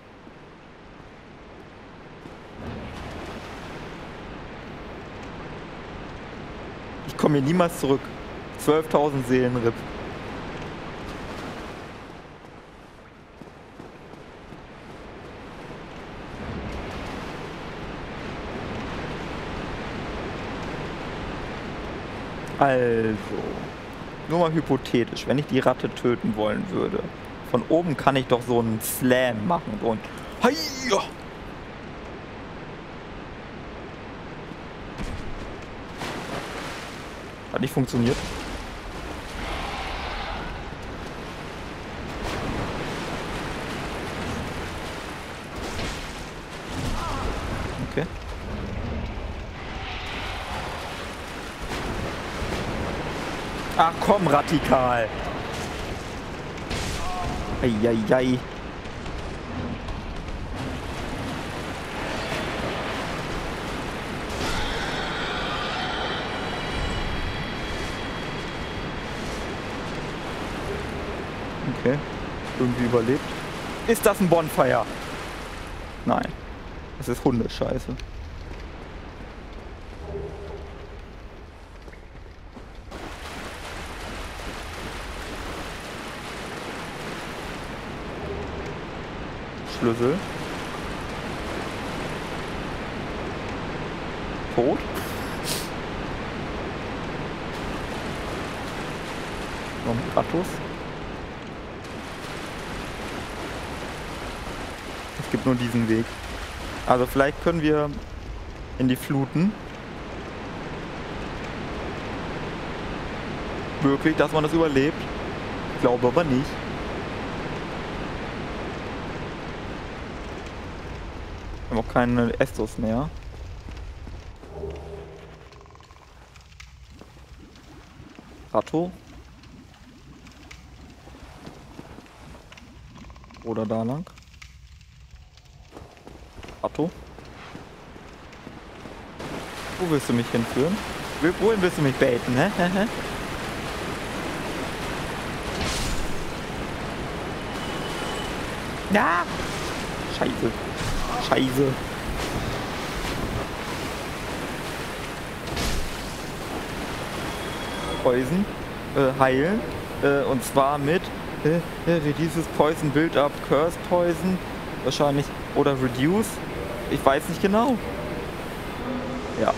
S1: Ich komme hier niemals zurück. 12.000 Seelen RIP. Also, nur mal hypothetisch, wenn ich die Ratte töten wollen würde, von oben kann ich doch so einen Slam machen und Heia! Hat nicht funktioniert. Okay. Ach komm, radikal. Eieiei. Okay. Irgendwie überlebt. Ist das ein Bonfire? Nein. Es ist Hundescheiße. Schlüssel. Tot. Noch ein Rattus. Es gibt nur diesen Weg. Also vielleicht können wir in die Fluten. Wirklich, dass man das überlebt? Ich glaube aber nicht. Wir haben auch keine Estus mehr. Ratto. Oder da lang. Ratto. Wo willst du mich hinführen? Wohin willst du mich baiten, hä? Ja! Scheiße. Scheiße. Poison. Heilen. Und zwar mit Reduces Poison Build Up Curse Poison. Wahrscheinlich. Oder Reduce. Ich weiß nicht genau. Ja.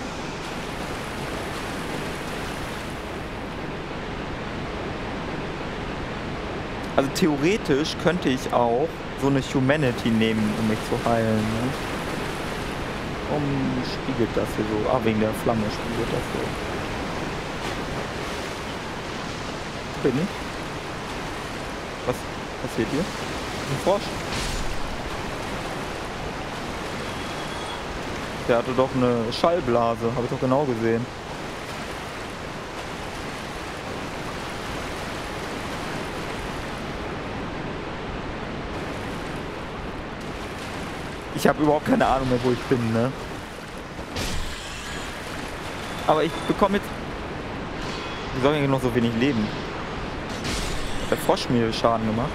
S1: Also theoretisch könnte ich auch so eine Humanity nehmen, um mich zu heilen. Ne? Warum spiegelt das hier so? Ah, wegen der Flamme spiegelt das so. Bin ich? Was passiert hier? Ein Frosch? Der hatte doch eine Schallblase, habe ich doch genau gesehen. Ich habe überhaupt keine Ahnung mehr, wo ich bin, ne? Aber ich bekomme jetzt... Wie soll ich noch so wenig leben? Hat der Frosch mir Schaden gemacht?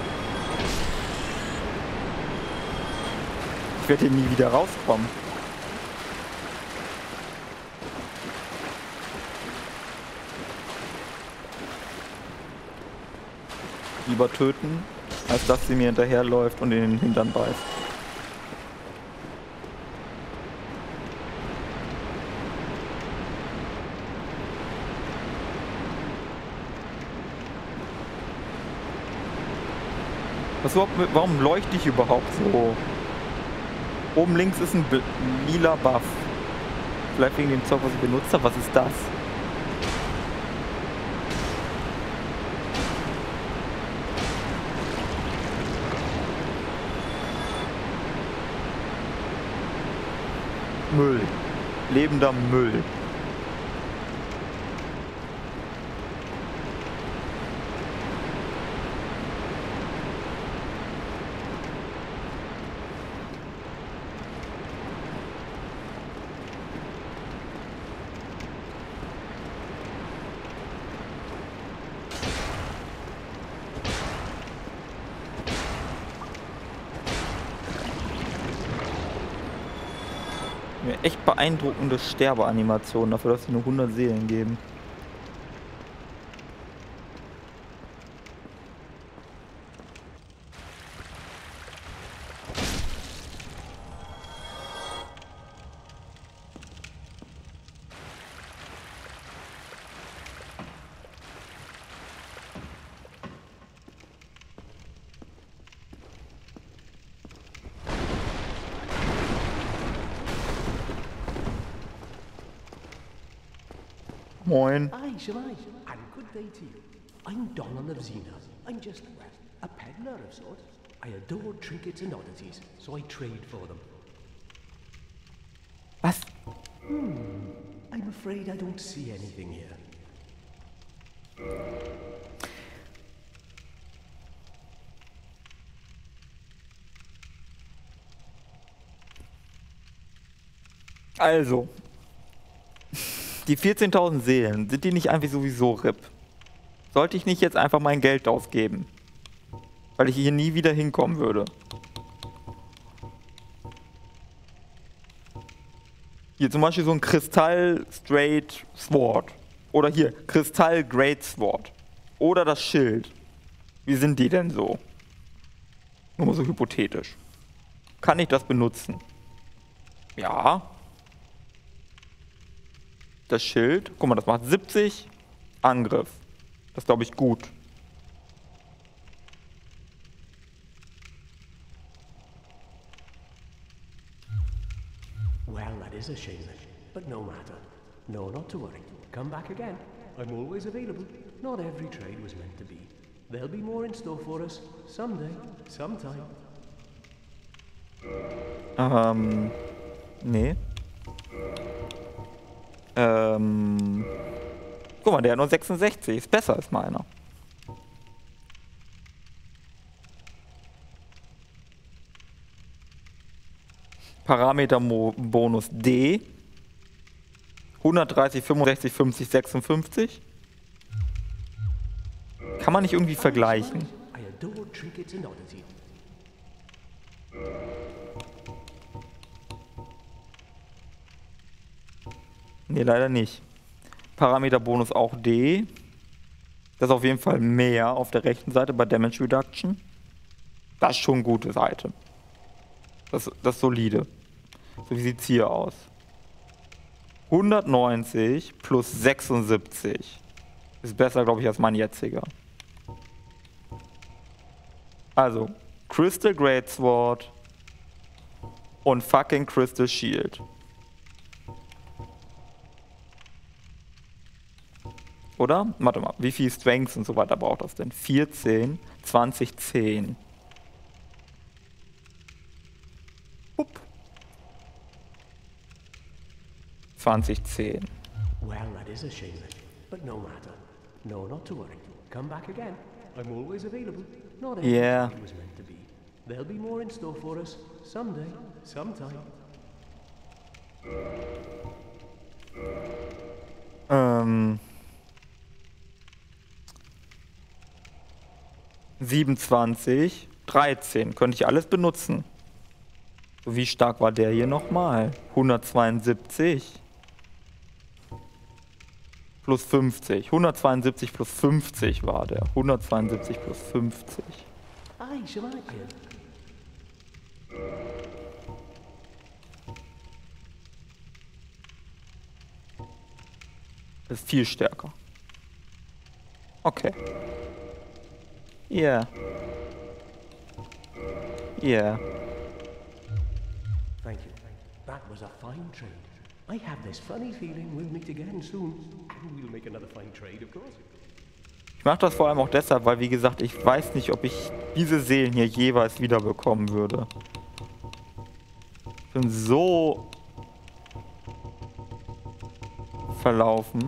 S1: Ich werde hier nie wieder rauskommen. Lieber töten, als dass sie mir hinterherläuft und in den Hintern beißt. Warum leuchte ich überhaupt so? Oben links ist ein lila Buff. Vielleicht wegen dem Zeug, was ich benutzt habe. Was ist das? Müll. Lebender Müll. Echt beeindruckende Sterbeanimationen dafür, dass sie nur 100 Seelen geben. Moin.
S8: Aye, Shemai, and good day to you. I'm Donald of Xena. I'm just, well, a peddler of sorts. I adore trinkets and oddities, so I trade for them.
S1: Was?
S8: I'm afraid I don't see anything here.
S1: Also, die 14.000 Seelen, sind die nicht einfach sowieso RIP? Sollte ich nicht jetzt einfach mein Geld ausgeben? Weil ich hier nie wieder hinkommen würde. Hier zum Beispiel so ein Kristall Straight Sword. Oder hier, Kristall Great Sword. Oder das Schild. Wie sind die denn so? Nur mal so hypothetisch. Kann ich das benutzen? Ja. Das Schild, guck mal, das macht 70 Angriff. Das ist, glaube ich, gut.
S8: Well, that is a shame, but no matter. No, not to worry. Come back again. I'm always available. Not every trade was meant to be. There'll be more in store for us. Someday. Sometime.
S1: Nee. Guck mal, der hat nur 66. Ist besser als meiner. Parameter-Bonus D. 130, 65, 50, 56. Kann man nicht irgendwie vergleichen.
S8: I adore trinkets and oddities.
S1: Nee, leider nicht. Parameterbonus auch D. Das ist auf jeden Fall mehr auf der rechten Seite bei Damage Reduction. Das ist schon ein gutes Item. Das ist solide. So wie sieht es hier aus. 190 plus 76. Ist besser, glaube ich, als mein jetziger. Also, Crystal Great Sword und fucking Crystal Shield. Oder? Warte mal, wie viel Strength und so weiter braucht das denn? 14, 20, 10. Upp. 20, 10.
S8: Well, that is a shame, but no matter. No, not to worry. Come back again. I'm always available. Not every trade was meant to be. There'll be more in store for us. Someday. Sometime.
S1: 27, 13. Könnte ich alles benutzen. Wie stark war der hier nochmal? 172 plus 50. 172 plus 50 war der. 172 plus 50.
S8: Aye, Shemai.
S1: Das ist viel stärker. Okay. Ja. Yeah. Yeah.
S8: Thank you. That was a fine trade. I have this funny feeling we'll meet again soon. And we'll make another fine trade, of course.
S1: Ich mache das vor allem auch deshalb, weil, wie gesagt, ich weiß nicht, ob ich diese Seelen hier jeweils wiederbekommen würde. Ich bin so verlaufen.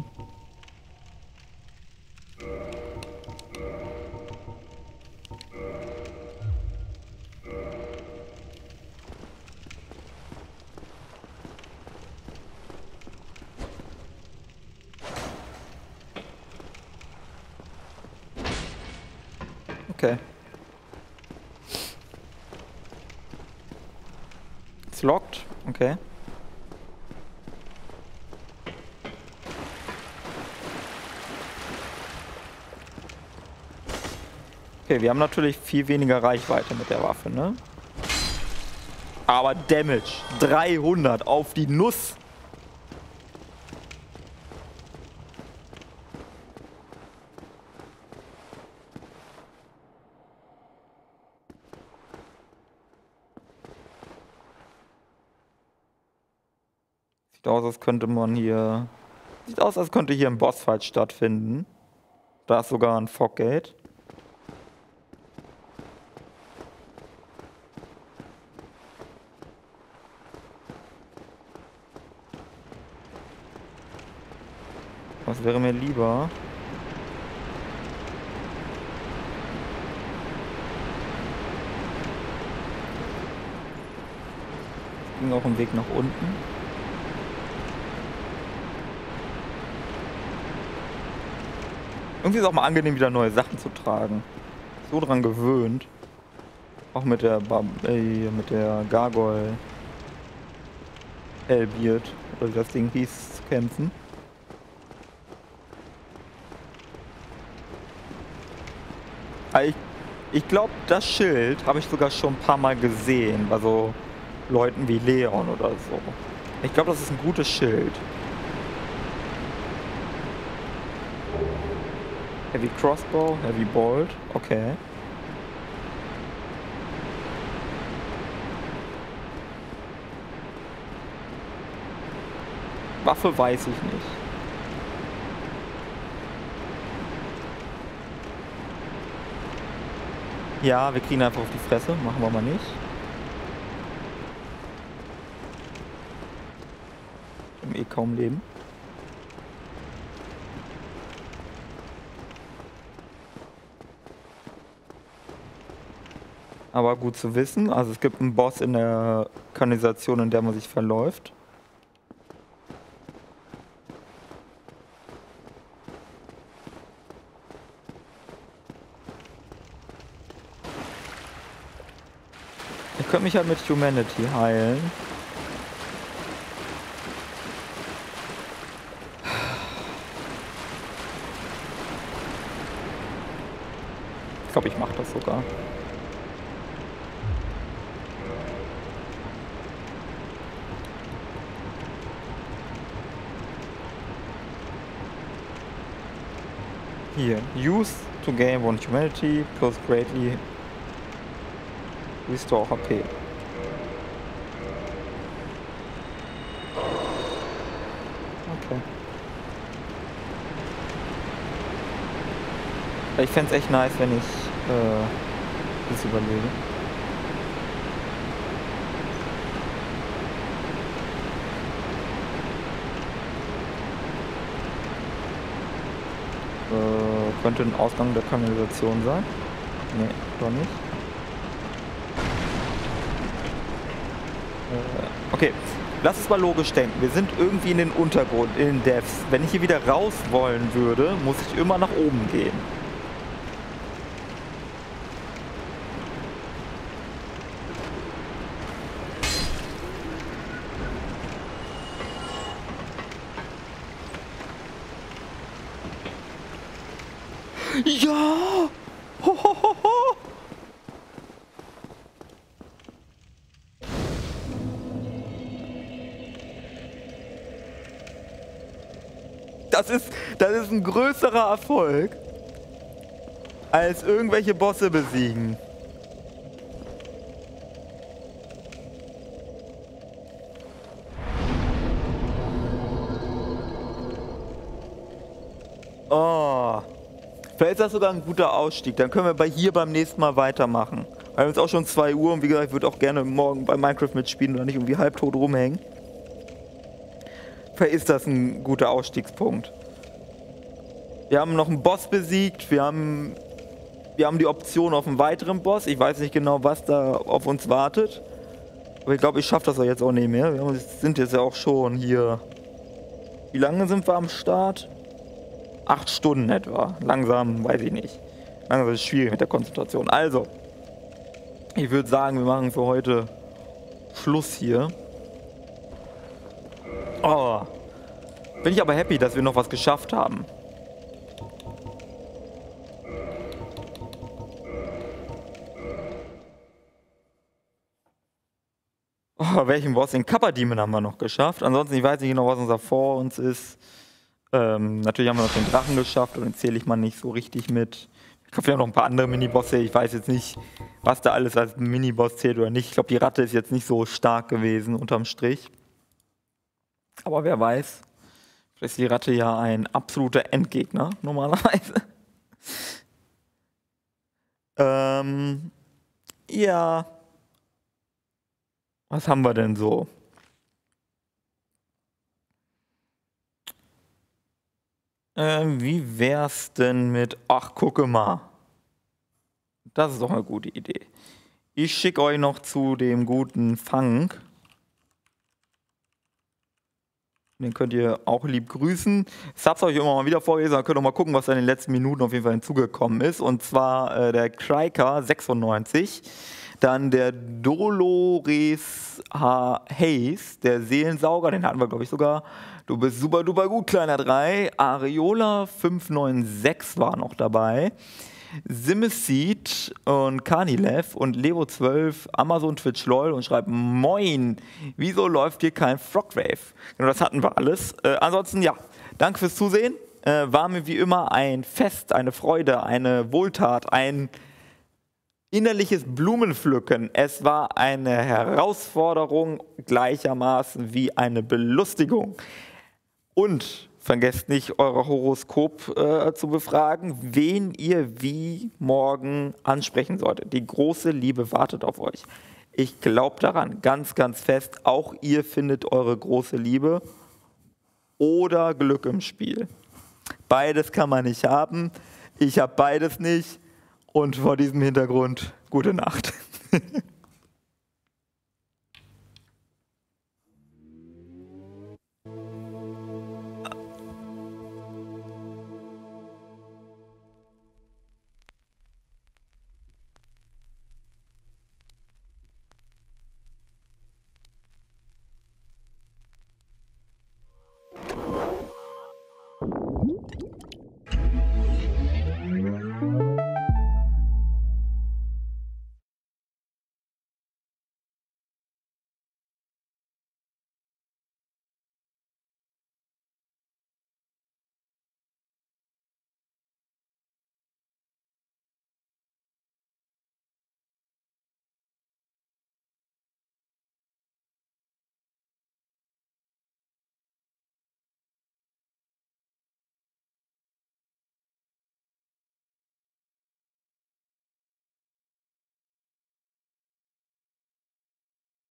S1: Okay. It's locked. Okay. Okay, wir haben natürlich viel weniger Reichweite mit der Waffe, ne? Aber Damage 300 auf die Nuss. Sieht aus, als könnte man hier... Sieht aus, als könnte hier ein Bossfight stattfinden. Da ist sogar ein Foggate. Was wäre mir lieber? Es ging auch ein Weg nach unten. Irgendwie ist es auch mal angenehm, wieder neue Sachen zu tragen. So dran gewöhnt. Auch mit der Gargoyle Hellbeard, oder wie das Ding hieß, zu kämpfen. Ich glaube, das Schild habe ich sogar schon ein paar Mal gesehen, bei so Leuten wie Leon oder so. Ich glaube, das ist ein gutes Schild. Heavy Crossbow, Heavy Bolt, okay. Waffe weiß ich nicht. Ja, wir kriegen einfach auf die Fresse. Machen wir mal nicht. Wir haben eh kaum Leben. Aber gut zu wissen. Also es gibt einen Boss in der Kanalisation, in der man sich verläuft. Ich könnte mich halt mit Humanity heilen. Ich glaube, ich mache das sogar. Hier, use to gain 1 Humanity plus greatly restore HP. Okay. Ich fände es echt nice, wenn ich das überlege. Könnte ein Ausgang der Kanalisation sein? Nee, doch nicht. Okay, lass es mal logisch denken. Wir sind irgendwie in den Untergrund, in den Depths. Wenn ich hier wieder raus wollen würde, muss ich immer nach oben gehen. Ja! Ho, ho, ho, ho. Das ist ein größerer Erfolg als irgendwelche Bosse besiegen. Oh. Vielleicht ist das sogar ein guter Ausstieg. Dann können wir hier beim nächsten Mal weitermachen. Weil es auch schon 2 Uhr und wie gesagt, ich würde auch gerne morgen bei Minecraft mitspielen oder nicht irgendwie halbtot rumhängen. Vielleicht ist das ein guter Ausstiegspunkt. Wir haben noch einen Boss besiegt. Wir haben die Option auf einen weiteren Boss. Ich weiß nicht genau, was da auf uns wartet. Aber ich glaube, ich schaffe das jetzt auch nicht mehr. Wir sind jetzt ja auch schon hier. Wie lange sind wir am Start? 8 Stunden etwa. Langsam, weiß ich nicht. Langsam ist es schwierig mit der Konzentration. Also, ich würde sagen, wir machen für heute Schluss hier. Oh. Bin ich aber happy, dass wir noch was geschafft haben. Oh, welchen Boss? Den Kappa Demon haben wir noch geschafft. Ansonsten, ich weiß nicht genau, was unser vor uns ist. Natürlich haben wir noch den Drachen geschafft und den zähle ich mal nicht so richtig mit. Ich glaube, wir haben noch ein paar andere Minibosse. Ich weiß jetzt nicht, was da alles als Miniboss zählt oder nicht. Ich glaube, die Ratte ist jetzt nicht so stark gewesen, unterm Strich. Aber wer weiß. Vielleicht ist die Ratte ja ein absoluter Endgegner, normalerweise. Ja. Was haben wir denn so? Wie wär's denn mit... Ach, gucke mal. Das ist doch eine gute Idee. Ich schicke euch noch zu dem guten Fang. Den könnt ihr auch lieb grüßen. Ich hab's euch immer mal wieder vorgelesen, dann könnt ihr mal gucken, was da in den letzten Minuten auf jeden Fall hinzugekommen ist. Und zwar der Kriker 96. Dann der Dolores H. Hayes, der Seelensauger, den hatten wir, glaube ich, sogar. Du bist super duper gut, kleiner 3. Areola 596 war noch dabei. Simeseed und Carnilev und Levo12, Amazon Twitch LOL und schreibt Moin, wieso läuft hier kein Frogwave? Genau, das hatten wir alles. Ansonsten, ja, danke fürs Zusehen. War mir wie immer ein Fest, eine Freude, eine Wohltat, ein innerliches Blumenpflücken. Es war eine Herausforderung gleichermaßen wie eine Belustigung. Und vergesst nicht, euer Horoskop zu befragen, wen ihr wie morgen ansprechen solltet. Die große Liebe wartet auf euch. Ich glaube daran, ganz, ganz fest. Auch ihr findet eure große Liebe oder Glück im Spiel. Beides kann man nicht haben. Ich habe beides nicht. Und vor diesem Hintergrund, gute Nacht.